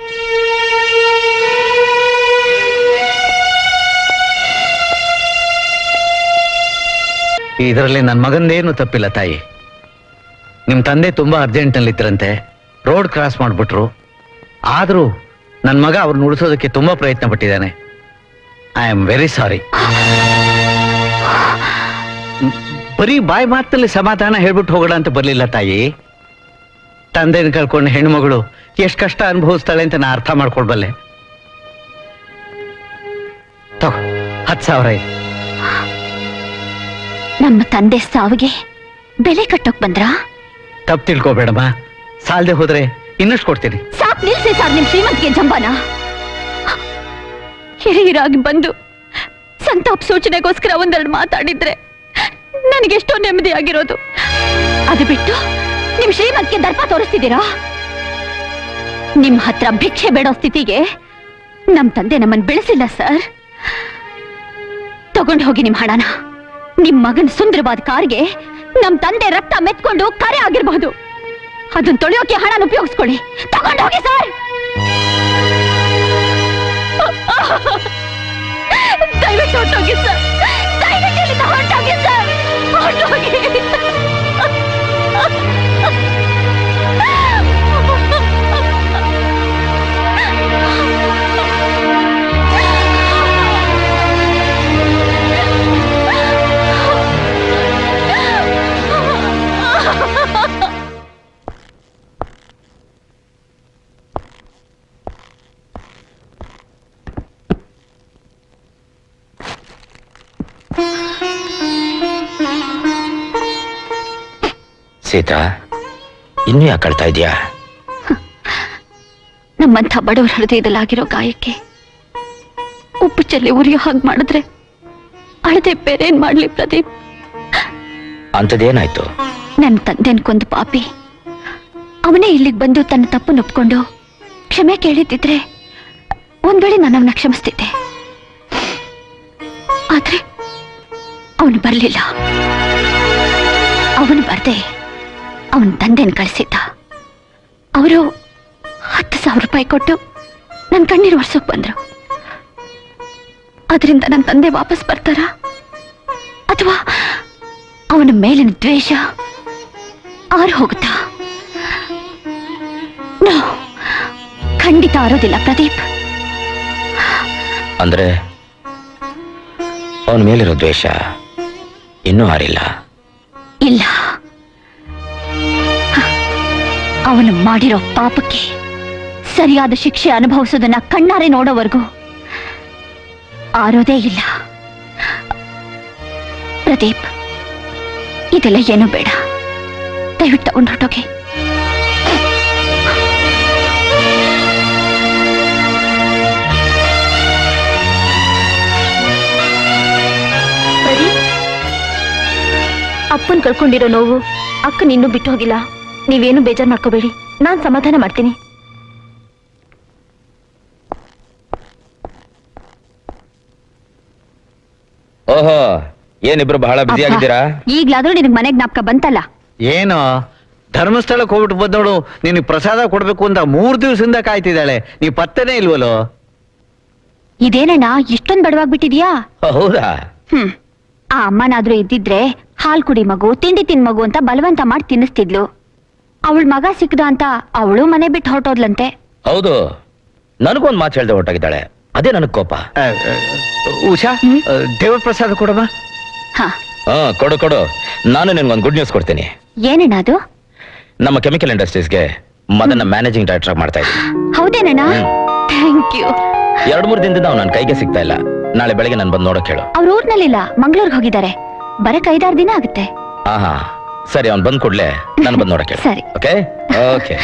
ಇದರಲ್ಲಿ ನನ್ನ ಮಗಂದೇನು ತಪ್ಪಿಲ್ಲ ತಾಯಿ. ನಿಮ್ ತಂದೆ ತುಂಬಾ ಅರ್ಜೆಂಟ್ನಲ್ಲಿ ಇದ್ರಂತೆ, ರೋಡ್ ಕ್ರಾಸ್ ಮಾಡ್ಬಿಟ್ರು. ಆದ್ರೂ ನನ್ನ ಮಗ ಅವ್ರನ್ನ ಉಳಿಸೋದಕ್ಕೆ ತುಂಬಾ ಪ್ರಯತ್ನ ಪಟ್ಟಿದ್ದಾನೆ. I am very sorry. ಬರೀ ಬಾಯಿ ಮಾತಲ್ಲಿ ಸಮಾಧಾನ ಹೇಳ್ಬಿಟ್ಟು ಹೋಗೋಣ ಅಂತ ಬರ್ಲಿಲ್ಲ ತಾಯಿ. ತಂದೆನ ಕಳ್ಕೊಂಡು ಹೆಣ್ಮಗಳು ಎಷ್ಟು ಕಷ್ಟ ಅನುಭವಿಸ್ತಾಳೆ ಅಂತ ನಾ ಅರ್ಥ ಮಾಡ್ಕೊಳ್ಬಲ್ಲೆ. ತಗೋ, ಹತ್ತು ಸಾವಿರ ಇದೆ. ನಮ್ಮ ತಂದೆ ಸಾವಿಗೆ ಬೆಲೆ ಕಟ್ಟೋಕ್ ಬಂದ್ರಾ? ತಪ್ಪು ತಿಳ್ಕೊಬೇಡಮ್ಮ, ಸಾಲದೆ ಹೋದ್ರೆ ಇನ್ನಷ್ಟು ಕೊಡ್ತೀನಿ. ಸಾಕ್ ನಿಲ್ಸಿ ಸರ್ ನಿಮ್ ಶ್ರೀಮಂತಿಗೆ ಜಂಬಾನ. ಹಿರಿಯರಾಗಿ ಬಂದು ಸಂತಾಪ ಸೂಚನೆಗೋಸ್ಕರ ಒಂದೆರಡು ಮಾತಾಡಿದ್ರೆ ನನಗೆಷ್ಟೋ ನೆಮ್ಮದಿ ಆಗಿರೋದು. ಅದು ಬಿಟ್ಟು ನಿಮ್ ಶ್ರೀಮಂತಿಗೆ ದರ್ಪ ತೋರಿಸ್ತಿದ್ದೀರಾ? ನಿಮ್ ಹತ್ರ ಭಿಕ್ಷೆ ಬೇಡೋ ಸ್ಥಿತಿಗೆ ನಮ್ ತಂದೆ ನಮ್ಮನ್ನು ಬೆಳೆಸಿಲ್ಲ ಸರ್. ತಗೊಂಡು ಹೋಗಿ ನಿಮ್ ಹಣನ. ನಿಮ್ ಮಗನ್ ಸುಂದರವಾದ ಕಾರ್ಗೆ ನಮ್ ತಂದೆ ರಕ್ತ ಮೆತ್ಕೊಂಡು ಕರೆ ಆಗಿರಬಹುದು. ಅದನ್ನ ತೊಳೆಯೋಕೆ ಹಣನ ಉಪಯೋಗಿಸ್ಕೊಳ್ಳಿ. ತಗೊಂಡು ಹೋಗಿ ಸರ್. ದಯವಿಟ್ಟು ಹೊರಟೋಗಿ ಸರ್. ದಯವಿಟ್ಟು ಇಲ್ಲಿಂದ ಹೊರಟೋಗಿ ಸರ್. ಹೊರಟೋಗಿ. ಸೀತಾ, ಇನ್ನೂ ಯಾಕೆ ಅಳ್ತಾ ಇದೆಯಾ? ನಮ್ಮಂಥ ಬಡವರ ಹೃದಯದಲ್ಲಾಗಿರೋ ಗಾಯಕ್ಕೆ ಉಪ್ಪು ಚೆಲ್ಲಿ ಉರಿಯೋ ಹಾಗೆ ಮಾಡಿದ್ರೆ ಅಳದೆ ಬೇರೆ ಏನ್ ಮಾಡ್ಲಿ ಪ್ರದೀಪ್? ಅಂಥದ್ದೇನಾಯ್ತು? ನನ್ನ ತಂದೆನ್ ಕೊಂದು ಪಾಪಿ ಅವನೇ ಇಲ್ಲಿಗೆ ಬಂದು ತನ್ನ ತಪ್ಪನ್ನು ಒಪ್ಕೊಂಡು ಕ್ಷಮೆ ಕೇಳಿದ್ದಿದ್ರೆ ಒಂದ್ ವೇಳೆ ನಾನು ಅವನ ಕ್ಷಮಿಸ್ತಿದ್ದೆ. ಆದ್ರೆ ಅವನು ಬರಲಿಲ್ಲ. ಅವನು ಬರ್ದೆ ಅವನ ತಂದೆನ ಕಳಿಸಿದ್ದ. ಅವರು ಹತ್ತು ಸಾವಿರ ರೂಪಾಯಿ ಕೊಟ್ಟು ನನ್ನ ಕಣ್ಣೀರು ಒರ್ಸೋಕ್ ಬಂದ್ರು. ಅದರಿಂದ ನನ್ನ ತಂದೆ ವಾಪಸ್ ಬರ್ತಾರಾ ಅಥವಾ ಅವನ ಮೇಲಿನ ದ್ವೇಷ ಆರು ಹೋಗುತ್ತಾ? ನೋ, ಖಂಡಿತ ಆರೋದಿಲ್ಲ ಪ್ರದೀಪ್. ಅಂದ್ರೆ ಅವನ ಮೇಲಿರೋ ದ್ವೇಷ ಇನ್ನೂ ಆರಿಲ್ಲ? ಇಲ್ಲ, ಅವನು ಮಾಡಿರೋ ಪಾಪಕ್ಕೆ ಸರಿಯಾದ ಶಿಕ್ಷೆ ಅನುಭವಿಸೋದನ್ನ ಕಣ್ಣಾರೆ ನೋಡೋವರೆಗೂ ಆರೋದೇ ಇಲ್ಲ. ಪ್ರದೀಪ್, ಇದೆಲ್ಲ ಏನೂ ಬೇಡ, ದಯವಿಟ್ಟು ತಗೊಂಡು ಹೊರಟೋಗಿ. ಅಪ್ಪನ್ ಕಳ್ಕೊಂಡಿರೋ ನೋವು ಅಕ್ಕನ ಇನ್ನೂ ಬಿಟ್ಟು ಹೋಗಿಲ್ಲ. ನೀವೇನು ಬೇಜಾರು ಮಾಡ್ಕೋಬೇಡಿ, ನಾನ್ ಸಮಾಧಾನ ಮಾಡ್ತೀನಿ. ಓಹೋ, ಏನಿಬ್ರು ಬಹಳ ಬ್ಯುಸಿ ಆಗಿದ್ದೀರಾ? ಈಗ್ಲಾದ್ರೂ ನಿನಗ್ ಮನೆಗ್ ಜ್ಞಾಪಕ ಬಂತಲ್ಲ? ಏನು ಧರ್ಮಸ್ಥಳಕ್ಕೆ ಹೋಗ್ಬಿಟ್ಟು ಬಂದವಳು ನಿನಗೆ ಪ್ರಸಾದ ಕೊಡ್ಬೇಕು ಅಂತ ಮೂರ್ ದಿವಸದಿಂದ ಕಾಯ್ತಿದ್ದಾಳೆ, ನೀ ಪತ್ತೆನೇ ಇಲ್ವಲ್ಲೋ? ಇದೇನಣ್ಣ ಇಷ್ಟೊಂದ್ ಬಡವಾಗ್ಬಿಟ್ಟಿದ್ಯಾ? ಹೌದಾ? ಹ್ಮ್ ಆ ಅಮ್ಮನಾದ್ರೂ ಇದ್ದಿದ್ರೆ ಹಾಲ್ ಕುಡಿ ಮಗು, ತಿಂಡಿ ತಿನ್ ಮಗು ಅಂತ ಬಲವಂತ ಮಾಡಿ ತಿನ್ನಿಸ್ತಿದ್ಲು. ಅವಳ ಮಗ ಸಿಕ್ಕದ ಅಂತ ಅವಳು ಮನೆ ಬಿಟ್ಟು ಹೊರಟೋದ್ಲಂತೆ. ಹೌದು, ನನಗೊಂದು ಮಾತು ಹೇಳ್ದೆ ಹೊರಟಾಗಿದ್ದಾಳೆ, ಅದೇ ನನಗ್ ಕೋಪ. ಉಷಾ, ದೇವ್ರ ಪ್ರಸಾದ ಕೊಡಮ್ಮ. ಹಾ ಕೊಡು ಕೊಡು. ನಾನು ನಿನ್ಗೊಂದು ಗುಡ್ ನ್ಯೂಸ್ ಕೊಡ್ತೀನಿ. ಏನಣ್ಣ ಅದು? ನಮ್ಮ ಕೆಮಿಕಲ್ ಇಂಡಸ್ಟ್ರೀಸ್ಗೆ ಮದನ್ನ ಮ್ಯಾನೇಜಿಂಗ್ ಡೈರೆಕ್ಟರ್ ಮಾಡ್ತಾ ಇದ್ದೀನಿ. ಹೌದೇನಣ್ಣ? Thank you. ಎರಡು ಮೂರು ದಿನದಿಂದ ಅವ್ನು ನನ್ನ ಕೈಗೆ ಸಿಗ್ತಾ ಇಲ್ಲ. ನಾಳೆ ಬೆಳಗ್ಗೆ ನಾನು ಬಂದು ನೋಡೋಕೆ ಹೇಳು. ಅವ್ರ ಊರ್ನಲ್ಲಿಲ್ಲ, ಮಂಗಳೂರಿಗೆ ಹೋಗಿದ್ದಾರೆ. ಬರಕ್ ಐದಾರು ದಿನ ಆಗುತ್ತೆ. ಆಹಾ ಸರಿ, ಅವ್ನು ಬಂದ್ ಕೂಡ್ಲೆ ನಾನು ಬಂದು ನೋಡೋಕೆ ಹೇಳು. ಸರಿ. Okay okay.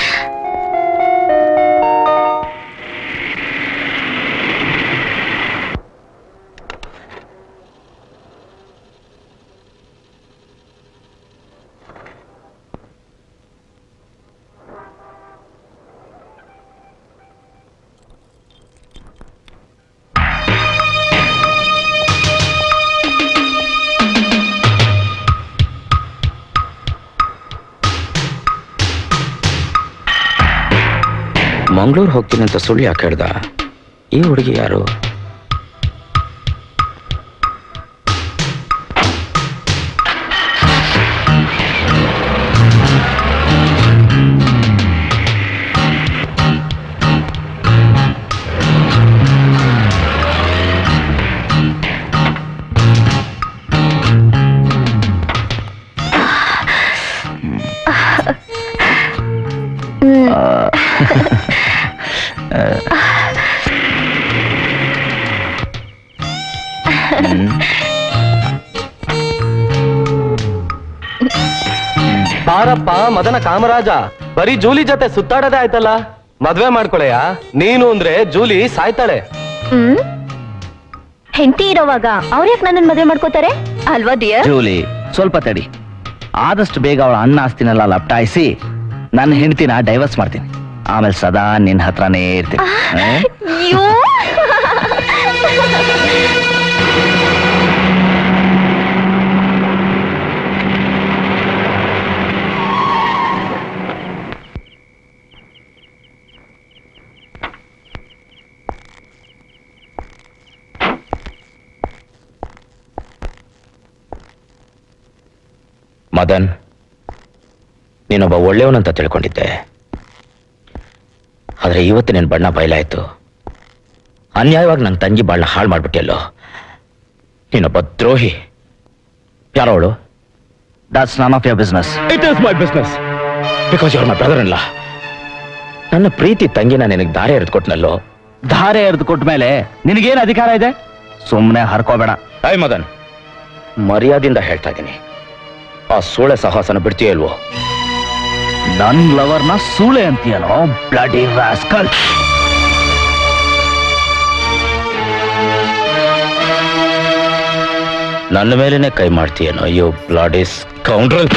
ಮಂಗಳೂರು ಹೋಗ್ತೀನಿ ಅಂತ ಸುಳ್ಳು ಯಾಕೆ ಹೇಳ್ದ ಈ ಹುಡುಗಿ? ಯಾರು? ಬಾರಪ್ಪ ಮದನ ಕಾಮರಾಜ, ಬರೀ ಜೂಲಿ ಜೊತೆ ಸುತ್ತಾಡೋದೇ ಆಯ್ತಲ್ಲ. ಮದ್ವೆ ಮಾಡ್ಕೊಳೆಯ ನೀನು ಅಂದ್ರೆ ಜೂಲಿ ಸಾಯ್ತಾಳೆ. ಹ್ಮ್ ಹೆಂಡತಿ ಇರೋವಾಗ ಅವ್ರ ಯಾಕೆ ನನ್ನ ಮದುವೆ ಮಾಡ್ಕೋತಾರೆ ಅಲ್ವಾ ಡಿಯರ್? ಜೂಲಿ ಸ್ವಲ್ಪ ತಡಿ, ಆದಷ್ಟು ಬೇಗ ಅವಳ ಅಣ್ಣ ಆಸ್ತಿನೆಲ್ಲ ಲಪ್ಟಾಯಿಸಿ ನನ್ನ ಹೆಂಡತಿನ ಡೈವರ್ಸ್ ಮಾಡ್ತೀನಿ. ಆಮೇಲೆ ಸದಾ ನಿನ್ನ ಹತ್ರನೇ ಇರ್ತೀನಿ. ಅಯ್ಯೋ ಮದನ್, ನೀನೊಬ್ಬ ಒಳ್ಳೆಯವನಂತ ತಿಳ್ಕೊಂಡಿದ್ದೆ, ಆದ್ರೆ ಇವತ್ತು ನಿನ್ ಬಣ್ಣ ಬಯಲಾಯ್ತು. ಅನ್ಯಾಯವಾಗಿ ನನ್ನ ತಂಗಿ ಬಾಳ್ನ ಹಾಳು ಮಾಡ್ಬಿಟ್ಟಿಯಲ್ಲೋ. ನೀನೊಬ್ಬ ದ್ರೋಹಿ. ಯಾರೋಳು? That's none of your business. It is my business because you are my brother in law. ನನ್ನ ಪ್ರೀತಿ ತಂಗಿನ ನಿನಗೆ ದಾರೆ ಎರೆದು ಕೊಟ್ನಲ್ಲೋ. ಧಾರೆ ಎರೆದು ಕೊಟ್ಟ ಮೇಲೆ ನಿನಗೇನು ಅಧಿಕಾರ ಇದೆ? ಸುಮ್ಮನೆ ಹರ್ಕೋಬೇಡ. ಐ ಮದನ್, ಮರ್ಯಾದಿಂದ ಹೇಳ್ತಾ ಇದ್ದೀನಿ, ಆ ಸೂಳೆ ಸಾಹಸನ ಬಿಡ್ತೀಯ ಇಲ್ವೋ? ನನ್ ಲವರ್ನ ಸೂಳೆ ಅಂತೀಯನೋ ಬ್ಲಡಿ ರಾಸ್ಕಲ್. ನನ್ನ ಮೇಲೇನೆ ಕೈ ಮಾಡ್ತೀಯನೋ ಯು ಬ್ಲಡಿ ಸ್ಕೌಂಡ್ರಲ್.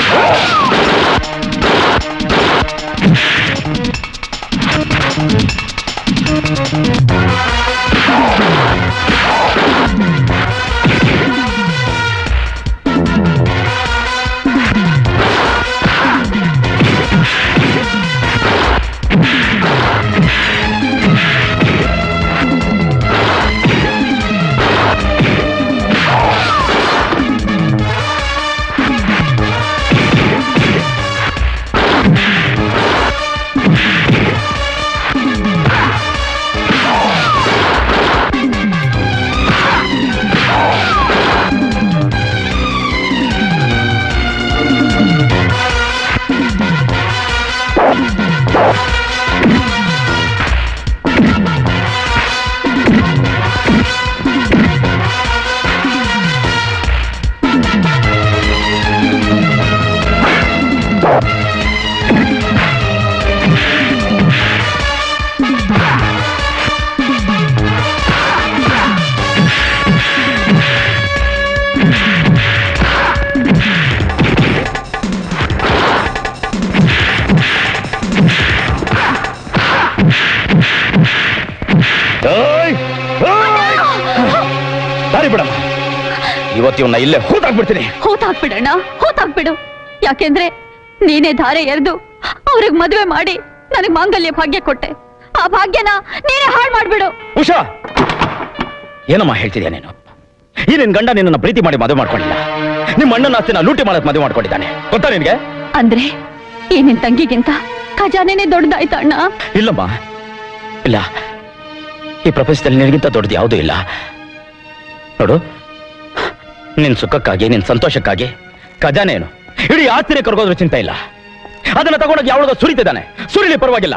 ದಾರಿ ಬಿಡಮ್ಮ. ಇವತ್ತಿವನ್ನ ಇಲ್ಲೇ ಹೂತಾಕ್ಬಿಡ್ತೀನಿ. ಹೂತಾಕ್ಬಿಡಣ್ಣ, ಹೂತಾಕ್ಬಿಡು. ಯಾಕೆಂದ್ರೆ ನೀನೇ ಧಾರೆ ಎರೆದು ಅವ್ರಿಗೆ ಮದುವೆ ಮಾಡಿ ನನಗ್ ಮಾಂಗಲ್ಯ ಭಾಗ್ಯ ಕೊಟ್ಟೆ. ಆ ಭಾಗ್ಯನ ನೀನೇ ಹಾಳು ಮಾಡ್ಬಿಡು. ಉಷಾ, ಏನಮ್ಮ ಹೇಳ್ತಿದ್ಯಾ ನೀನು? ಈ ನಿನ್ ಗಂಡ ನಿನ್ನ ಪ್ರೀತಿ ಮಾಡಿ ಮದುವೆ ಮಾಡ್ಕೊಂಡಿಲ್ಲ, ನಿಮ್ಮ ಅಣ್ಣನ ಆಸ್ತಿನ ಲೂಟಿ ಮಾಡಕ್ ಮದುವೆ ಮಾಡ್ಕೊಂಡಿದ್ದಾನೆ, ಗೊತ್ತಾ ನಿನ್ಗೆ? ಅಂದ್ರೆ ಈ ನಿನ್ ತಂಗಿಗಿಂತ ಖಜಾನೆನೇ ದೊಡ್ಡದಾಯ್ತ ಅಣ್ಣ? ಇಲ್ಲಮ್ಮ, ಇಲ್ಲ. ಈ ಪ್ರಪಂಚದಲ್ಲಿ ನಿನಗಿಂತ ದೊಡ್ಡದು ಯಾವುದೂ ಇಲ್ಲ. ನೋಡು, ನಿನ್ ಸುಖಕ್ಕಾಗಿ ನಿನ್ ಸಂತೋಷಕ್ಕಾಗಿ ಖಜಾನೆ ಏನು ಇಡೀ ಆಸ್ತಿನೇ ಕರ್ಗೋದ್ರೂ ಚಿಂತೆ ಇಲ್ಲ. ಅದನ್ನ ತಗೊಂಡೋಗಿ ಯಾವ್ದೋ ಸುರಿತಿದ್ದಾನೆ, ಸುರಿಲಿ ಪರವಾಗಿಲ್ಲ.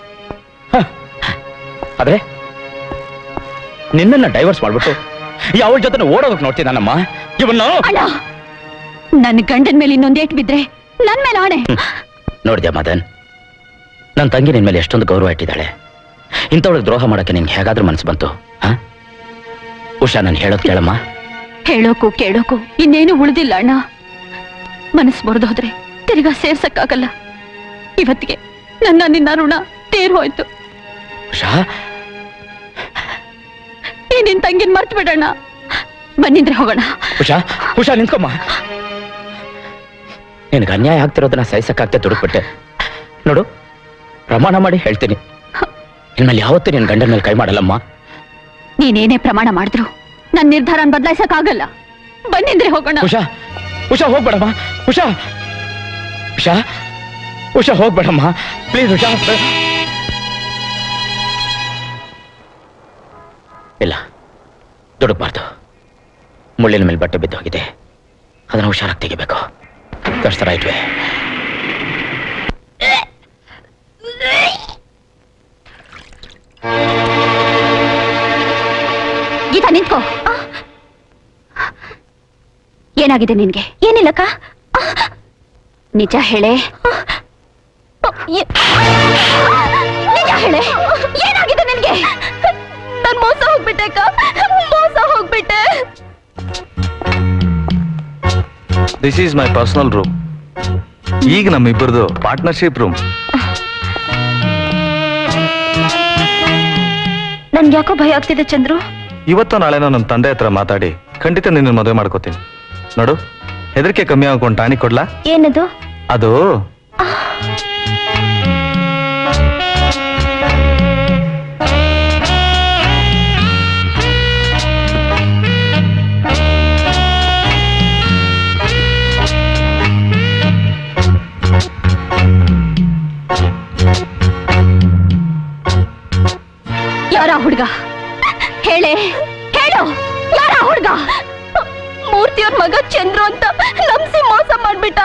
ಆದ್ರೆ ನಿನ್ನನ್ನ ಡೈವರ್ಸ್ ಮಾಡ್ಬಿಟ್ಟು ಯಾವ ಜೊತೆ ಓಡೋದಕ್ಕೆ ನೋಡ್ತಿದ್ದಾನಮ್ಮ ಇವನ್ನ. ನನ್ನ ಗಂಡನ ಮೇಲೆ ಇನ್ನೊಂದೇಟ್ ಬಿದ್ರೆ ನನ್ ಮೇಲೆ ಆಣೆ. ನೋಡಿದ್ಯಾ ಮದನ್, ನನ್ನ ತಂಗಿ ನಿನ್ ಮೇಲೆ ಎಷ್ಟೊಂದು ಗೌರವ ಇಟ್ಟಿದ್ದಾಳೆ. ಇಂಥವಳಿಗೆ ದ್ರೋಹ ಮಾಡಕ್ಕೆ ನಿನ್ಗೆ ಹೇಗಾದ್ರೂ ಮನಸ್ಸು ಬಂತು? ಹ ಉಷಾ, ನಾನು ಹೇಳೋದು ಕೇಳಮ್ಮ. ಹೇಳೋಕು ಕೇಳೋಕು ಇನ್ನೇನು ಉಳಿದಿಲ್ಲ ಅಣ್ಣ. ಮನಸ್ಸು ಮುರಿದೋದ್ರೆ ತಿರ್ಗಾ ಸೇರ್ಸಕ್ಕಾಗಲ್ಲ. ಇವತ್ತಿಗೆ ನನ್ನ ನಿನ್ನ ಋಣ ತೀರ್ ಹೋಯ್ತು. ಉಷಾ, ಈ ನಿನ್ ತಂಗಿನ ಮರ್ತು ಬಿಡೋಣ. ಬನ್ನಿದ್ರೆ ಹೋಗೋಣ. ಉಷಾ, ಉಷಾ ನಿಂತ್ಕೊಮ್ಮ. ನಿನಗೆ ಅನ್ಯಾಯ ಆಗ್ತಿರೋದನ್ನ ಸಹಿಸಕ್ಕಾಗ್ತೆ ದುಡುಕ್ಬಿಟ್ಟೆ. ನೋಡು, ಪ್ರಮಾಣ ಮಾಡಿ ಹೇಳ್ತೀನಿ, ಇನ್ಮೇಲೆ ಯಾವತ್ತೂ ನಿನ್ ಗಂಡನ ಮೇಲೆ ಕೈ ಮಾಡಲ್ಲಮ್ಮ. ನೀನೇನೇ ಪ್ರಮಾಣ ಮಾಡಿದ್ರು ನನ್ನ ನಿರ್ಧಾರನ ಬದಲಾಯಿಸಕ್ಕಾಗಲ್ಲ. ಬನ್ನಿದ್ರೆ ಹೋಗೋಣ. ಉಷಾ, ಉಷಾ ಹೋಗ್ಬೇಡಮ್ಮ. ಉಷಾ, ಉಷಾ, ಉಷಾ ಹೋಗ್ಬೇಡಮ್ಮ ಪ್ಲೀಸ್. ಉಷಾ, ಇಲ್ಲ, ದುಡುಕ್ಬಾರ್ದು. ಮುಳ್ಳಿನ ಮೇಲೆ ಬಟ್ಟೆ ಬಿದ್ದು ಹೋಗಿದೆ, ಅದನ್ನ ಹುಷಾರಾಗಿ ತೆಗಿಬೇಕು. That's the right way. Geetha, ನಿಂತ್ಕೋ. ಏನಾಗಿದೆ ನಿನ್ಗೆ? ಏನಿಲ್ಲಕ್ಕ. ನಿಜ ಹೇಳೆ, ನಿಜ ಹೇಳೆ, ಏನಾಗಿದೆ ನಿನ್ಗೆ? ನಾನು ಮೋಸ ಹೋಗ್ಬಿಟ್ಟೆ ಅಕ್ಕ, ಮೋಸ ಹೋಗ್ಬಿಟ್ಟೆ. This is my personal room. ಈಗ ನಮ್ಮಿಬ್ಬರದು ಪಾರ್ಟ್ನರ್ಶಿಪ್ ರೂಮ್. ನನ್ಗೆ ಯಾಕೋ ಭಯ ಆಗ್ತಿದೆ ಚಂದ್ರು. ಇವತ್ತು ನಾಳೆನೋ ನಮ್ಮ ತಂದೆ ಹತ್ರ ಮಾತಾಡಿ ಖಂಡಿತ ನಿನ್ನ ಮದುವೆ ಮಾಡ್ಕೋತೀನಿ. ನೋಡು, ಹೆದರಿಕೆ ಕಮ್ಮಿ ಆಗ್ಕೊಂಡು ಟಾನಿಕ್ ಕೊಡ್ಲಾ? ಏನದು? ಅದು ಯಾರ ಹುಡುಗ? ಹೇಳೆ, ಹೇಳು, ಯಾರ ಹುಡುಗ? ಮೂರ್ತಿಯವ್ರ ಮಗ ಚಂದ್ರು ಅಂತ ನಂಬಿಸಿ ಮೋಸ ಮಾಡ್ಬಿಟ್ಟ.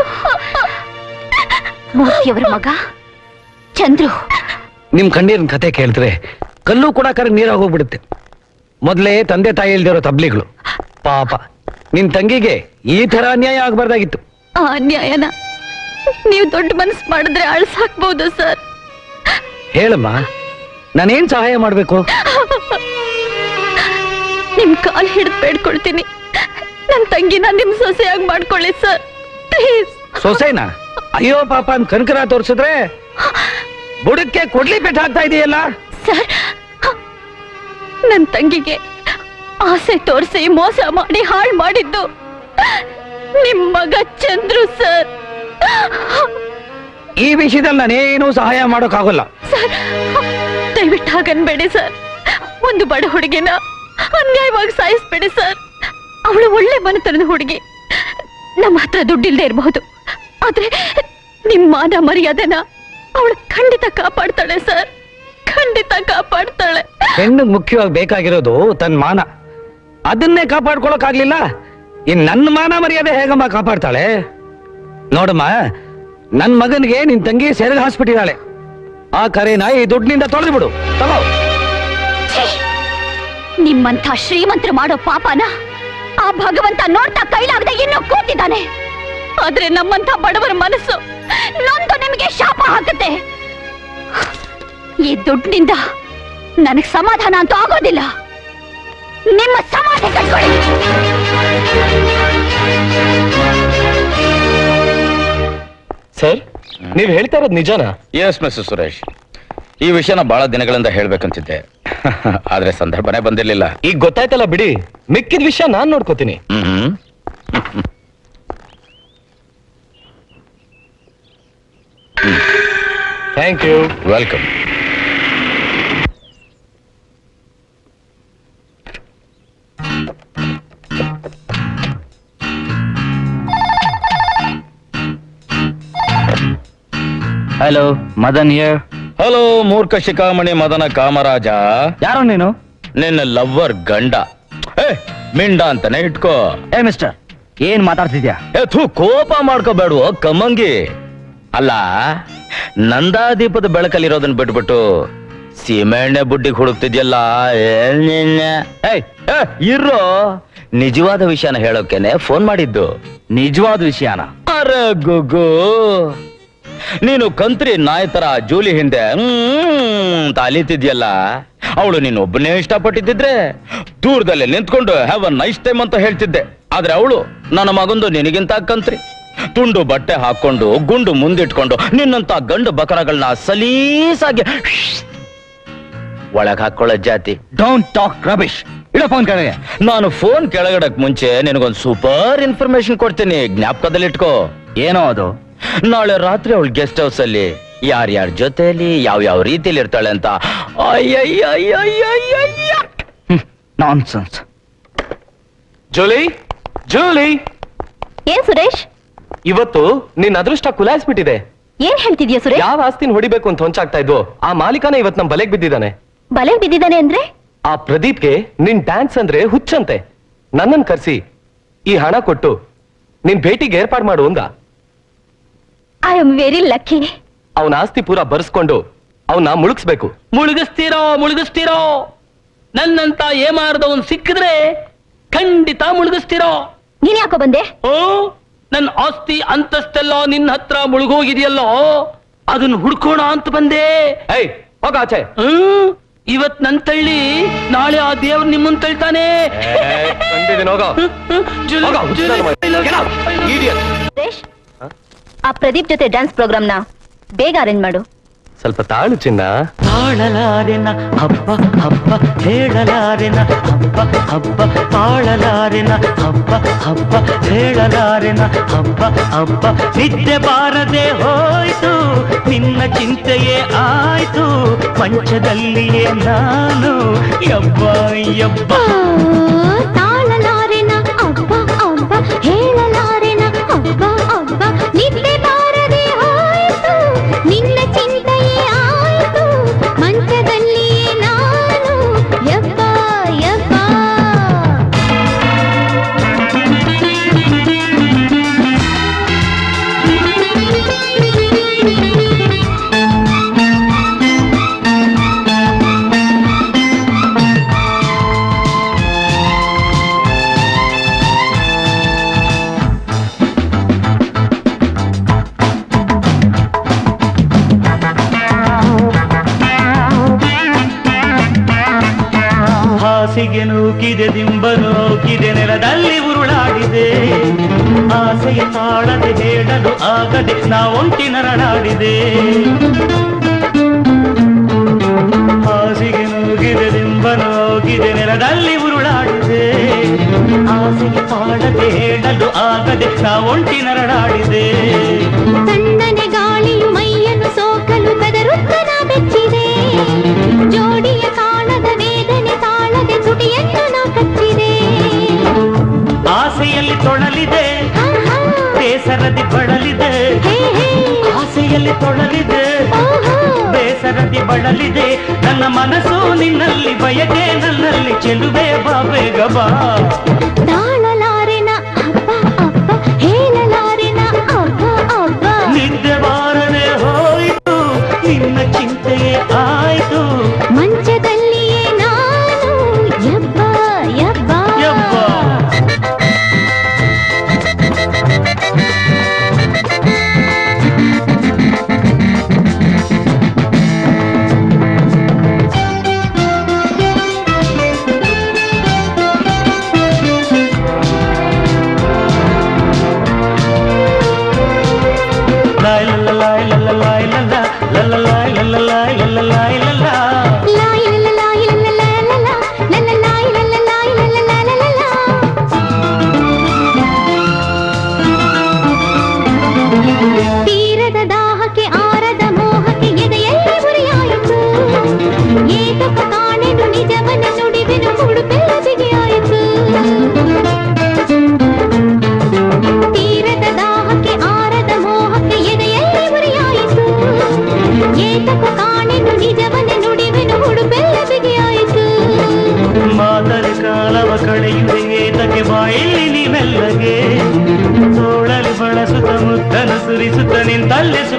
ಮೂರ್ತಿಯವ್ರ ಮಗ ಚಂದ್ರು? ನಿಮ್ ಕಣ್ಣೀರಿನ ಕತೆ ಕೇಳಿದ್ರೆ ಕಲ್ಲು ಕೂಡ ಕರಗ್ ನೀರಾಗ ಹೋಗ್ಬಿಡುತ್ತೆ. ಮೊದಲೇ ತಂದೆ ತಾಯಿ ಇಲ್ದಿರೋ ತಬ್ಲಿಗಳು. ಪಾಪ ನಿನ್ ತಂಗಿಗೆ ಈ ತರ ಅನ್ಯಾಯ ಆಗ್ಬಾರ್ದಾಗಿತ್ತು. ಆ ಅನ್ಯಾಯನ ನೀವು ದೊಡ್ಡ ಮನಸ್ಸು ಮಾಡಿದ್ರೆ ಅಳ್ಸಾಕ್ಬಹುದು ಸರ್. ಹೇಳಮ್ಮ, ನಾನೇನ್ ಸಹಾಯ ಮಾಡ್ಬೇಕು? ನಿಮ್ ಕಾಲ್ ಹಿಡಿದು ಬೇಡ್ಕೊಳ್ತೀನಿ, ನನ್ ತಂಗಿನ ನಿಮ್ ಸೊಸೆಯಾಗಿ ಮಾಡ್ಕೊಳ್ಳಿ ಸರ್, ಪ್ಲೀಸ್. ಸೊಸೆನಾ? ಅಯ್ಯೋ ಪಾಪ ಅಂತ ಕನಕರ ತೋರಿಸಿದ್ರೆ ಬುಡಕ್ಕೆ ಕೊಡ್ಲಿ ಪೆಟ್ಟು ಹಾಕ್ತಾ ಇದೆಯಲ್ಲ ಸರ್. ನನ್ ತಂಗಿಗೆ ಆಸೆ ತೋರಿಸಿ ಮೋಸ ಮಾಡಿ ಹಾಳು ಮಾಡಿದ್ದು ನಿಮ್ ಮಗ ಚಂದ್ರು ಸರ್. ಈ ವಿಷಯದಲ್ಲಿ ನಾನೇನು ಸಹಾಯ ಮಾಡೋಕ್ಕಾಗಲ್ಲ ಸರ್. ದಯವಿಟ್ಟು ಹಾಗನ್ಬೇಡಿ ಸರ್. ಒಂದು ಬಡ ಹುಡುಗಿನ ಅನ್ಯಾಯವಾಗಿ ಸಾಯಿಸ್ಬೇಡಿ ಸರ್. ಅವಳು ಒಳ್ಳೆ ಮನೆತನದ ಹುಡುಗಿ, ನಮ್ಮ ಹತ್ರ ದುಡ್ಡಿಲ್ದೇ ಇರಬಹುದು, ಆದ್ರೆ ನಿಮ್ಮ ಮಾನ ಮರ್ಯಾದೆನ ಅವಳು ಖಂಡಿತ ಕಾಪಾಡ್ತಾಳೆ ಸರ್, ಖಂಡಿತ ಕಾಪಾಡ್ತಾಳೆ. ಹೆಣ್ಣಿಗೆ ಮುಖ್ಯವಾಗಿ ಬೇಕಾಗಿರೋದು ತನ್ನ ಮಾನ. ಅದನ್ನೇ ಕಾಪಾಡ್ಕೊಳಕ್ ಆಗ್ಲಿಲ್ಲ, ಇನ್ ನನ್ನ ಮಾನ ಮರ್ಯಾದೆ ಹೇಗಮ್ಮ ಕಾಪಾಡ್ತಾಳೆ? ನೋಡಮ್ಮ, ನನ್ ಮಗನಿಗೆ ನಿನ್ ತಂಗಿ ಸೆರಗ ಹಾಸ್ಬಿಟ್ಟಿದ್ದಾಳೆ. ಆ ಕರೆನ ಈ ದುಡ್ಡಿನಿಂದ ತೊಳೆದು ಬಿಡು. ತಗೋ. ನಿಮ್ಮಂಥ ಶ್ರೀಮಂತರು ಮಾಡೋ ಪಾಪನ ಆ ಭಗವಂತ ನೋಡ್ತಾ ಕೈಲಾಗದೆ ಇನ್ನೂ ಕೂತಿದ್ದಾನೆ. ಆದ್ರೆ ನಮ್ಮಂಥ ಬಡವರ ಮನಸ್ಸು ನೊಂದು ನಿಮಗೆ ಶಾಪ ಹಾಕುತ್ತೆ. ಈ ದುಡ್ಡಿನಿಂದ ನನಗ್ ಸಮಾಧಾನ ಅಂತೂ ಆಗೋದಿಲ್ಲ. ನಿಮ್ಮ ಸಮಾಧಿ ಕಟ್ಕೊಳ್ಳಿ. ಸರ್, ನೀವು ಹೇಳ್ತಾ ಇರೋದು ನಿಜಾನಾ? ಎಸ್ ಮಿಸ್ಟರ್ ಸುರೇಶ್, ಈ ವಿಷಯನ ಬಹಳ ದಿನಗಳಿಂದ ಹೇಳ್ಬೇಕಂತಿದ್ದೆ ಆದ್ರೆ ಸಂದರ್ಭನೇ ಬಂದಿರ್ಲಿಲ್ಲ. ಈಗ ಗೊತ್ತಾಯ್ತಲ್ಲ ಬಿಡಿ, ಮಿಕ್ಕಿದ ವಿಷಯ ನಾನ್ ನೋಡ್ಕೋತೀನಿ. Hmm thank you. Welcome. Hello, Madan here. Hello ಮೂರ್ಖ ಶಿಖಾಮಣಿ ಮದನ ಕಾಮರಾಜ. ಯಾರು ನೀನು? ನಿನ್ನ ಲವ್ವರ್ ಗಂಡ. ಏ ಮಿಂಡ ಅಂತಾನೆ ಇಟ್ಕೋ. ಏ ಮಿಸ್ಟರ್, ಏನ್ ಮಾತಾಡ್ತಿದ್ಯಾ? ಏ ಥೂ, ಕೋಪ ಮಾಡ್ಕೋಬೇಡುವ ಕಮ್ಮಂಗಿ. ಅಲ್ಲ, ನಂದಾದೀಪದ ಬೆಳಕಲ್ಲಿರೋದನ್ನ ಬಿಟ್ಬಿಟ್ಟು ಸೀಮೆಣ್ಣೆ ಬುಡ್ಡಿಗೆ ಹುಡುಕ್ತಿದ್ಯಲ್ಲ. ಇರೋ ನಿಜವಾದ ವಿಷಯನ ಹೇಳೋಕೆನೆ ಫೋನ್ ಮಾಡಿದ್ದು. ನಿಜವಾದ ವಿಷಯನ? ಅರೆ ಗುಗು, ನೀನು ಕಂತ್ರಿ ನಾಯಿ ತರ ಜೂಲಿ ಹಿಂದೆ ಹ್ಮ್ ತಾಲಿತಿದ್ಯಲ್ಲ, ಅವಳು ನೀನು ಒಬ್ಬನೇ ಇಷ್ಟಪಟ್ಟಿದ್ದಿದ್ರೆ ದೂರದಲ್ಲೇ ನಿಂತ್ಕೊಂಡು ಹ್ಯಾವ್ ಅ ನೈಸ್ ಟೈಮ್ ಅಂತ ಹೇಳ್ತಿದ್ದೆ. ಆದ್ರೆ ಅವಳು ನನ್ನ ಮಗಂದು ನಿನಗಿಂತ ಕಂತ್ರಿ, ತುಂಡು ಬಟ್ಟೆ ಹಾಕೊಂಡು ಗುಂಡು ಮುಂದಿಟ್ಕೊಂಡು ನಿನ್ನಂತ ಗಂಡು ಬಕರಗಳನ್ನ ಸಲೀಸಾಗಿ ಒಳಗ್ ಹಾಕೊಳ್ಳೋ ಜಾತಿ. Don't talk rubbish. ಇಡ ಫೋನ್ ಕೆಳಗೆ. ನಾನು ಫೋನ್ ಕೆಳಗಡಕ್ ಮುಂಚೆ ನಿನಗೊಂದು ಸೂಪರ್ ಇನ್ಫಾರ್ಮೇಶನ್ ಕೊಡ್ತೀನಿ, ಜ್ಞಾಪಕದಲ್ಲಿ ಇಟ್ಕೋ. ಏನೋ ಅದು? ನಾಳೆ ರಾತ್ರಿ ಅವಳು ಗೆಸ್ಟ್ ಹೌಸ್ ಅಲ್ಲಿ ಯಾರ್ಯಾರ ಜೊತೆಲಿ ಯಾವ ಯಾವ ರೀತಿಯಲ್ಲಿ ಇರ್ತಾಳೆ ಅಂತ. ನಾನ್ಸೆನ್ಸ್. Julie, Julie. ಏನ್ ಸುರೇಶ್, ಇವತ್ತು ನಿನ್ ಅದೃಷ್ಟ ಕುಲಾಯಿಸ್ಬಿಟ್ಟಿದೆ. ಏನ್ ಹೇಳ್ತಿದ್ಯಾ ಸುರೇಶ್? ಯಾವ ಆಸ್ತಿನ ಹೊಡಿಬೇಕು ಅಂತ ಹೊಂಚಾಗ್ತಾ ಇದ್ವು, ಆ ಮಾಲೀಕನ ಇವತ್ ನಮ್ ಬಲೆಗ್ ಬಿದ್ದಿದ್ದಾನೆ. ಬಲೆಗ್ ಬಿದ್ದಿದ್ದಾನೆ ಅಂದ್ರೆ? ಆ ಪ್ರದೀಪ್ಗೆ ನಿನ್ ಡ್ಯಾನ್ಸ್ ಅಂದ್ರೆ ಹುಚ್ಚಂತೆ. ನನ್ನನ್ ಕರ್ಸಿ ಈ ಹಣ ಕೊಟ್ಟು ನಿನ್ ಭೇಟಿಗೆ ಏರ್ಪಾಡು ಮಾಡು ಅಂದ. I am very lucky. ಅವನ ಆಸ್ತಿ ಪೂರ ಬರ್ಸ್ಕೊಂಡು ಅವನ್ನ ಮುಳುಗಿಸ್ಬೇಕು. ಮುಳುಗಿಸ್ತೀರೋ ಮುಳುಗಿಸ್ತೀರೋ ನನ್ನಂತ ಏಮಾರದವನ್ ಸಿಕ್ಕಿದ್ರೆ ಖಂಡಿತ ಮುಳುಗಿಸ್ತೀರೋ. ನೀನ್ ಯಾಕೋ ಬಂದೆ? ಓ, ನನ್ನ ಆಸ್ತಿ ಅಂತಸ್ತೆಲ್ಲ ನಿನ್ನ ಹತ್ರ ಮುಳುಗೋಗಿದೆಯಲ್ಲೋ, ಅದನ್ನ ಹುಡ್ಕೋಣ ಅಂತ ಬಂದೆ. ಏಯ್ ಹೋಗ ಆಚೆ. ಹ್ಮ್, ಇವತ್ ನನ್ ತಳ್ಳಿ ನಾಳೆ ಆ ದೇವ್ರು ನಿಮ್ಮನ್ ತಳ್ತಾನೆ. ಸುರೇಶ್, ಆ ಪ್ರದೀಪ್ ಜೊತೆ ಡ್ಯಾನ್ಸ್ ಪ್ರೋಗ್ರಾಮ್ ನ ಬೇಗ ಅರೇಂಜ್ ಮಾಡು. ಸ್ವಲ್ಪ ತಾಳು ಚಿನ್ನ. ತಾಳಲಾರೆನ ಹಬ್ಬ ಹಬ್ಬ, ಹೇಳಲಾರೆನ ಹಬ್ಬ ಹಬ್ಬ, ತಾಳಲಾರೆನ ಹಬ್ಬ ಹಬ್ಬ, ಹೇಳಲಾರೆನ ಹಬ್ಬ ಹಬ್ಬ. ನಿದ್ದೆ ಬಾರದೆ ಹೋಯ್ತು, ನಿನ್ನ ಚಿಂತೆಯೇ ಆಯ್ತು, ಮಂಚದಲ್ಲಿಯೇ ನಾನು ಯಬ್ಬ ಯಬ್ಬ. ತಾಳಲಾರೆನ ಹಬ್ಬ ಹಬ್ಬ, ಹೇಳಲಾರೆನ ಹಬ್ಬ ಹಬ್ಬ, ನಿದ್ದೆ ಬಾರದೆ ಹೋಯ್ತು, ನಿನ್ನ ಚಿಂತೆಯೇ ಆಯ್ತು, ಮಂಚದಲ್ಲಿಯೇ ನಾನು ಯಬ್ಬ ಯಬ್ಬ. ಹಾಸಿಗೆ ನೂಕಿದೆ, ದಿಂಬ ನೂಕಿದೆ, ನೆಲದಲ್ಲಿ ಉರುಳಾಡಿದೆ, ಆಸೆಯ ತಾಳದೆ ಹೇಳಲು ಆಗದೆ ನಾ ಒಂಟಿ ನರಳಾಡಿದೆ. ಹಾಸಿಗೆ ನೂಗಿದೆ, ದಿಂಬ ನೂಗಿದೆ, ನೆಲದಲ್ಲಿ ಉರುಳಾಡಿದೆ, ಆಸೆಯ ತಾಳದೆ ಹೇಳಲು ಆಗದೆ ನಾ ಒಂಟಿ ನರಳಾಡಿದೆ. ತಣ್ಣನೆ ಗಾಳಿಯು ಮೈಯನ್ನು ಸೋಕಲು ಕದರುತ್ತನ ಬೆಚ್ಚಿದೆ, ಜೋಡಿಯ ಕಾಣದ ವೇದನೆ ತಾಳದೆ ತುಟಿಯನ್ನು ನಾ ಕಚ್ಚಿದೆ. ಆಸೆಯಲ್ಲಿ ತೊಳಲಿದೆ, ಬೇಸರದಿ ಬಳಲಿದೆ, ಆಸೆಯಲ್ಲಿ ತೊಳಲಿದೆ, ಬೇಸರದಿ ಬಳಲಿದೆ, ನನ್ನ ಮನಸ್ಸು ನಿನ್ನಲ್ಲಿ ಬಯಕೆ ನನ್ನಲ್ಲಿ ಚೆಲುವೆ ಬಾ ಬೇಗ ಬಾ. ತಾಳಲಾರೆನ ಹಬ್ಬ ಹಬ್ಬ, ಹೇಳಲಾರೆನ ಹಬ್ಬ ಹಬ್ಬ, ನಿದ್ದೆ ಬಾರದೆ ಹೋಯಿತು, ನಿನ್ನ ಚಿಂತೆಯೇ ಆಯ್ತು, ಮಂಚದಲ್ಲಿಯೇ ನಾನು ಯಬ್ಬ ಯಬ್ಬ ಯಬ್ಬ.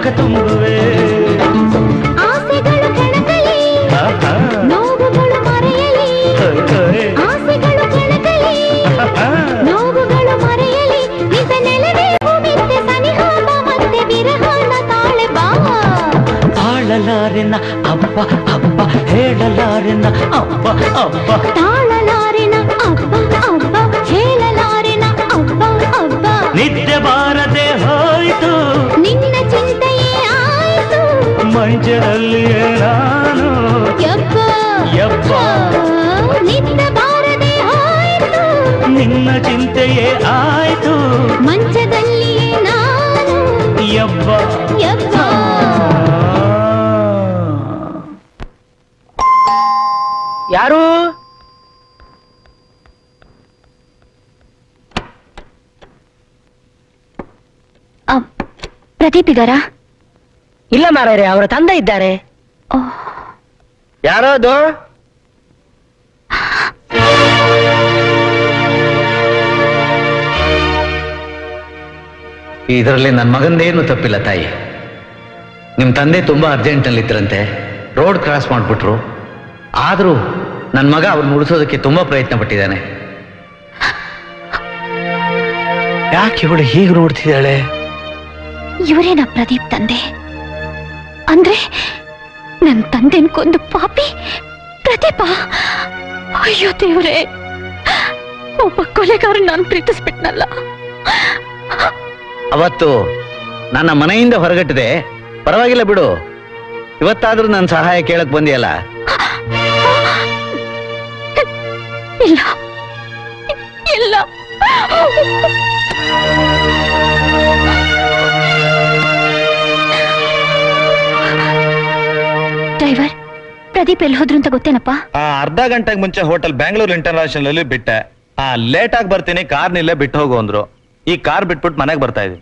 ತುಂಬುವೆ ಆಸೆಗಳು ಕೆಣಕಲಿ ನೋವುಗಳು ಮರೆಯಲಿ ಆಸೆಗಳು ಕೆಣಕಲಿ ನೋವುಗಳು ಮರೆಯಲಿ ನಿಜ ನೆಲವೇ ಭೂಮಿತ್ತೆ ಸನಿಹಾಪ ಮತ್ತೆ ವಿರಹನ ತಾಳೆ ಬಾ ತಾಳಲಾರೆನ ಅಬ್ಬ ಅಬ್ಬ ಹೇಳಲಾರೆನ ಅಬ್ಬ ಅಬ್ಬ ತಾಳಲಾರೆನ ಅಬ್ಬ ಅಬ್ಬ ಹೇಳಲಾರೆನ ಅಬ್ಬ ಅಬ್ಬ ನಿದ್ದೆ ಬಾರದೆ ಹೋಯಿತು ನಿನ್ನ ಚಿಂತೆಯೇ ಆಯಿತು ಮಂಚದಲ್ಲಿಯೇ ನಾನು ಯಪ್ಪ ಯಪ್ಪ ನಿದ್ದೆ ಬಾರದೆ ಹೋಯಿತು ನಿನ್ನ ಚಿಂತೆಯೇ ಆಯಿತು ಮಂಚದಲ್ಲಿಯೇ ನಾನು ಯಬ್ಬ ಯಪ್ಪ ಯಾರು ಪ್ರದೀಪ್ ಇದ್ದಾರಾ? ಇಲ್ಲ ಮಾರಾಯರೆ, ಅವರ ತಂದೆ ಇದ್ದಾರೆ. ಯಾರೋ ಅದು? ಇದರಲ್ಲಿ ನನ್ನ ಮಗಂದೇನು ತಪ್ಪಿಲ್ಲ ತಾಯಿ. ನಿಮ್ಮ ತಂದೆ ತುಂಬಾ ಅರ್ಜೆಂಟ್ನಲ್ಲಿ ಇದ್ರಂತೆ, ರೋಡ್ ಕ್ರಾಸ್ ಮಾಡಿಬಿಟ್ರು. ಆದರೂ ನನ್ನ ಮಗ ಅವ್ರನ್ನ ಉಳಿಸೋದಕ್ಕೆ ತುಂಬಾ ಪ್ರಯತ್ನ ಪಟ್ಟಿದ್ದಾನೆ. ಯಾಕೆ ಇವಳು ಹೀಗೆ ನೋಡ್ತಿದ್ದಾಳೆ? ಇವರೇನ ಪ್ರದೀಪ್ ತಂದೆ ಅಂದ್ರೆ ನನ್ನ ತಂದೆನ್ ಕೊಂದು ಪಾಪಿ ಪ್ರದೀಪ. ಅಯ್ಯೋ ದೇವ್ರೆ, ಒಬ್ಬ ಕೊಲೆಗಾರ ನಾನು ಪ್ರೀತಿಸ್ಬಿಟ್ನಲ್ಲ. ಅವತ್ತು ನನ್ನ ಮನೆಯಿಂದ ಹೊರಗಟ್ಟಿದೆ, ಪರವಾಗಿಲ್ಲ ಬಿಡು, ಇವತ್ತಾದ್ರೂ ನನ್ನ ಸಹಾಯ ಕೇಳಕ್ ಬಂದಿಯಲ್ಲ. ಇಲ್ಲ ಇಲ್ಲ, ಡ್ರೈವರ್, ಪ್ರದೀಪ್ ಎಲ್ಲಿ ಹೋದ್ರು ಅಂತ ಗೊತ್ತೇನಪ್ಪ? ಆ ಅರ್ಧ ಗಂಟೆಗೆ ಮುಂಚೆ ಹೋಟೆಲ್ ಬ್ಯಾಂಗ್ಳೂರ್ ಇಂಟರ್ನ್ಯಾಷನಲ್ ಅಲ್ಲಿ ಬಿಟ್ಟೆ. ಆ ಲೇಟ್ ಆಗಿ ಬರ್ತೀನಿ, ಕಾರ್ ನಿಲ್ಲೇ ಬಿಟ್ಟು ಹೋಗು ಅಂದ್ರು. ಈ ಕಾರ್ ಬಿಟ್ಬಿಟ್ಟು ಮನೆಗೆ ಬರ್ತಾ ಇದೀನಿ.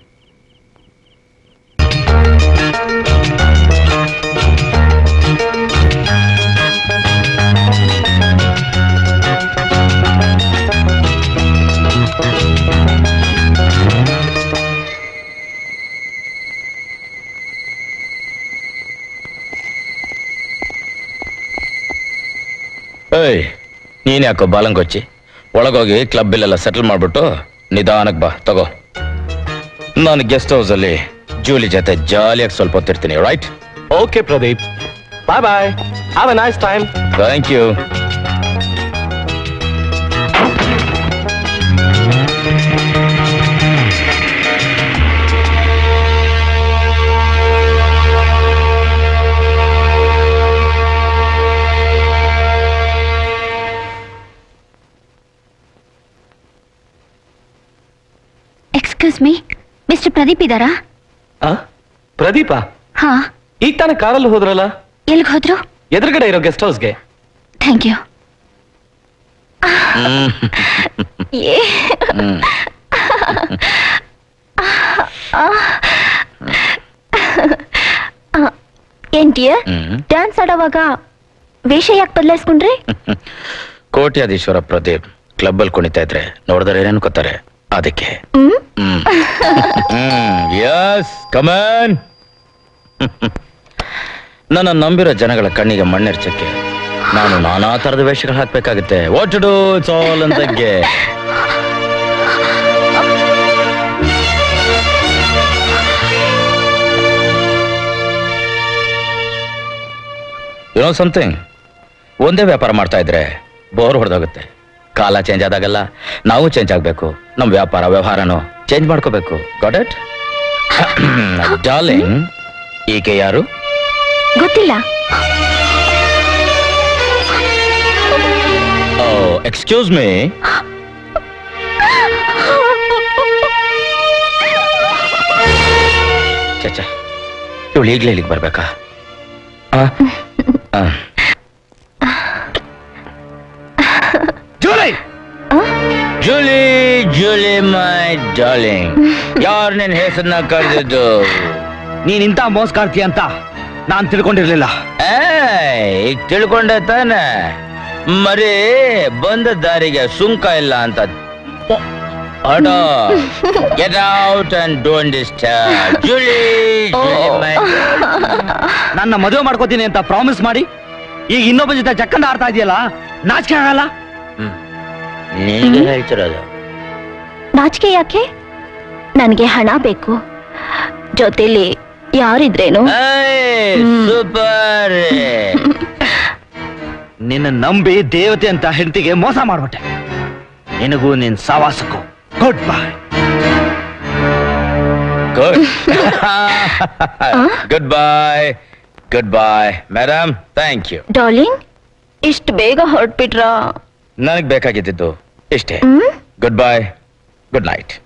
ಏಯ್, ನೀನ್ ಯಾಕೋ ಬಾಲಂಗೊಚ್ಚಿ? ಒಳಗೋಗಿ ಕ್ಲಬ್ ಬಿಲ್ಲೆಲ್ಲ ಸೆಟಲ್ ಮಾಡ್ಬಿಟ್ಟು ನಿಧಾನಕ್ಕೆ ಬಾ, ತಗೋ. ನಾನು ಗೆಸ್ಟ್ ಹೌಸ್ ಅಲ್ಲಿ ಜೂಲಿ ಜೊತೆ ಜಾಲಿಯಾಗಿ ಸ್ವಲ್ಪ ಹೊತ್ತಿರ್ತೀನಿ, right? Okay Pradeep, bye bye, have a nice time. Thank you. Excuse me, mister Pradeep ಇದ್ದಾರಾ? ಪ್ರದೀಪ? ಹಾ, ಈಗ ತಾನೇ ಕಾರಲ್ಲಿ ಹೋದ್ರಲ್ಲ? ಎಲ್ಗ್ ಹೋದ್ರು? ಎದುರುಗಡೆ ಇರೋ ಗೆಸ್ಟ್ ಹೌಸ್ಗೆ. Thank you. ಏನ್ ಡಿಯರ್, ಡ್ಯಾನ್ಸ್ ಆಡೋವಾಗ ವೇಷ ಯಾಕೆ ಬದಲಾಯಿಸ್ಕೊಂಡ್ರಿ? ಕೋಟ್ಯಾಧೀಶ್ವರ ಪ್ರದೀಪ್ ಕ್ಲಬ್ ಅಲ್ಲಿ ಕುಣಿತಾ ಇದ್ರೆ ನೋಡಿದ್ರೆ ಏನೇನು ಗೊತ್ತಾರೆ, ಅದಕ್ಕೆ. Yes, come on. ನನ್ನ ನಂಬಿರೋ ಜನಗಳ ಕಣ್ಣಿಗೆ ಮಣ್ಣೆರ್ಚಕ್ಕೆ ನಾನು ನಾನಾ ತರದ ವೇಷಗಳು ಹಾಕ್ಬೇಕಾಗುತ್ತೆ. What to do, it's all ಅಂತಕ್ಕೆ. ಯು ನೋ ಸಮಥಿಂಗ್, ಒಂದೇ ವ್ಯಾಪಾರ ಮಾಡ್ತಾ ಇದ್ರೆ ಬೋರ್ ಹೊಡೆದೋಗುತ್ತೆ. ಕಾಲ ಚೇಂಜ್ ಆದಾಗಲ್ಲ ನಾವು ಚೇಂಜ್ ಆಗ್ಬೇಕು. ನಮ್ ವ್ಯಾಪಾರ ವ್ಯವಹಾರನು ಚೇಂಜ್ ಮಾಡ್ಕೋಬೇಕು. Got it? ಡಾರ್ಲಿಂಗ್, ಈಕೆ ಯಾರು? ಗೊತ್ತಿಲ್ಲ. ಓ, ಎಕ್ಸ್ಕ್ಯೂಸ್ ಮೀ. ಚಚ್ಚ, ಇವಳು ಈಗ್ಲೇ ಇಲ್ಲಿಗೆ ಬರ್ಬೇಕಾ? Julie, Julie, Julie my darling, ಯಾರು ನಿನ್ನ ಹೆಸರನ್ನ ಕರೆದಿದ್ದು? ನೀನ್ ಇಂಥ ಮೋಸ್ಕಾರ್ತಿ ಅಂತ ನಾನ್ ತಿಳ್ಕೊಂಡಿರ್ಲಿಲ್ಲ. ಈಗ ತಿಳ್ಕೊಂಡೆ ತಾನೆ? ಮರಿ ಬಂದ ದಾರಿಗೆ ಸುಂಕ ಇಲ್ಲ ಅಂತ Order. Get out and don't disturb. Julie, Julie, my ನನ್ನ ಮದುವೆ ಮಾಡ್ಕೋತೀನಿ ಅಂತ ಪ್ರಾಮಿಸ್ ಮಾಡಿ ಈಗ ಇನ್ನೊಬ್ಬ ಜೊತೆ ಜಕ್ಕಂಡ ಆಡ್ತಾ ಇದೆಯಲ್ಲ, ನಾಚಿಕೆ ಆಗಲ್ಲ? ನೀನು ಹೇಳ್ತಿರೋದು ನಾಚಿಕೆ ಯಾಕೆ? ನನಗೆ ಹಣ ಬೇಕು, ಜೊತೆಲಿ ಯಾರಿದ್ರೇನು? ಸೂಪರ್. ನಿನ್ನ ನಂಬಿ ದೇವತೆ ಅಂತ ಹೆಂಡತಿಗೆ ಮೋಸ ಮಾಡ್ಬಿಟ್ಟೆ. ನಿನಗೂ ನಿನ್ ಸಾವಾಸಕ್ಕೂ goodbye. Good goodbye. Goodbye madam, thank you. Darling, ಇಷ್ಟು ಬೇಗ ಹೊರಟ್ಬಿಟ್ರಾ? ನನಗೆ ಬೇಕಾಗಿದ್ದು ಇಷ್ಟೇ. Goodbye, good night.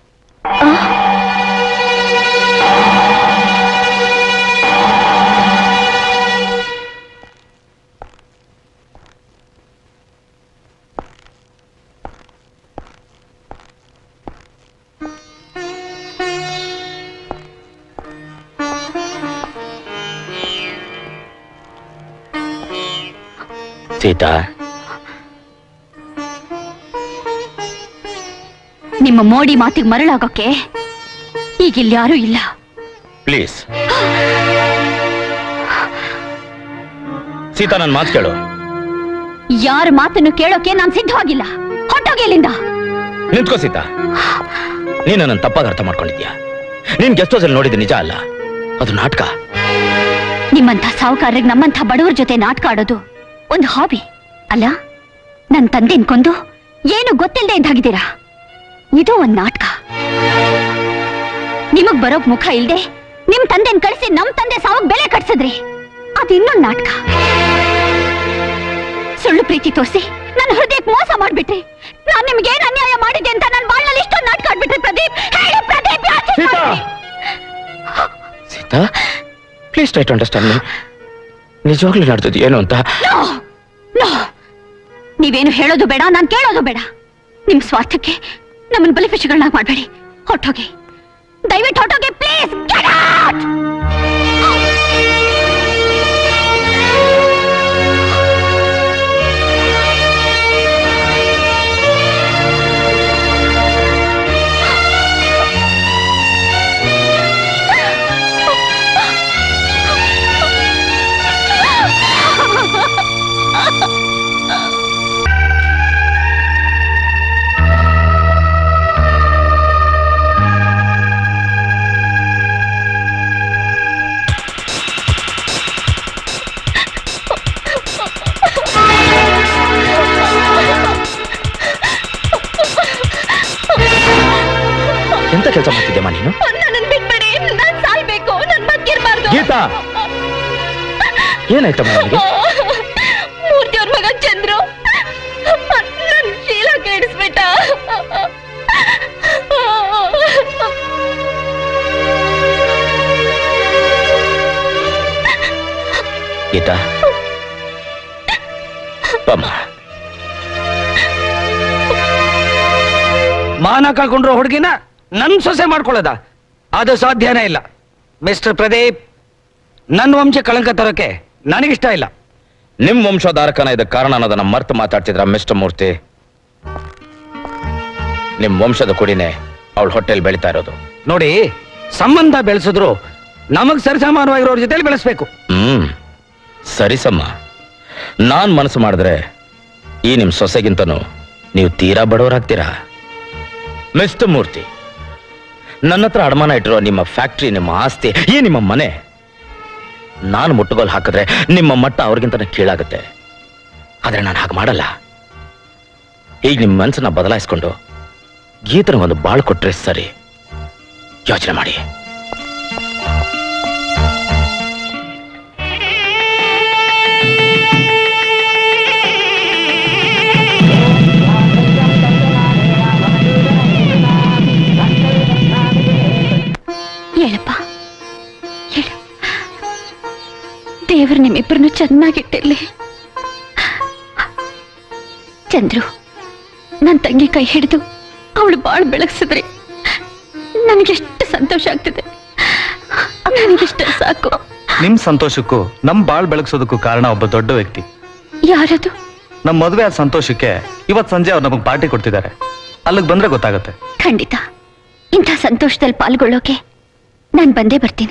Sita, ನಿಮ್ಮ ಮೋಡಿ ಮಾತಿಗೆ ಮರಳಾಗೋಕೆ ಈಗಿಲ್ಲಿ ಯಾರೂ ಇಲ್ಲ. ಪ್ಲೀಸ್ ಸೀತಾ, ನನ್ನ ಮಾತು ಕೇಳು. ಯಾರ ಮಾತನ್ನು ಕೇಳೋಕೆ ನಾನು ಸಿದ್ಧವಾಗಿಲ್ಲ. ಹೊಟ್ಟೋಗಿ ಇಲ್ಲಿಂದ. ನಿಂತ್ಕೋ ಸೀತಾ, ನೀನು ನನ್ನ ತಪ್ಪಾಗಿ ಅರ್ಥ ಮಾಡ್ಕೊಂಡಿದ್ಯಾ. ನೀನ್ ಗೆಸ್ಟ್ ಹೌಸ್ ಅಲ್ಲಿ ನೋಡಿದ್ದು ನಿಜ ಅಲ್ಲ, ಅದು ನಾಟಕ. ನಿಮ್ಮಂಥ ಸಾಹುಕಾರರಿಗೆ ನಮ್ಮಂಥ ಬಡವರ ಜೊತೆ ನಾಟಕ ಆಡೋದು ಒಂದು ಹಾಬಿ ಅಲ್ಲ. ನನ್ನ ತಂದೆನ್ ಕೊಂದು ಏನು ಗೊತ್ತಿಲ್ಲದೆ ಇದ್ದಾಗಿದ್ದೀರಾ. ಇದು ಒಂದ್ ನಾಟಕ. ನಿಮಗ್ ಬರೋಕ್ ಮುಖ ಇಲ್ದೆ ನಿಮ್ ತಂದೆನ್ ಕಳಿಸಿ ನಮ್ ತಂದೆ ಸಾವಕ್ ಬೆಲೆ ಕಟ್ಸಿದ್ರಿ. ಅದು ಇನ್ನೊಂದ್ ನಾಟಕ. ಸುಳ್ಳು ಪ್ರೀತಿ ತೋರಿಸಿ ನನ್ನ ಹೃದಯಕ್ಕೆ ಮೋಸ ಮಾಡ್ಬಿಟ್ರಿ. ನಾನ್ ನಿಮ್ಗೆ ಏನ್ ಅನ್ಯಾಯ ಮಾಡಿದ್ದೆ ಅಂತ ನನ್ನ ಬಾಳ್ನಲ್ಲಿ ಇಷ್ಟೊಂದು ನಾಟಕ ಆಡ್ಬಿಟ್ರಿ. ಪ್ರದೀಪ್, ಹೇಳಿ ಪ್ರದೀಪ್, ಯಾಕೆ ಮಾಡಿದ್ರಿ? Sita, please try to understand me. ನಿಜವಾಗ್ಲೂ ನಡೆದದ್ದು ಏನು ಅಂತ. ನೀವೇನು ಹೇಳೋದು ಬೇಡ, ನಾನ್ ಕೇಳೋದು ಬೇಡ. ನಿಮ್ ಸ್ವಾರ್ಥಕ್ಕೆ ನಮ್ಮನ್ನ ಬಲಿಪಶುಗಳನ್ನಾಗಿ ಮಾಡಬೇಡಿ. ಹೊಟ್ಟೋಗಿ, ದಯವಿಟ್ಟು ಹೊಟ್ಟೋಗಿ, ಪ್ಲೀಸ್. ಎಂತ ಕೆಲಸ ಮಾಡ್ತಿದ್ಯಮ್ಮ ನೀನು? ಬಿಟ್ಬಿಡಿ, ನಾನ್ ಸಾಯ್ಬೇಕು, ನನ್ ಬದುಕಿರ್ಬಾರ್ದು. ಗೀತಾ, ಏನಾಯ್ತಮ್ಮ ನನಗೆ? ಮೂರ್ತಿಯವ್ರ ಮಗ ಚಂದ್ರು ನನ್ ಶೀಲ ಕೆಡಿಸ್ಬಿಟ್ಟ. ಗೀತಾ, ಬಮ್ಮ. ಮಾನ ಕಳ್ಕೊಂಡ್ರು ಹುಡುಗಿನ ನನ್ ಸೊಸೆ ಮಾಡ್ಕೊಳ್ಳೋದ? ಅದು ಸಾಧ್ಯನೇ ಇಲ್ಲ. ಮಿಸ್ಟರ್ ಪ್ರದೀಪ್, ನನ್ನ ವಂಶ ಕಳಂಕ ತರೋಕೆ ನನಗಿಷ್ಟ ಇಲ್ಲ. ನಿಮ್ ವಂಶೋಧಾರಕನ ಇದಕ್ಕೆ ಕಾರಣ ಅನ್ನೋದನ್ನ ಮರ್ತು ಮಾತಾಡ್ತಿದ್ರ ಮಿಸ್ಟರ್ ಮೂರ್ತಿ. ನಿಮ್ ವಂಶದ ಕುಡಿನೇ ಅವಳ ಹೊಟ್ಟೆಲ್ ಬೆಳಿತಾ ಇರೋದು. ನೋಡಿ, ಸಂಬಂಧ ಬೆಳೆಸಿದ್ರು ನಮಗ್ ಸರಿಸಮಾನವಾಗಿರೋರ ಜೊತೆಲಿ ಬೆಳೆಸ್ಬೇಕು. ಹ್ಮ್ ಸರಿಸಮ್ಮ. ನಾನ್ ಮನಸ್ಸು ಮಾಡಿದ್ರೆ ಈ ನಿಮ್ ಸೊಸೆಗಿಂತನೂ ನೀವು ತೀರಾ ಬಡವರಾಗ್ತೀರಾ. ಮಿಸ್ಟರ್ ಮೂರ್ತಿ, ನನ್ನ ಹತ್ರ ಅಡಮಾನ ಇಟ್ಟಿರೋ ನಿಮ್ಮ ಫ್ಯಾಕ್ಟ್ರಿ, ನಿಮ್ಮ ಆಸ್ತಿ, ಈ ನಿಮ್ಮ ಮನೆ ನಾನು ಮುಟ್ಟುಗೋಲು ಹಾಕಿದ್ರೆ ನಿಮ್ಮ ಮಟ್ಟ ಅವ್ರಿಗಿಂತ ಕೀಳಾಗುತ್ತೆ. ಆದ್ರೆ ನಾನು ಹಾಗೆ ಮಾಡಲ್ಲ. ಈಗ ನಿಮ್ಮ ಮನಸ್ಸನ್ನ ಬದಲಾಯಿಸ್ಕೊಂಡು ಗೀತನ ಒಂದು ಬಾಳ್ ಕೊಟ್ರೆ ಸರಿ. ಯೋಚನೆ ಮಾಡಿ. ಹೇಳಪ್ಪ, ಹೇಳು. ದೇವರು ನಿಮ್ಮಿಬ್ಬರನ್ನು ಚೆನ್ನಾಗಿಟ್ಟಿರ್ಲಿ. ಚಂದ್ರು, ನನ್ನ ತಂಗಿ ಕೈ ಹಿಡಿದು ಅವಳು ಬಾಳ್ ಬೆಳಗ್ಸಿದ್ರಿ. ನನಗೆಷ್ಟು ಸಂತೋಷ ಆಗ್ತಿದೆ. ನನಗಿಷ್ಟ ಸಾಕು. ನಿಮ್ ಸಂತೋಷಕ್ಕೂ ನಮ್ ಬಾಳ್ ಬೆಳಗ್ಸೋದಕ್ಕೂ ಕಾರಣ ಒಬ್ಬ ದೊಡ್ಡ ವ್ಯಕ್ತಿ. ಯಾರದು? ನಮ್ ಮದುವೆ ಆದ ಸಂತೋಷಕ್ಕೆ ಇವತ್ ಸಂಜೆ ಅವ್ರು ನಮಗ್ ಪಾರ್ಟಿ ಕೊಡ್ತಿದ್ದಾರೆ. ಅಲ್ಲಿಗೆ ಬಂದ್ರೆ ಗೊತ್ತಾಗುತ್ತೆ. ಖಂಡಿತ ಇಂಥ ಸಂತೋಷದಲ್ಲಿ ಪಾಲ್ಗೊಳ್ಳೋಕೆ ನಾನು ಬಂದೇ ಬರ್ತೀನಿ.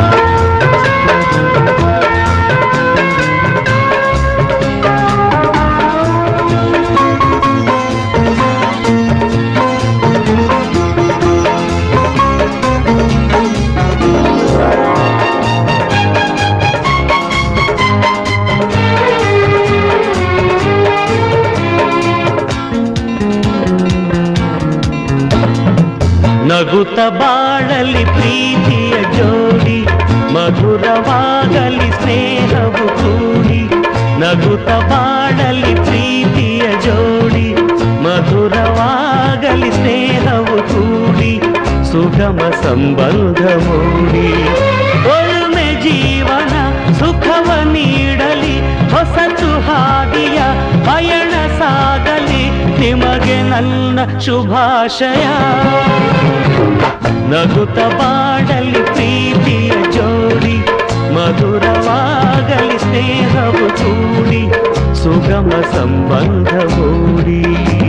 ನಗುತ್ತ ಬಾಳಲಿ ಪ್ರೀತಿಯ ಜೋಡಿ, ಮಧುರವಾಗಲಿ ಸ್ನೇಹವು ಕೂಡಿ. ನಗುತ್ತ ಬಾಳಲಿ ಪ್ರೀತಿಯ ಜೋಡಿ, ಮಧುರವಾಗಲಿ ಸ್ನೇಹವು ಕೂಡಿ. ಸುಗಮ ಸಂಬಂಧ ಮೂಡಿ ಒಳ್ಮೆ ಜೀವನ ಸುಖವ ನೀಡಲಿ. ಹೊಸತು ಹಾದಿಯ ಪಯಣ ಸಾಗಲಿ, ನಿಮಗೆ ನನ್ನ ಶುಭಾಶಯ. ನಗುತ್ತ ಬಾಡಲಿ ಪ್ರೀತಿಯ ಜೋಡಿ, ಮಧುರವಾಗಲಿ ಸ್ನೇಹವು ಕೂಡಿ. ಸುಗಮ ಸಂಬಂಧ ಮೂಡಿ.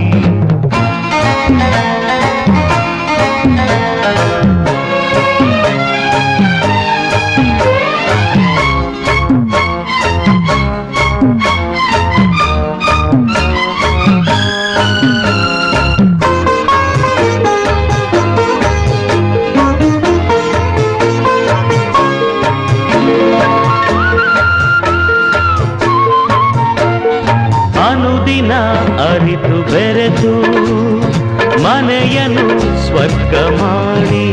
ಅನುದಿನ ಅರಿತು ಬೆರೆತು ಮನೆಯನ್ನು ಸ್ವರ್ಗ ಮಾಡಿ.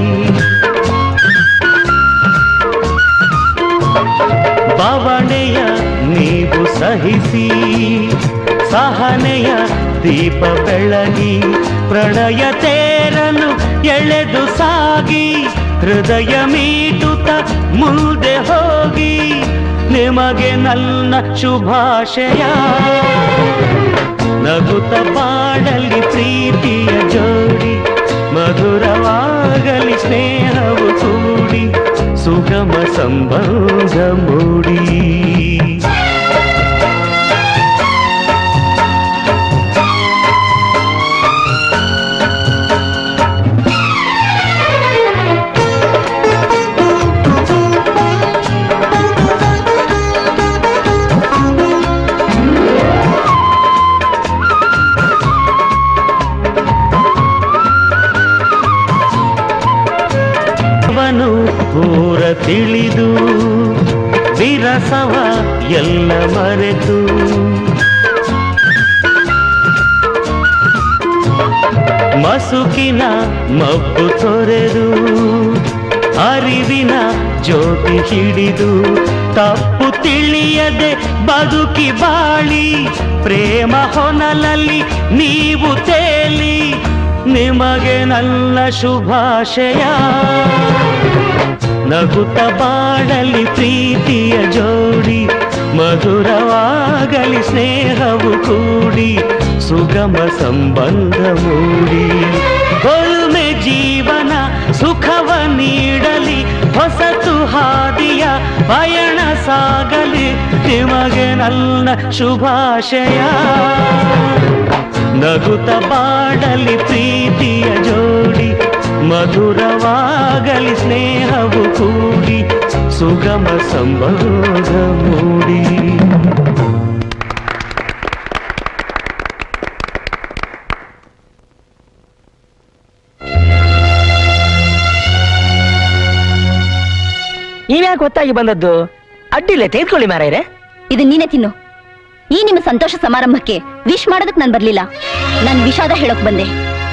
ಬವಣೆಯ ನೀವು ಸಹಿಸಿ, ಸಹನೆಯ ದೀಪ ಬೆಳಗಿ. ಪ್ರಣಯ ತೇರಲು ಎಳೆದು ಸಾಗಿ, ಹೃದಯ ಮೀಟುತ್ತ ಮುಂದೆ ಹೋಗಿ. ನಿಮಗೆ ನನ್ನ ಶುಭಾಶಯ. ನಗುತ್ತ ಬಾಡಲಿ ಪ್ರೀತಿಯ ಜೋಡಿ, ಮಧುರವಾಗಲಿ ಸ್ನೇಹವು ಕೂಡಿ. ಸುಗಮ ಸಂಬಂಧ ಮೂಡಿ. ಪೂರ ತಿಳಿದು ವಿರಸವ ಎಲ್ಲ ಮರೆತು. ಮಸುಕಿನ ಮಬ್ಬು ತೊರೆದು, ಅರಿವಿನ ಜ್ಯೋತಿ ಹಿಡಿದು. ತಪ್ಪು ತಿಳಿಯದೆ ಬದುಕಿ ಬಾಳಿ, ಪ್ರೇಮ ಹೊನಲಲ್ಲಿ ನೀವು ತೇಲಿ. ನಿಮಗೆ ನನ್ನ ಶುಭಾಶಯ. ನಗುತ್ತ ಬಾಡಲಿ ಪ್ರೀತಿಯ ಜೋಡಿ, ಮಧುರವಾಗಲಿ ಸ್ನೇಹವು ಕೂಡಿ. ಸುಗಮ ಸಂಬಂಧ ಮೂಡಿ ಒಳ್ಮೆ ಜೀವನ ಸುಖವ ನೀಡಲಿ. ಹೊಸತು ಹಾದಿಯ ಪಯಣ ಸಾಗಲಿ, ನಿಮಗೆ ನನ್ನ ಶುಭಾಶಯ. ನಗುತ್ತ ಬಾಡಲಿ ಪ್ರೀತಿಯ ಜೋಡಿ, ಮಧುರವಾಗಲಿ ಸ್ನೇಹವು ಕೂಡಿ. ಸುಗಮ ಸಂಬಂಧ ಮೂಡಿ. ನೀವ್ಯಾಕೆ ಗೊತ್ತಾಗಿ ಬಂದದ್ದು? ಅಡ್ಡಿಲ್ಲ, ತೆಗೆದುಕೊಳ್ಳಿ ಮಾರಾಯರೆ. ಇದು ನೀನೇ ತಿನ್ನು. ಈ ನಿಮ್ಮ ಸಂತೋಷ ಸಮಾರಂಭಕ್ಕೆ ವಿಶ್ ಮಾಡೋದಕ್ಕೆ ನಾನು ಬರ್ಲಿಲ್ಲ, ನಾನು ವಿಷಾದ ಹೇಳೋಕ್ ಬಂದೆ.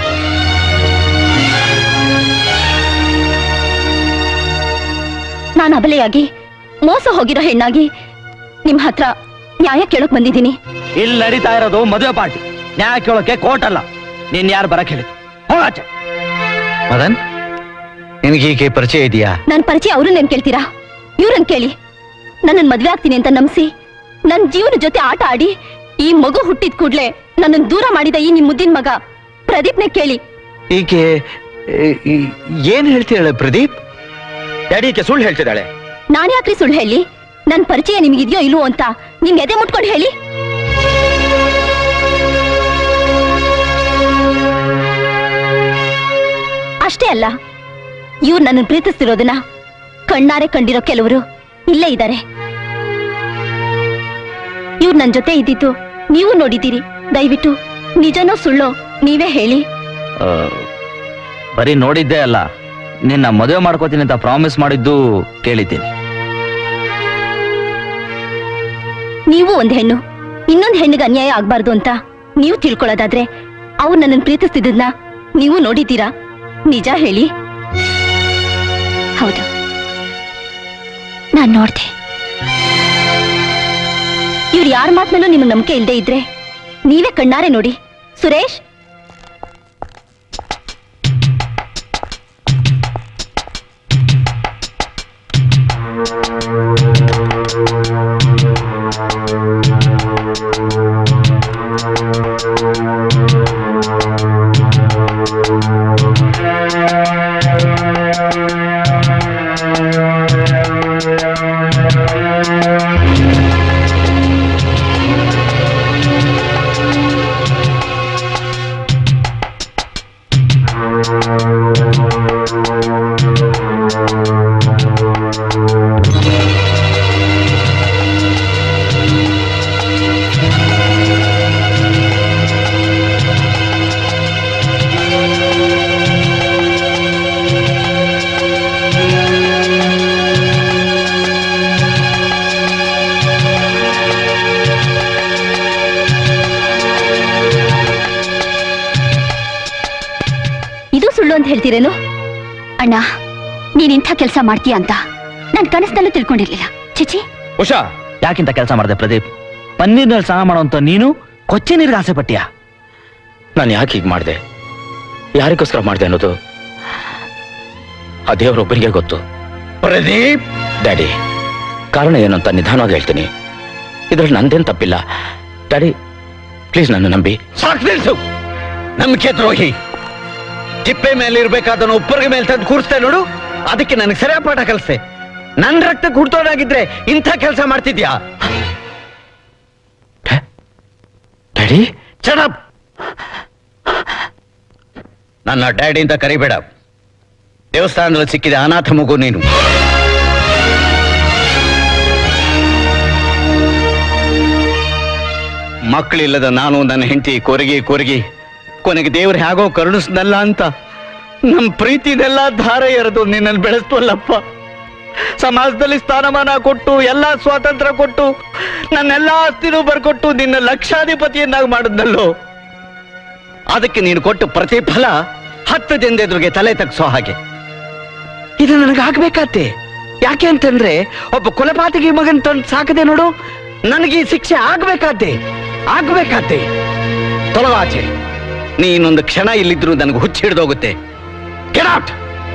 ನಾನು ಅಬಲೆಯಾಗಿ ಮೋಸ ಹೋಗಿರೋ ಹೆಣ್ಣಾಗಿ ನಿಮ್ ಹತ್ರ ನ್ಯಾಯ ಕೇಳೋಕ್ ಬಂದಿದ್ದೀನಿ. ಇಲ್ಲಿ ನಡೀತಾ ಇರೋದು ಮದುವೆ ಪಾರ್ಟಿ, ನ್ಯಾಯ ಕೇಳೋಕೆ ಕೋರ್ಟ್ ಅಲ್ಲ. ನೀನ್ ಯಾರು ಬರಕ್ ಹೇಳಿದ್ರು? ಹೋಗಾಚೆ. ಮದನ್, ನಿನಗೀಗೆ ಪರಿಚಯ ಇದೆಯಾ? ನನ್ ಪರಿಚಯ ಅವ್ರು ನೆನ್ ಕೇಳ್ತೀರಾ? ಇವ್ರನ್ ಕೇಳಿ. ನನ್ನನ್ ಮದ್ವೆ ಆಗ್ತೀನಿ ಅಂತ ನಂಬಿಸಿ ನನ್ ಜೀವನ ಜೊತೆ ಆಟ ಆಡಿ ಈ ಮಗು ಹುಟ್ಟಿದ ಕೂಡ್ಲೆ ನನ್ನನ್ನು ದೂರ ಮಾಡಿದ ಈ ನಿಮ್ ಮುದ್ದಿನ ಮಗ ಪ್ರದೀಪ್ನೇ ಕೇಳಿ. ಈಕೆ ಏನ್ ಹೇಳ್ತೀರಲ್ಲ ಪ್ರದೀಪ್? ಡ್ಯಾಡಿಗೆ ಸುಳ್ಳು ಹೇಳ್ತಿದ್ದಾಳೆ. ನಾನ್ಯಾಕ್ರಿ ಸುಳ್ಳು ಹೇಳಿ? ನನ್ ಪರಿಚಯ ನಿಮ್ಗಿದ್ಯೋ ಇಲ್ವೋ ಅಂತ ನಿಮ್ ಎದೆ ಮುಟ್ಕೊಂಡು ಹೇಳಿ. ಅಲ್ಲ, ಇವ್ರು ನನ್ನ ಪ್ರೀತಿಸ್ತಿರೋದನ್ನ ಕಣ್ಣಾರೆ ಕಂಡಿರೋ ಕೆಲವರು ಇಲ್ಲೇ ಇದ್ದಾರೆ. ಇವ್ರು ನನ್ನ ಜೊತೆ ಇದ್ದಿದ್ದು ನೀವು ನೋಡಿದ್ದೀರಿ. ದಯವಿಟ್ಟು ನಿಜನೋ ಸುಳ್ಳೋ ನೀವೇ ಹೇಳಿ. ಆ, ಬರೀ ನೋಡಿದ್ದೇ ಅಲ್ಲ, ನಿನ್ನ ಮದುವೆ ಮಾಡ್ಕೋತೀನಿ ಅಂತ ಪ್ರಾಮಿಸ್ ಮಾಡಿದ್ದು ಕೇಳಿದ್ದೀನಿ. ನೀವು ಒಂದ್ ಹೆಣ್ಣು ಇನ್ನೊಂದ್ ಹೆಣ್ಣಿಗೆ ಅನ್ಯಾಯ ಆಗ್ಬಾರ್ದು ಅಂತ ನೀವು ತಿಳ್ಕೊಳ್ಳೋದಾದ್ರೆ ಅವ್ರು ನನ್ನನ್ನು ಪ್ರೀತಿಸ್ತಿದ್ದನ್ನ ನೀವು ನೋಡಿದ್ದೀರಾ? ನಿಜ ಹೇಳಿ. ಹೌದು, ನಾನ್ ನೋಡ್ದೆ. ಇವ್ರು ಯಾರ ಮಾತ್ನಲ್ಲೂ ನಿಮಗೆ ನಂಬಿಕೆ ಇಲ್ಲದೆ ಇದ್ರೆ ನೀವೇ ಕಣ್ಣಾರೆ ನೋಡಿ. ಸುರೇಶ್, ಅಂತ ಹೇಳ್ತೀರೇನು? ಅಣ್ಣ, ನೀನ್ ಇಂಥ ಕೆಲಸ ಮಾಡ್ತೀಯ ಅಂತ ನನ್ ಕನಸದಲ್ಲೂ ತಿಳ್ಕೊಂಡಿರ್ಲಿಲ್ಲ. ಚಿಚಿ, ಉಷಾ, ಯಾಕಿಂತ ಕೆಲಸ ಮಾಡಿದೆ ಪ್ರದೀಪ್? ಪನ್ನೀರ್ನಲ್ಲಿ ಸ್ನಾನ ಮಾಡುವಂತ ನೀನು ಕೊಚ್ಚಿ ನೀರಿಗೆ ಆಸೆ ಪಟ್ಟಿಯ? ನಾನು ಯಾಕೆ ಹೀಗೆ ಮಾಡಿದೆ, ಯಾರಿಗೋಸ್ಕರ ಮಾಡಿದೆ ಅನ್ನೋದು ಆ ದೇವರೊಬ್ಬರಿಗೆ ಗೊತ್ತು. ಪ್ರದೀಪ್, ಡ್ಯಾಡಿ, ಕಾರಣ ಏನು ಅಂತ ನಿಧಾನವಾಗಿ ಹೇಳ್ತೀನಿ. ಇದ್ರಲ್ಲಿ ನಂದೇನು ತಪ್ಪಿಲ್ಲ. ಡ್ಯಾಡಿ, ಪ್ಲೀಸ್ ನನ್ನ ನಂಬಿ. ಸಾಕು ನಿಲ್ಸು, ನಂಬಿಕೆ ದ್ರೋಹಿ. ತಿಪ್ಪೆ ಮೇಲೆ ಇರ್ಬೇಕಾದನ್ನು ಉಪ್ಪರಿಗೆ ಮೇಲೆ ತಂದು ಕೂರಿಸ್ತೆ ನೋಡು, ಅದಕ್ಕೆ ನನಗೆ ಸರಿಯಾದ ಪಾಠ ಕಲಿಸ್ತೆ. ನನ್ನ ರಕ್ತ ಕುಡ್ತೋನಾಗಿದ್ರೆ ಇಂಥ ಕೆಲಸ ಮಾಡ್ತಿದ್ಯಾ? Daddy, shut up. ನನ್ನ ಡ್ಯಾಡಿ ಅಂತ ಕರಿಬೇಡ. ದೇವಸ್ಥಾನದಲ್ಲಿ ಸಿಕ್ಕಿದ ಅನಾಥ ಮಗು ನೀನು. ಮಕ್ಕಳಿಲ್ಲದ ನಾನು ನನ್ನ ಹೆಂಡತಿ ಕೊರಗಿ ಕೊರಗಿ ಕೊನೆಗೆ ದೇವ್ರು ಹೇಗೋ ಕರುಣಿಸ್ನಲ್ಲ ಅಂತ ನಮ್ಮ ಪ್ರೀತಿನೆಲ್ಲ ಧಾರೆ ಎರೆದು ನಿನ್ನನ್ನು ಬೆಳೆಸ್ತವಲ್ಲಪ್ಪ. ಸಮಾಜದಲ್ಲಿ ಸ್ಥಾನಮಾನ ಕೊಟ್ಟು ಎಲ್ಲಾ ಸ್ವಾತಂತ್ರ್ಯ ಕೊಟ್ಟು ನನ್ನೆಲ್ಲ ಆಸ್ತಿನೂ ಬರ್ಕೊಟ್ಟು ನಿನ್ನ ಲಕ್ಷಾಧಿಪತಿಯನ್ನಾಗಿ ಮಾಡಿದ್ನಲ್ಲೋ, ಅದಕ್ಕೆ ನೀನು ಕೊಟ್ಟು ಪ್ರತಿಫಲ ಹತ್ತು ಜನದ ಎದುರಿಗೆ ತಲೆ ತಗ್ಸೋ ಹಾಗೆ ಇದು ನನಗಾಗ್ಬೇಕಾತೆ. ಯಾಕೆ ಅಂತಂದ್ರೆ ಒಬ್ಬ ಕೊಲೆಪಾತಗಿ ಮಗನ್ ತಂದು ಸಾಕದೆ ನೋಡು, ನನಗೆ ಈ ಶಿಕ್ಷೆ ಆಗ್ಬೇಕಾತೆ ಆಗ್ಬೇಕಾತೆ ತೊಲವಾಚೆ. ನೀ ಇನ್ನೊಂದು ಕ್ಷಣ ಇಲ್ಲಿದ್ರು ನನಗೆ ಹುಚ್ಚಿ ಹಿಡಿದೋಗುತ್ತೆ. Get out.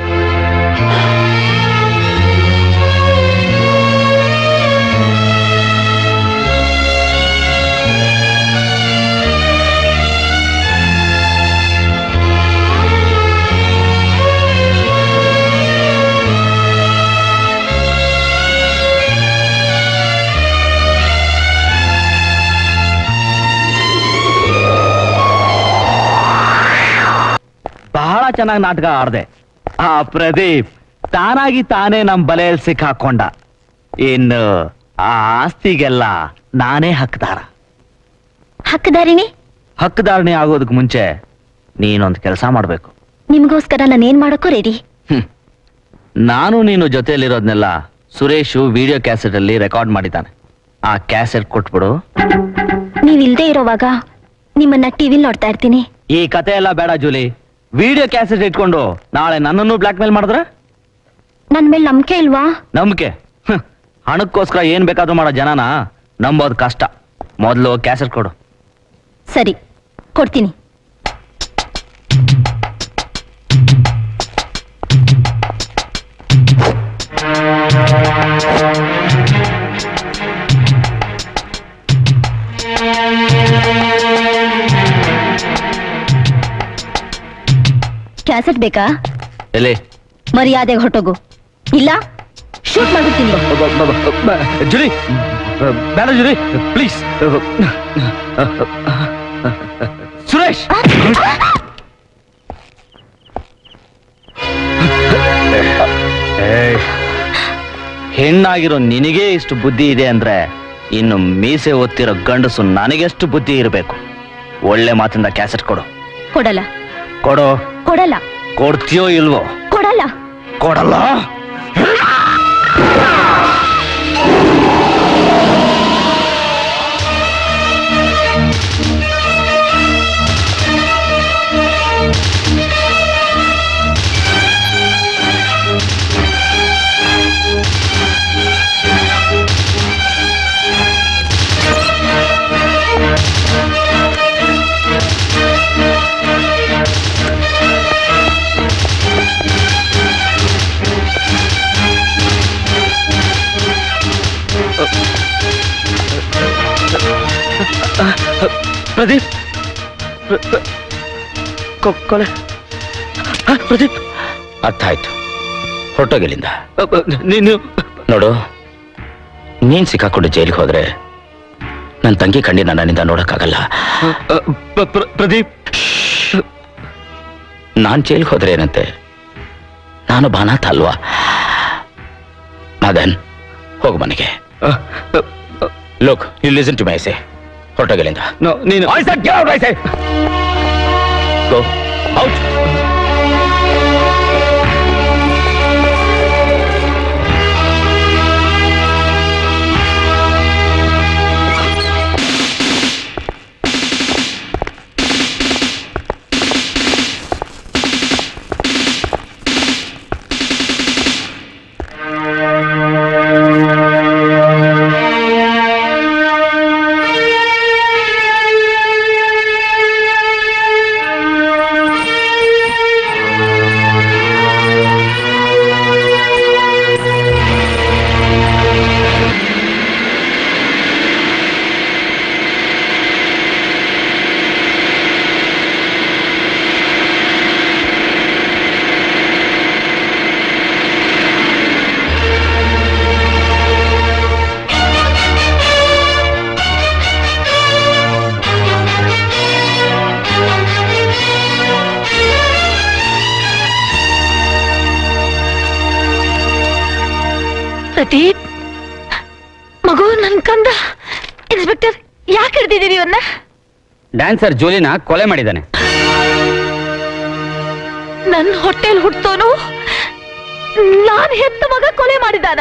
ಬಹಳ ಚೆನ್ನಾಗಿ ನಾಟಕ ಆಡ್ದೆ. ಆ ಪ್ರದೀಪ್ ತಾನಾಗಿ ತಾನೇ ನಮ್ ಬಲೆಯಲ್ಲಿ ಸಿಕ್ಕಾಕೊಂಡ. ಇನ್ನು ಆ ಆಸ್ತಿಗೆಲ್ಲ ನಾನೇ ಹಕ್ಕದಾರ. ಹಕ್ಕದಾರಿಣಿ? ಹಕ್ಕದಾರಣಿ ಆಗೋದಕ್ಕೆ ಮುಂಚೆ ನೀನೊಂದು ಕೆಲಸ ಮಾಡ್ಬೇಕು. ನಿಮ್ಗೋಸ್ಕರ ನಾನೇನ್ ಮಾಡೋಕ್ಕೂ ರೆಡಿ. ನಾನು ನೀನು ಜೊತೆಯಲ್ಲಿರೋದ್ನೆಲ್ಲ ಸುರೇಶು ವಿಡಿಯೋ ಕ್ಯಾಸೆಟ್ ಅಲ್ಲಿ ರೆಕಾರ್ಡ್ ಮಾಡಿದ್ದಾನೆ. ಆ ಕ್ಯಾಸೆಟ್ ಕೊಟ್ಬಿಡು. ನೀವಿಲ್ದೇ ಇರೋವಾಗ ನಿಮ್ಮನ್ನ ಟಿವಿಲ್ ನೋಡ್ತಾ ಇರ್ತೀನಿ. ಈ ಕತೆ ಎಲ್ಲ ಬೇಡ ಜೂಲಿ. ವಿಡಿಯೋ ಕ್ಯಾಸೆಟ್ ಇಟ್ಕೊಂಡು ನಾಳೆ ನನ್ನನ್ನು ಬ್ಲಾಕ್ ಮೇಲ್ ಮಾಡಿದ್ರೆ? ನನ್ ಮೇಲೆ ನಂಬಿಕೆ ಇಲ್ವಾ? ನಂಬಿಕೆ? ಹಣಕ್ಕೋಸ್ಕರ ಏನ್ ಬೇಕಾದ್ರೂ ಮಾಡೋ ಜನನ ನಂಬೋದು ಕಷ್ಟ. ಮೊದಲು ಕ್ಯಾಸೆಟ್ ಕೊಡು. ಸರಿ, ಕೊಡ್ತೀನಿ. ಕ್ಯಾಸೆಟ್ ಬೇಕಾ? ಎಲ್ಲಿ? ಮರ್ಯಾದೆಗೆ ಹೊಟ್ಟೋಗು, ಇಲ್ಲ ಶೂಟ್ ಮಾಡ್ಬಿಡ್ತೀನಿ. ಜುರಿ, ಬೇಡ ಜುರಿ, ಪ್ಲೀಸ್. ಸುರೇಶ್, ಹೆಣ್ಣಾಗಿರೋ ನಿನಗೆ ಇಷ್ಟು ಬುದ್ಧಿ ಇದೆ ಅಂದ್ರೆ ಇನ್ನು ಮೀಸೆ ಒತ್ತಿರೋ ಗಂಡಸು ನನಗೆಷ್ಟು ಬುದ್ಧಿ ಇರಬೇಕು. ಒಳ್ಳೆ ಮಾತಿಂದ ಕ್ಯಾಸೆಟ್ ಕೊಡು. ಕೊಡಲ್ಲ. ಕೊಡು. ಕೊಡಲ್ಲ. ಕೊಡ್ತೀಯೋ ಇಲ್ವೋ? ಕೊಡಲ್ಲ. ಕೊಡಲ್ಲ. ಪ್ರದೀಪ್ ಕೊಲೆ ಪ್ರದೀಪ್ ಅರ್ಥ ಆಯ್ತು. ಹೊರಟೋಗಿಲ್ಲಿಂದ. ನೀನು ನೋಡು, ನೀನ್ ಸಿಕ್ಕಾಕೊಂಡು ಜೈಲಿಗೆ ಹೋದ್ರೆ ನನ್ನ ತಂಗಿ ಕಣ್ಣಿನ ನನ್ನಿಂದ ನೋಡಕ್ಕಾಗಲ್ಲ. ಪ್ರದೀಪ್, ನಾನ್ ಜೈಲಿಗೆ ಹೋದ್ರೆ ಏನಂತೆ? ನಾನು ಬಾನಾಥ ಅಲ್ವಾ? ಮದನ್, ಹೋಗು ಮನೆಗೆ. Look, you listen to my say. ಹೊರಟೋಗಿಲ್ಲಿಂದ. ನೀನು I said get out, I said. Go out. Pradeep, ಮಗು ನನ್ ಕಂದ. ಇನ್ಸ್ಪೆಕ್ಟರ್, ಯಾಕೆ ಹಿಡ್ದಿದ್ದೀರಿ ಇವನ್ನ? ಡ್ಯಾನ್ಸರ್ ಜೂಲಿನ ಕೊಲೆ ಮಾಡಿದ್ದಾನೆ. ನನ್ ಹೊಟ್ಟೆಲ್ ಹುಟ್ಟೋನು ನಾನ್ ಹೆತ್ತ ಮಗ ಕೊಲೆ ಮಾಡಿದಾನ?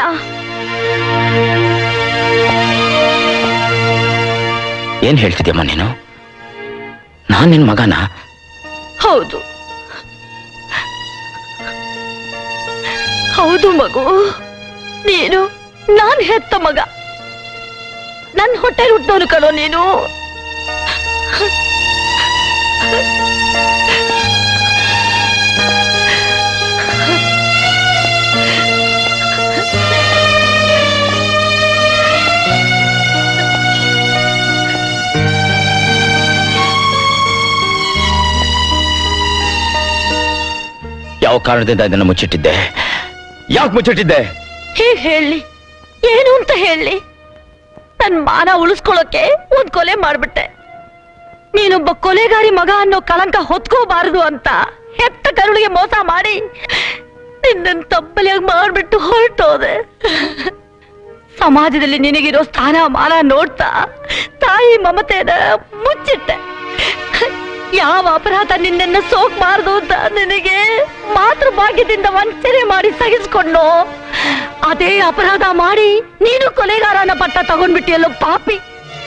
ಏನ್ ಹೇಳ್ತಿದ್ಯಮ್ಮ ನೀನು? ನಾನ್ ನಿನ್ ಮಗನ? ಹೌದು ಹೌದು ಮಗು, ನೀನು ನಾನ್ ಹೆತ್ತ ಮಗ. ನನ್ ಹೊಟ್ಟೆಲ್ ಹುಟ್ಟೋನು ಕಣೋ ನೀನು. ಯಾವ ಕಾರಣದಿಂದ ಇದನ್ನು ಮುಚ್ಚಿಟ್ಟಿದ್ದೆ? ಯಾಕೆ ಮುಚ್ಚಿಟ್ಟಿದ್ದೆ? ಹೀಗ್ ಹೇಳಿ, ಏನು ಅಂತ ಹೇಳಿ? ನನ್ ಮಾನ ಉಳಿಸ್ಕೊಳ್ಳೋಕೆ ಒಂದ್ ಕೊಲೆ ಮಾಡ್ಬಿಟ್ಟೆ. ನೀನೊಬ್ಬ ಕೊಲೆಗಾರಿ ಮಗ ಅನ್ನೋ ಕಳಂಕ ಹೊತ್ಕೋಬಾರದು ಅಂತ ಹೆತ್ತ ಕರುಳಿಗೆ ಮೋಸ ಮಾಡಿ ನಿನ್ನ ತಬ್ಬಲಿಯಾಗಿ ಮಾಡ್ಬಿಟ್ಟು ಹೊರಟೋದೆ. ಸಮಾಜದಲ್ಲಿ ನಿನಗಿರೋ ಸ್ಥಾನ ಮಾನ ನೋಡ್ತಾ ತಾಯಿ ಮಮತೆನ ಮುಚ್ಚಿಟ್ಟೆ. ಯಾವ ಅಪರಾಧ ನಿನ್ನನ್ನು ಸೋಕ್ಬಾರ್ದು ಅಂತ ನಿನಗೆ ಮಾತೃ ಭಾಗ್ಯದಿಂದ ವಂಚನೆ ಮಾಡಿ ಸಹಿಸ್ಕೊಂಡು ಅದೇ ಅಪರಾಧ ಮಾಡಿ ನೀನು ಕೊಲೆಗಾರನ ಪಟ್ಟ ತಗೊಂಡ್ಬಿಟ್ಟಿಯಲ್ಲೋ ಪಾಪಿ.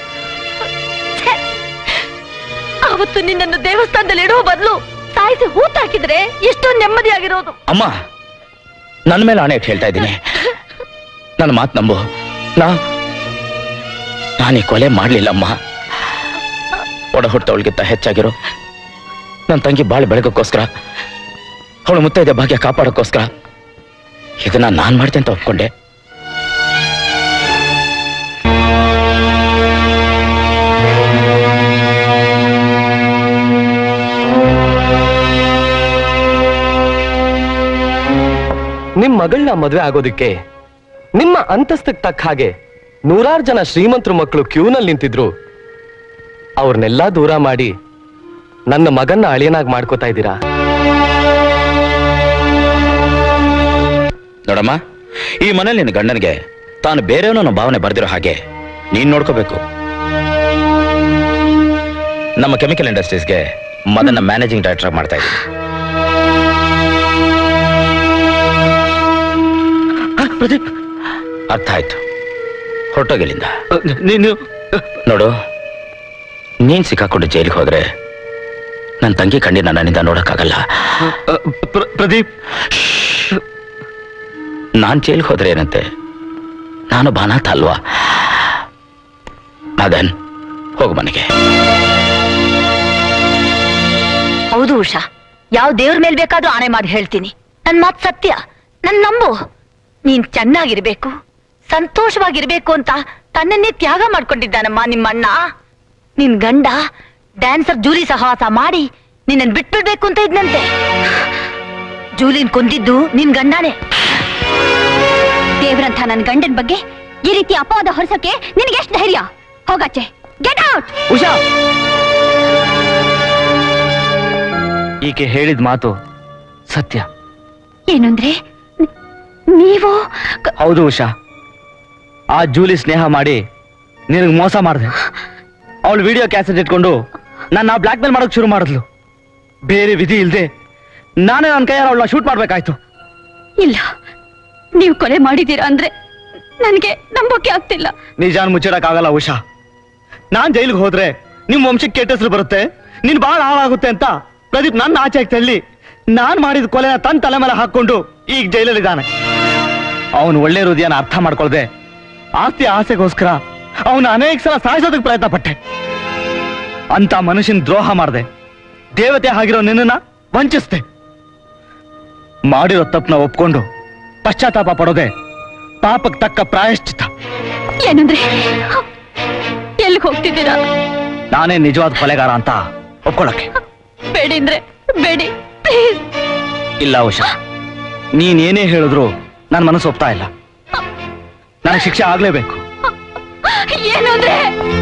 ಅವತ್ತು ನಿನ್ನನ್ನು ದೇವಸ್ಥಾನದಲ್ಲಿ ಇಡೋ ಬದಲು ಸಾಯಿಸಿ ಹೂತಾಕಿದ್ರೆ ಎಷ್ಟೋ ನೆಮ್ಮದಿಯಾಗಿರೋದು. ಅಮ್ಮ, ನನ್ನ ಮೇಲೆ ಆಣೆ ಇಟ್ಟು ಹೇಳ್ತಾ ಇದ್ದೀನಿ, ನನ್ನ ಮಾತು ನಂಬು. ನಾ ನಾನೀ ಕೊಲೆ ಮಾಡ್ಲಿಲ್ಲಮ್ಮ. ಒಡ ಹುಟ್ಟವಳಿಗಿಂತ ಹೆಚ್ಚಾಗಿರೋ ನನ್ನ ತಂಗಿ ಬಾಳಿ ಬೆಳಗೋಕ್ಕೋಸ್ಕರ, ಅವಳು ಮುತ್ತೈದೆ ಭಾಗ್ಯ ಕಾಪಾಡೋಕ್ಕೋಸ್ಕರ ಇದನ್ನ ನಾನ್ ಮಾಡ್ತೆ ಅಂತ ಒಪ್ಕೊಂಡೆ. ನಿಮ್ ಮಗಳನ್ನ ಮದುವೆ ಆಗೋದಿಕ್ಕೆ ನಿಮ್ಮ ಅಂತಸ್ತಕ್ಕೆ ತಕ್ಕ ಹಾಗೆ ನೂರಾರು ಜನ ಶ್ರೀಮಂತರು ಮಕ್ಕಳು ಕ್ಯೂನಲ್ಲಿ ನಿಂತಿದ್ರು. ಅವ್ರನ್ನೆಲ್ಲಾ ದೂರ ಮಾಡಿ ನನ್ನ ಮಗನ್ನ ಅಳಿಯನಾಗಿ ಮಾಡ್ಕೋತಾ ಇದ್ದೀರಾ? ನೋಡಮ್ಮ, ಈ ಮನೇಲಿ ನಿನ್ನ ಗಂಡನಿಗೆ ತಾನು ಬೇರೆಯವನ ಭಾವನೆ ಬರ್ದಿರೋ ಹಾಗೆ ನೀನ್ ನೋಡ್ಕೋಬೇಕು. ನಮ್ಮ ಕೆಮಿಕಲ್ ಇಂಡಸ್ಟ್ರೀಸ್ಗೆ ಮದನ್ನ ಮ್ಯಾನೇಜಿಂಗ್ ಡೈರೆಕ್ಟರ್ ಮಾಡ್ತಾ ಇದ್ದೀನಿ. ಪ್ರದೀಪ್, ಅರ್ಥ ಆಯ್ತು, ಹೊರಟೋಗಿಲ್ಲಿಂದ. ನೀನು ನೋಡು, ನೀನ್ ಸಿಕ್ಕಾಕೊಂಡು ಜೈಲಿಗೆ ಹೋದ್ರೆ ನನ್ನ ತಂಗಿ ಕಣ್ಣಿನ ನನ್ನಿಂದ ನೋಡಕ್ಕಾಗಲ್ಲ. ಪ್ರದೀಪ್, ನಾನ್ ಜೈಲಿಗೆ ಹೋದ್ರೆ ಏನಂತೆ, ನಾನು ಬಾನಾಥ ಅಲ್ವಾ? ಮದನ್, ಹೋಗು ಮನೆಗೆ. ಹೌದು ಉಷಾ, ಯಾವ ದೇವ್ರ ಮೇಲೆ ಬೇಕಾದ್ರೂ ಆಣೆ ಮಾಡಿ ಹೇಳ್ತೀನಿ, ನನ್ ಮಾತ್ ಸತ್ಯ, ನನ್ ನಂಬು. ನೀನ್ ಚೆನ್ನಾಗಿರ್ಬೇಕು, ಸಂತೋಷವಾಗಿರ್ಬೇಕು ಅಂತ ತನ್ನನ್ನೇ ತ್ಯಾಗ ಮಾಡ್ಕೊಂಡಿದ್ದಾನಮ್ಮ ನಿಮ್ಮಣ್ಣ. ನಿನ್ ಗಂಡ ಡ್ಯಾನ್ಸರ್ ಜೂಲಿ ಸಹವಾಸ ಮಾಡಿ ನಿನ್ನನ್ ಬಿಟ್ಬಿಡ್ಬೇಕು ಅಂತ ಇದ್ನಂತೆ. ಜೂಲಿನ್ ಕೊಂದಿದ್ದು ನಿನ್ ಗಂಡನೇ. ದೇವ್ರಂಥ ನನ್ ಗಂಡನ್ ಬಗ್ಗೆ ಈ ರೀತಿ ಅಪವಾದ ಹೊರಸಕ್ಕೆ ನಿನಗೆ ಎಷ್ಟು ಧೈರ್ಯ? ಹೋಗಾಚೆ, ಗೆಟ್ ಔಟ್. ಉಷಾ, ಈಕೆ ಹೇಳಿದ ಮಾತು ಸತ್ಯ. ಏನಂದ್ರೆ ನೀವು? ಹೌದು ಉಷಾ, ಆ ಜೂಲಿ ಸ್ನೇಹ ಮಾಡಿ ನಿನಗೆ ಮೋಸ ಮಾಡಿದೆ. ಅವಳು ವಿಡಿಯೋ ಕ್ಯಾಸೆಟ್ ಇಟ್ಕೊಂಡು ನನ್ನ ಬ್ಲಾಕ್ ಮೇಲ್ ಮಾಡೋಕೆ ಶುರು ಮಾಡಿದ್ಲು. ಬೇರೆ ವಿಧಿ ಇಲ್ಲದೆ ನಾನೇ ನನ್ನ ಕೈಯಾರ ಅವಳನ್ನ ಶೂಟ್ ಮಾಡ್ಬೇಕಾಯ್ತು. ಇಲ್ಲ, ನೀವು ಕೊಲೆ ಮಾಡಿದ್ದೀರಾ ಅಂದ್ರೆ ನನಗೆ ನಂಬೋಕೆ ಆಗ್ತಿಲ್ಲ. ನಿಜಾನ್ ಮುಚ್ಚಿಡಕ್ಕಾಗಲ್ಲ ಉಷಾ. ನಾನ್ ಜೈಲಿಗೆ ಹೋದ್ರೆ ನಿಮ್ ವಂಶಕ್ಕೆ ಕೆಟ್ಟ ಹೆಸರು ಬರುತ್ತೆ, ನಿನ್ ಬಾಳ ಹಾಳಾಗುತ್ತೆ ಅಂತ ಪ್ರದೀಪ್ ನನ್ನ ಆಚೆ ತಳ್ಳಿ ನಾನ್ ಮಾಡಿದ ಕೊಲೆನ ತನ್ನ ತಲೆ ಮೇಲೆ ಹಾಕೊಂಡು ಈಗ ಜೈಲಲ್ಲಿದ್ದಾನೆ. ಅವನು ಒಳ್ಳೆ ಹೃದಯನ ಅರ್ಥ ಮಾಡ್ಕೊಳ್ದೆ ಆಸ್ತಿ ಆಸೆಗೋಸ್ಕರ ಅವನು ಅನೇಕ ಸಲ ಸಾಯಿಸೋದಕ್ಕೆ ಪ್ರಯತ್ನ ಪಟ್ಟೆ. ಅಂತ ಮನುಷ್ಯನ್ ದ್ರೋಹ ಮಾಡಿದೆ, ದೇವತೆ ಆಗಿರೋ ನಿನ್ನನ್ನ ವಂಚಿಸ್ದೆ. ಮಾಡಿರೋ ತಪ್ಪನ ಒಪ್ಕೊಂಡು ಪಶ್ಚಾತ್ತಾಪ ಪಡೋದೆ ಪಾಪಕ್ಕೆ ತಕ್ಕ ಪ್ರಾಯಶ್ಚಿತ್ತ. ಏನಂದ್ರೆ ಎಲ್ಲಿಗೆ ಹೋಗ್ತಿದ್ದೀರಾ? ನಾನೇ ನಿಜವಾದ ಕೊಲೆಗಾರ ಅಂತ ಒಪ್ಕೊಳಕ್ಕೆ. ಬೇಡಿ ಅಂದ್ರೆ ಬೇಡಿ, ಇಲ್ಲ ಉಷಾ, ನೀನೇನೇ ಹೇಳಿದ್ರು ನನ್ನ ಮನಸ್ಸು ಒಪ್ತಾ ಇಲ್ಲ. ನನಗೆ ಶಿಕ್ಷೆ ಆಗ್ಲೇಬೇಕು. ಏನು ಅಂದ್ರೆ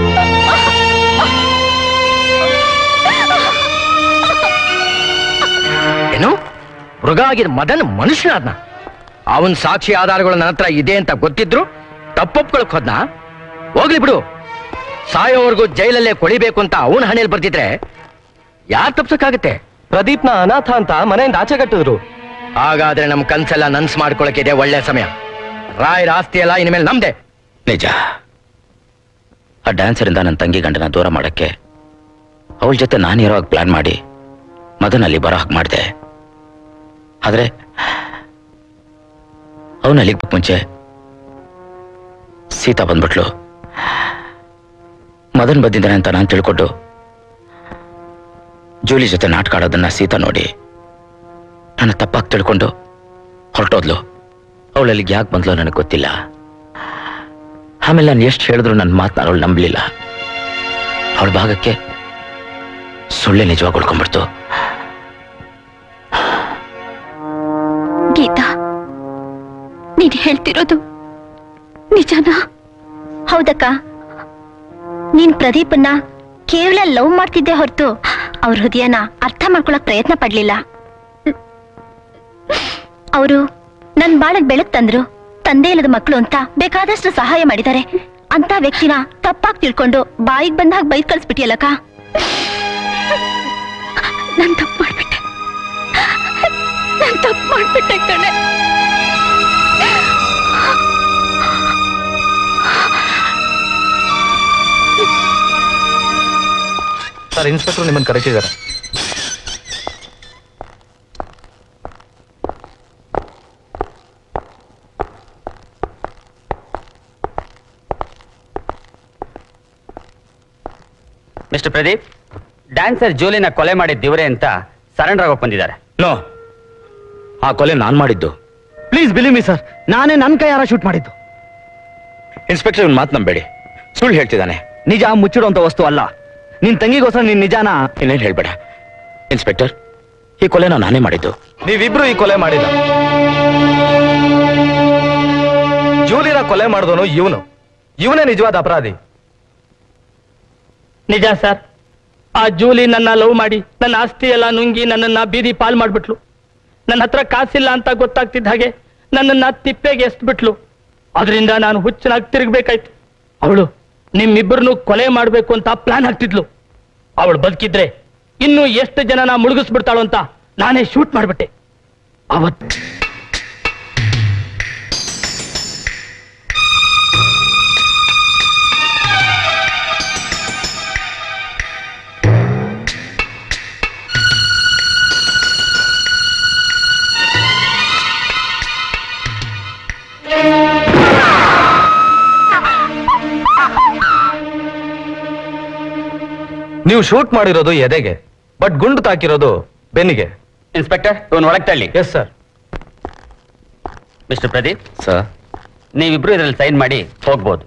ಏನು? ಮೃಗ ಆಗಿದ ಮದನ್ ಮನುಷ್ಯನಾದ್ನ? ಅವನ್ ಸಾಕ್ಷಿ ಆಧಾರಗಳು ನನ್ನ ಹತ್ರ ಇದೆ ಅಂತ ಗೊತ್ತಿದ್ರು ತಪ್ಪೊಪ್ಕೊಳಕ್ ಹೋದ್ನ? ಹೋಗ್ಲಿ ಬಿಡು, ಸಾಯೋವರೆಗೂ ಜೈಲಲ್ಲೇ ಕೊಳಿಬೇಕು ಅಂತ ಅವನ ಹಣೆಯಲ್ಲಿ ಬರ್ತಿದ್ರೆ ಯಾರು ತಪ್ಸಕ್ಕಾಗತ್ತೆ? ಪ್ರದೀಪ್ನ ಅನಾಥ ಅಂತ ಮನೆಯಿಂದ ಆಚೆ ಕಟ್ಟಿದ್ರು. ಹಾಗಾದ್ರೆ ನಮ್ ಕನ್ಸೆಲ್ಲ ನನ್ಸ್ ಮಾಡ್ಕೊಳಕ್ಕೆ ಇದೆ ಒಳ್ಳೆ ಸಮಯ. ರಾಯರ ಆಸ್ತಿ ಎಲ್ಲ ಇನ್ಮೇಲೆ ನಮ್ದೆ. ನಿಜ, ಆ ಡ್ಯಾನ್ಸರಿಂದ ನನ್ನ ತಂಗಿ ಗಂಡನ ದೂರ ಮಾಡಕ್ಕೆ ಅವಳ ಜೊತೆ ನಾನು ಇರೋವಾಗ ಪ್ಲಾನ್ ಮಾಡಿ ಮದನಲ್ಲಿ ಬರೋ ಹಾಗೆ ಮಾಡಿದೆ. ಆದ್ರೆ ಅವನಲ್ಲಿ ಮುಂಚೆ ಸೀತಾ ಬಂದ್ಬಿಟ್ಲು. ಮದನ್ ಬಂದಿದ್ದಾನೆ ಅಂತ ನಾನು ತಿಳ್ಕೊಂಡು ಜೂಲಿ ಜೊತೆ ನಾಟಕ ಆಡೋದನ್ನ ಸೀತಾ ನೋಡಿ ನನ್ನ ತಪ್ಪಾಗಿ ತಿಳ್ಕೊಂಡು ಹೊರಟೋದ್ಲು. ಅವಳಲ್ಲಿಗೆ ಯಾಕೆ ಬಂದ್ಲೋ ನನಗೆ ಗೊತ್ತಿಲ್ಲ. ಆಮೇಲೆ ನಾನು ಎಷ್ಟು ಹೇಳಿದ್ರು ನನ್ನ ಮಾತನ್ನ ಅವಳು ನಂಬಲಿಲ್ಲ. ಅವಳ ಭಾಗಕ್ಕೆ ಸುಳ್ಳೆ ನಿಜವಾಗಿ ಉಳ್ಕೊಂಡ್ಬಿಡ್ತು. ಗೀತಾ, ನೀನ್ ಹೇಳ್ತಿರೋದು ನಿಜನಾ? ಹೌದಕ್ಕ, ನೀನ್ ಪ್ರದೀಪನ್ನ ಕೇವಲ ಲವ್ ಮಾಡ್ತಿದ್ದೆ ಹೊರತು ಅವ್ರ ಹೃದಯನ ಅರ್ಥ ಮಾಡ್ಕೊಳಕ್ ಪ್ರಯತ್ನ ಪಡ್ಲಿಲ್ಲ. ಅವರು ನನ್ ಬಾಳಕ್ ಬೆಳಕ್ ತಂದ್ರು, ತಂದೆ ಇಲ್ಲದ ಮಕ್ಕಳು ಅಂತ ಬೇಕಾದಷ್ಟು ಸಹಾಯ ಮಾಡಿದ್ದಾರೆ. ಅಂತ ವ್ಯಕ್ತಿನ ತಪ್ಪಾಗಿ ತಿಳ್ಕೊಂಡು ಬಾಯಿಗೆ ಬಂದಾಗ ಬೈದ್ ಕಳ್ಸ್ಬಿಟ್ಟಿಯಲ್ಲಕ್ಕ. ನಾನ್ ತಪ್ಪು ಮಾಡ್ಬಿಟ್ಟೆ, ನಾನ್ ತಪ್ಪು ಮಾಡ್ಬಿಟ್ಟೆ ಕಣೆ. ಸರ್, ಇನ್ಸ್ಪೆಕ್ಟರ್ ನಿಮ್ಮನ್ನು ಕರೆಸಿದ್ದಾರೆ. ಮಿಸ್ಟರ್ ಪ್ರದೀಪ್, ಡ್ಯಾನ್ಸರ್ ಜೂಲಿನ ಕೊಲೆ ಮಾಡಿದ ದಿವರೆ ಅಂತ ಸರೆಂಡರ್ ಆಗೋಕ್ ಬಂದಿದ್ದಾರೆ. ನೋ, ಆ ಕೊಲೆ ನಾನ್ ಮಾಡಿದ್ದು. ಪ್ಲೀಸ್ ಬಿಲೀವ್ ಮಿ ಸರ್, ನಾನೇ ನನ್ನ ಕೈಯಾರ ಶೂಟ್ ಮಾಡಿದ್ದು. ಇನ್ಸ್ಪೆಕ್ಟರ್ ಇವ್ನು ಮಾತು ನಂಬೇಡಿ, ಸುಳ್ಳು ಹೇಳ್ತಿದ್ದಾನೆ. ನಿಜ ಮುಚ್ಚಿಡುವಂತ ವಸ್ತು ಅಲ್ಲ. ನಿನ್ ತಂಗಿಗೋಸ್ಕರ ನಿನ್ ನಿಜಾನ ಇನ್ನೇನು ಹೇಳ್ಬೇಡ. ಇನ್ಸ್ಪೆಕ್ಟರ್, ಈ ಕೊಲೆನ ನಾನೇ ಮಾಡಿದ್ದು. ನೀವಿಬ್ರು ಈ ಕೊಲೆ ಮಾಡಿದ. ಜೂಲಿನ ಕೊಲೆ ಮಾಡಿದವನು ಇವನು. ಇವನೇ ನಿಜವಾದ ಅಪರಾಧಿ. ನಿಜ ಸರ್, ಆ ಜೂಲಿ ನನ್ನ ಲವ್ ಮಾಡಿ ನನ್ನ ಆಸ್ತಿ ಎಲ್ಲ ನುಂಗಿ ನನ್ನನ್ನ ಬೀದಿ ಪಾಲ್ ಮಾಡ್ಬಿಟ್ಲು. ನನ್ನ ಹತ್ರ ಕಾಸಿಲ್ಲ ಅಂತ ಗೊತ್ತಾಗ್ತಿದ್ದ ಹಾಗೆ ನನ್ನನ್ನ ತಿಪ್ಪೆಗೆ ಎಸ್ಬಿಟ್ಲು. ಅದರಿಂದ ನಾನು ಹುಚ್ಚನಾಗಿ ತಿರುಗಬೇಕಾಯ್ತು. ಅವಳು ನಿಮ್ಮಿಬ್ಬರನ್ನು ಕೊಲೆ ಮಾಡಬೇಕು ಅಂತ ಪ್ಲಾನ್ ಹಾಕ್ತಿದ್ಲು. ಅವಳು ಬದುಕಿದ್ರೆ ಇನ್ನು ಎಷ್ಟು ಜನನ ಮುಳುಗಿಸ್ಬಿಡ್ತಾಳು ಅಂತ ನಾನೇ ಶೂಟ್ ಮಾಡ್ಬಿಟ್ಟೆ. ಅವತ್ತು ನೀವು ಶೂಟ್ ಮಾಡಿರೋದು ಎದೆಗೆ, ಬಟ್ ಗುಂಡು ತಾಕಿರೋದು ಬೆನ್ನಿಗೆ. ಇನ್ಸ್ಪೆಕ್ಟರ್ ಇವನು ಒಳಗೆ ತಳ್ಳಿ. Yes sir. Mister Pradeep sir, ನೀವಿಬ್ರು ಇದರಲ್ಲಿ ಸೈನ್ ಮಾಡಿ ಹೋಗ್ಬೋದು.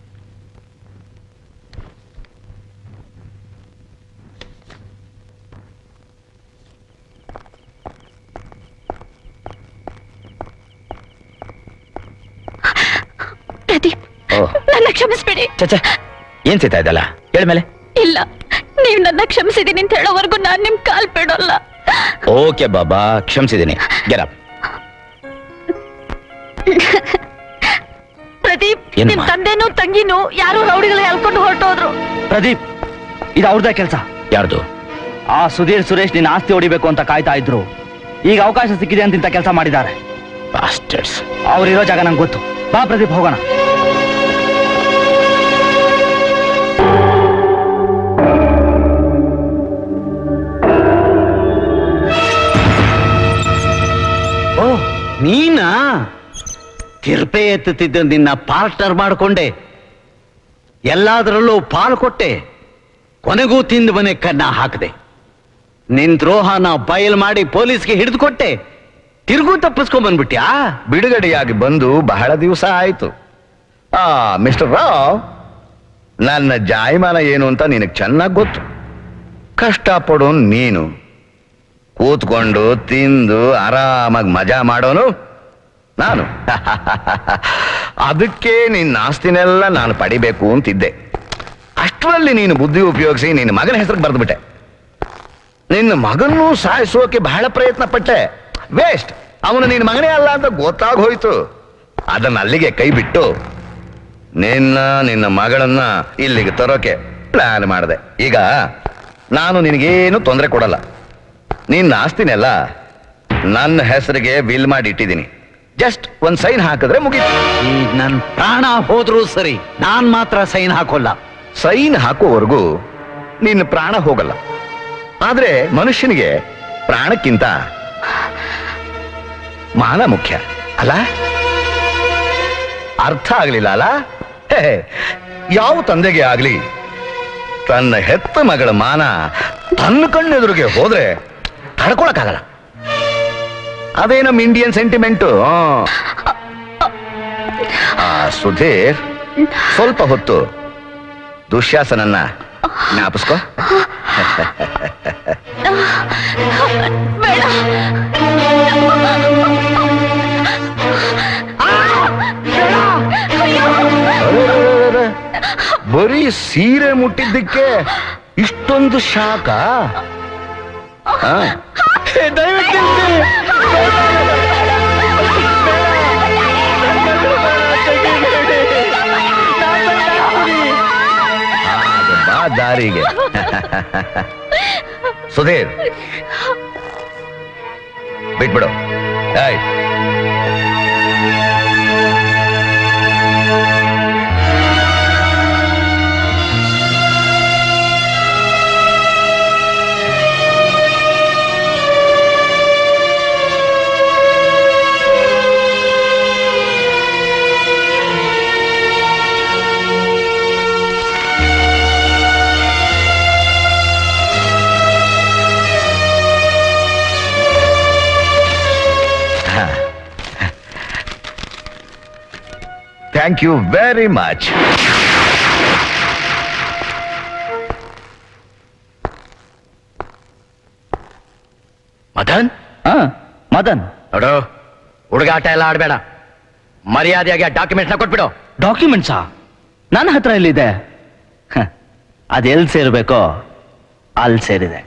ಪ್ರದೀಪ್, ನನ್ನ ಕ್ಷಮಿಸ್ಬಿಡಿ. ಚಚ ಏನ್ ಸಿಗ್ತಾ ಇದಲ್ಲ ಹೇಳ್ಮೇಲೆ. ಇಲ್ಲ, ನೀವ್ ನನ್ನ ಕ್ಷಮಿಸಿದೀನಿ ಅಂತ ಹೇಳೋವರೆಗೂ ನಾನ್ ನಿಮ್ ಕಾಲ್ ಬಿಡೋಲ್ಲ. ಓಕೆ ಬಾಬಾ, ಕ್ಷಮಿಸಿದ್ದೀನಿ. Get up. ಪ್ರದೀಪ್, ಏನಮ್ಮ? ನಿಮ್ ತಂದೆನೂ ತಂಗಿನೂ ಯಾರೋ ರೌಡಿಗಳು ಹೇಳ್ಕೊಂಡು ಹೊರಟೋದ್ರು. ಪ್ರದೀಪ್, ಇದು ಅವ್ರದೇ ಕೆಲಸ. ಯಾರ್ದು? ಆ ಸುಧೀರ್ ಸುರೇಶ್ ನಿನ್ನ ಆಸ್ತಿ ಹೊಡಿಬೇಕು ಅಂತ ಕಾಯ್ತಾ ಇದ್ರು. ಈಗ ಅವಕಾಶ ಸಿಕ್ಕಿದೆ ಅಂತ ಇಂಥ ಕೆಲಸ ಮಾಡಿದ್ದಾರೆ. ಬಾಸ್ಟರ್ಸ್. ಅವ್ರಿರೋ ಜಾಗ ನಂಗೆ ಗೊತ್ತು. ಬಾ ಪ್ರದೀಪ್, ಹೋಗೋಣ. ಓ, ನೀನಾ? ತಿರ್ಪೆ ಎತ್ತುತ್ತಿದ್ದ ನಿನ್ನ ಪಾರ್ಟ್ನರ್ ಮಾಡಿಕೊಂಡೆ, ಎಲ್ಲಾದ್ರಲ್ಲೂ ಪಾಲು ಕೊಟ್ಟೆ, ಕೊನೆಗೂ ತಿಂದು ಮನೆ ಕನ್ನ ಹಾಕದೆ. ನಿನ್ ದ್ರೋಹನ ಬಯಲ್ ಮಾಡಿ ಪೊಲೀಸ್ಗೆ ಹಿಡಿದು ಕೊಟ್ಟೆ, ತಿರುಗೂ ತಪ್ಪಿಸ್ಕೊಂಡ್ ಬಂದ್ಬಿಟ್ಯಾ? ಬಿಡುಗಡೆಯಾಗಿ ಬಂದು ಬಹಳ ದಿವಸ ಆಯ್ತು. ಆ ಮಿಸ್ಟರ್ ರಾವ್, ನನ್ನ ಜಾಯಮಾನ ಏನು ಅಂತ ನಿನಗೆ ಚೆನ್ನಾಗಿ ಗೊತ್ತು. ಕಷ್ಟಪಡೋ ನೀನು, ಕೂತ್ಕೊಂಡು ತಿಂದು ಆರಾಮಾಗಿ ಮಜಾ ಮಾಡೋನು ನಾನು. ಅದಕ್ಕೆ ನಿನ್ನ ಆಸ್ತಿನೆಲ್ಲ ನಾನು ಪಡಿಬೇಕು ಅಂತಿದ್ದೆ. ಅಷ್ಟರಲ್ಲಿ ನೀನು ಬುದ್ಧಿ ಉಪಯೋಗಿಸಿ ನಿನ್ನ ಮಗನ ಹೆಸರಿಗೆ ಬರೆದ್ಬಿಟ್ಟೆ. ನಿನ್ನ ಮಗನ್ನೂ ಸಾಯಿಸೋಕೆ ಬಹಳ ಪ್ರಯತ್ನ ಪಟ್ಟೆ. ವೇಸ್ಟ್. ಅವನು ನಿನ್ನ ಮಗನೇ ಅಲ್ಲ ಅಂತ ಗೊತ್ತಾಗಿ ಹೋಯ್ತು. ಅದನ್ನ ಅಲ್ಲಿಗೆ ಕೈ ಬಿಟ್ಟು ನಿನ್ನ ನಿನ್ನ ಮಗಳನ್ನ ಇಲ್ಲಿಗೆ ತರೋಕೆ ಪ್ಲಾನ್ ಮಾಡಿದೆ. ಈಗ ನಾನು ನಿನಗೇನು ತೊಂದರೆ ಕೊಡಲ್ಲ. ನಿನ್ನ ಆಸ್ತಿನೆಲ್ಲ ನನ್ನ ಹೆಸರಿಗೆ ಬಿಲ್ ಮಾಡಿ ಇಟ್ಟಿದ್ದೀನಿ. ಜಸ್ಟ್ ಒಂದ್ ಸೈನ್ ಹಾಕಿದ್ರೆ ಮುಗೀತು. ಈಗ ನನ್ ಪ್ರಾಣ ಹೋದ್ರೂ ಸರಿ, ನಾನ್ ಮಾತ್ರ ಸೈನ್ ಹಾಕೋಲ್ಲ. ಸೈನ್ ಹಾಕೋವರೆಗೂ ನಿನ್ನ ಪ್ರಾಣ ಹೋಗಲ್ಲ. ಆದ್ರೆ ಮನುಷ್ಯನಿಗೆ ಪ್ರಾಣಕ್ಕಿಂತ ಮಾನ ಮುಖ್ಯ ಅಲ್ಲ? ಅರ್ಥ ಆಗ್ಲಿಲ್ಲ ಅಲ್ಲ? ಹೇ, ಯಾವ ತಂದೆಗೆ ಆಗ್ಲಿ ತನ್ನ ಹೆತ್ತ ಮಗಳ ಮಾನ ತನ್ನ ಕಣ್ಣೆದುರಿಗೆ ಹೋದ್ರೆ ತಡ್ಕೊಳಕ್ಕಾಗಲ್ಲ. ಅದೇ ನಮ್ಮ ಇಂಡಿಯನ್ ಸೆಂಟಿಮೆಂಟು. ಸುಧೀರ್, ಸ್ವಲ್ಪ ಹೊತ್ತು ದುಶ್ಯಾಸನನ್ನ ಜ್ಞಾಪಿಸ್ಕೋ. ಬರೀ ಸೀರೆ ಮುಟ್ಟಿದ್ದಕ್ಕೆ ಇಷ್ಟೊಂದು ಶಾಕ? ದಯವಿಟ್ಟು ಬಾ ದಾರಿಗೆ. ಸುಧೀರ್, ಬಿಟ್ಬಿಡು. ಆಯ್ತು. Thank you very much. Madan? ಹಾ, ಮದನ್. ನೋಡು, ಹುಡುಗಾಟ ಎಲ್ಲ ಆಡ್ಬೇಡ. ಮರ್ಯಾದೆಯಾಗಿ ಆ ಡಾಕ್ಯುಮೆಂಟ್ನ ಕೊಟ್ಬಿಡು. ಡಾಕ್ಯುಮೆಂಟ್ಸಾ? ನನ್ನ ಹತ್ರ ಎಲ್ಲಿದೆ? ಅದೆಲ್ಲಿ ಸೇರ್ಬೇಕೋ ಅಲ್ಲಿ ಸೇರಿದೆ.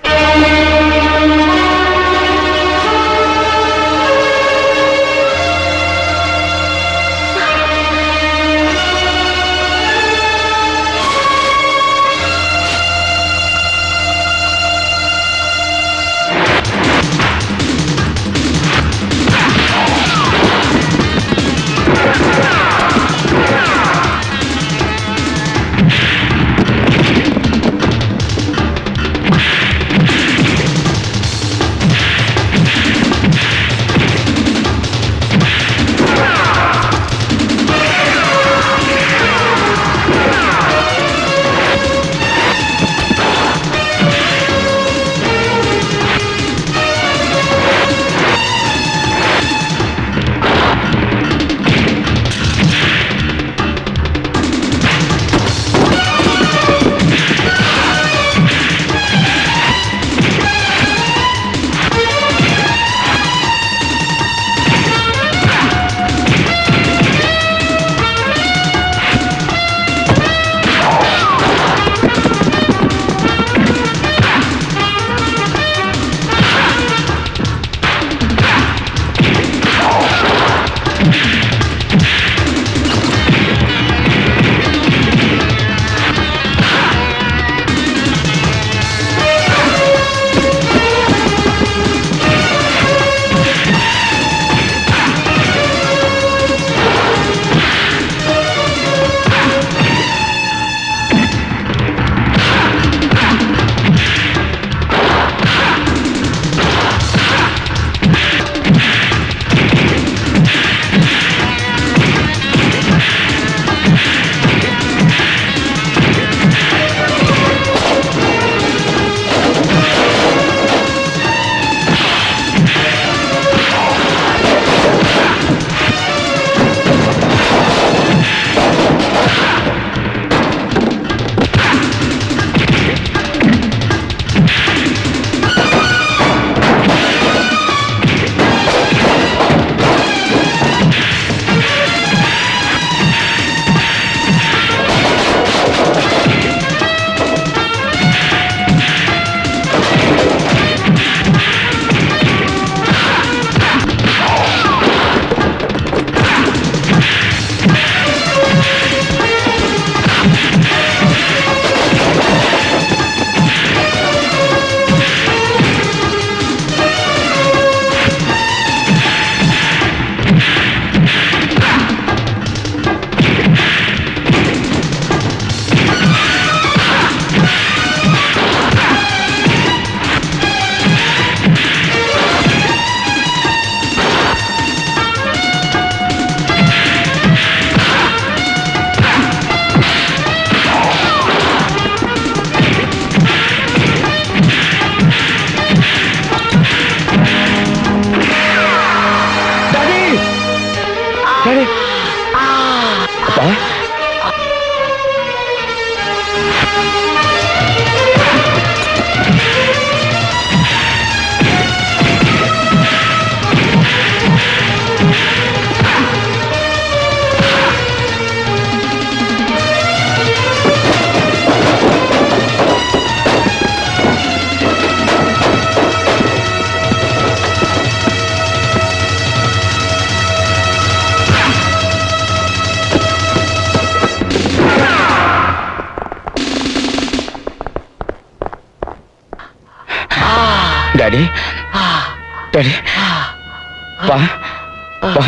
ಡ್ಯಾಡಿ ಡ್ಯಾಡಿ ಬಾ ಬಾ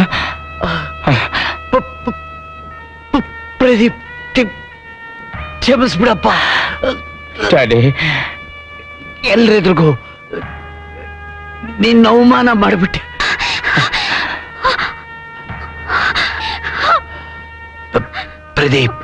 ಪ್ರದೀಪ್ ಕ್ಷಮಿಸ್ಬಿಡಪ್ಪ. ಡ್ಯಾಡಿ ಎಲ್ರೆದ್ರಿಗೂ ನಿನ್ನ ಅವಮಾನ ಮಾಡಿಬಿಟ್ಟೆ. ಪ್ರದೀಪ್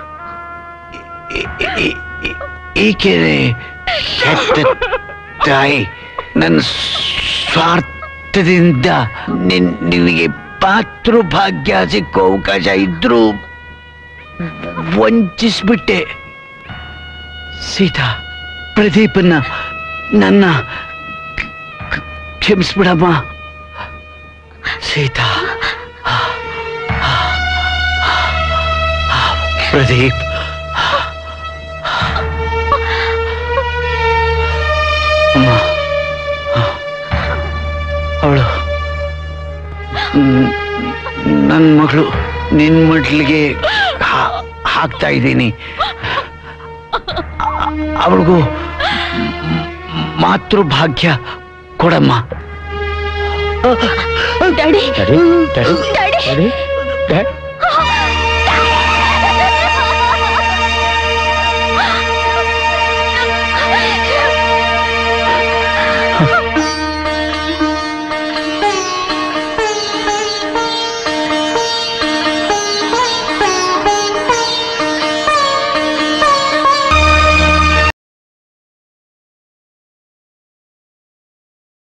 ಈಕೆನೆ ಹೆತ್ತ ತಾಯಿ. ನನ್ನ ಸ್ವಾರ್ಥದಿಂದ ನಿನ್ ನಿನಗೆ ಪಾತೃಭಾಗ್ಯ ಸಿಕ್ಕೋ ಅವಕಾಶ ಇದ್ರೂ ವಂಚಿಸ್ಬಿಟ್ಟೆ. ಸೀತಾ, ಪ್ರದೀಪನ್ನ ನನ್ನ ಕ್ಷಮಿಸ್ಬಿಡಮ್ಮ. ಸೀತಾ, ಪ್ರದೀಪ್ ಅಮ್ಮ, ಅವಳು ನನ್ನ ಮಗಳು ನಿನ್ ಮಡ್ಲಿಗೆ ಹಾಕ್ತಾ ಇದ್ದೀನಿ. ಅವಳಿಗೂ ಮಾತೃಭಾಗ್ಯ ಕೊಡಮ್ಮ. Daddy daddy daddy daddy daddy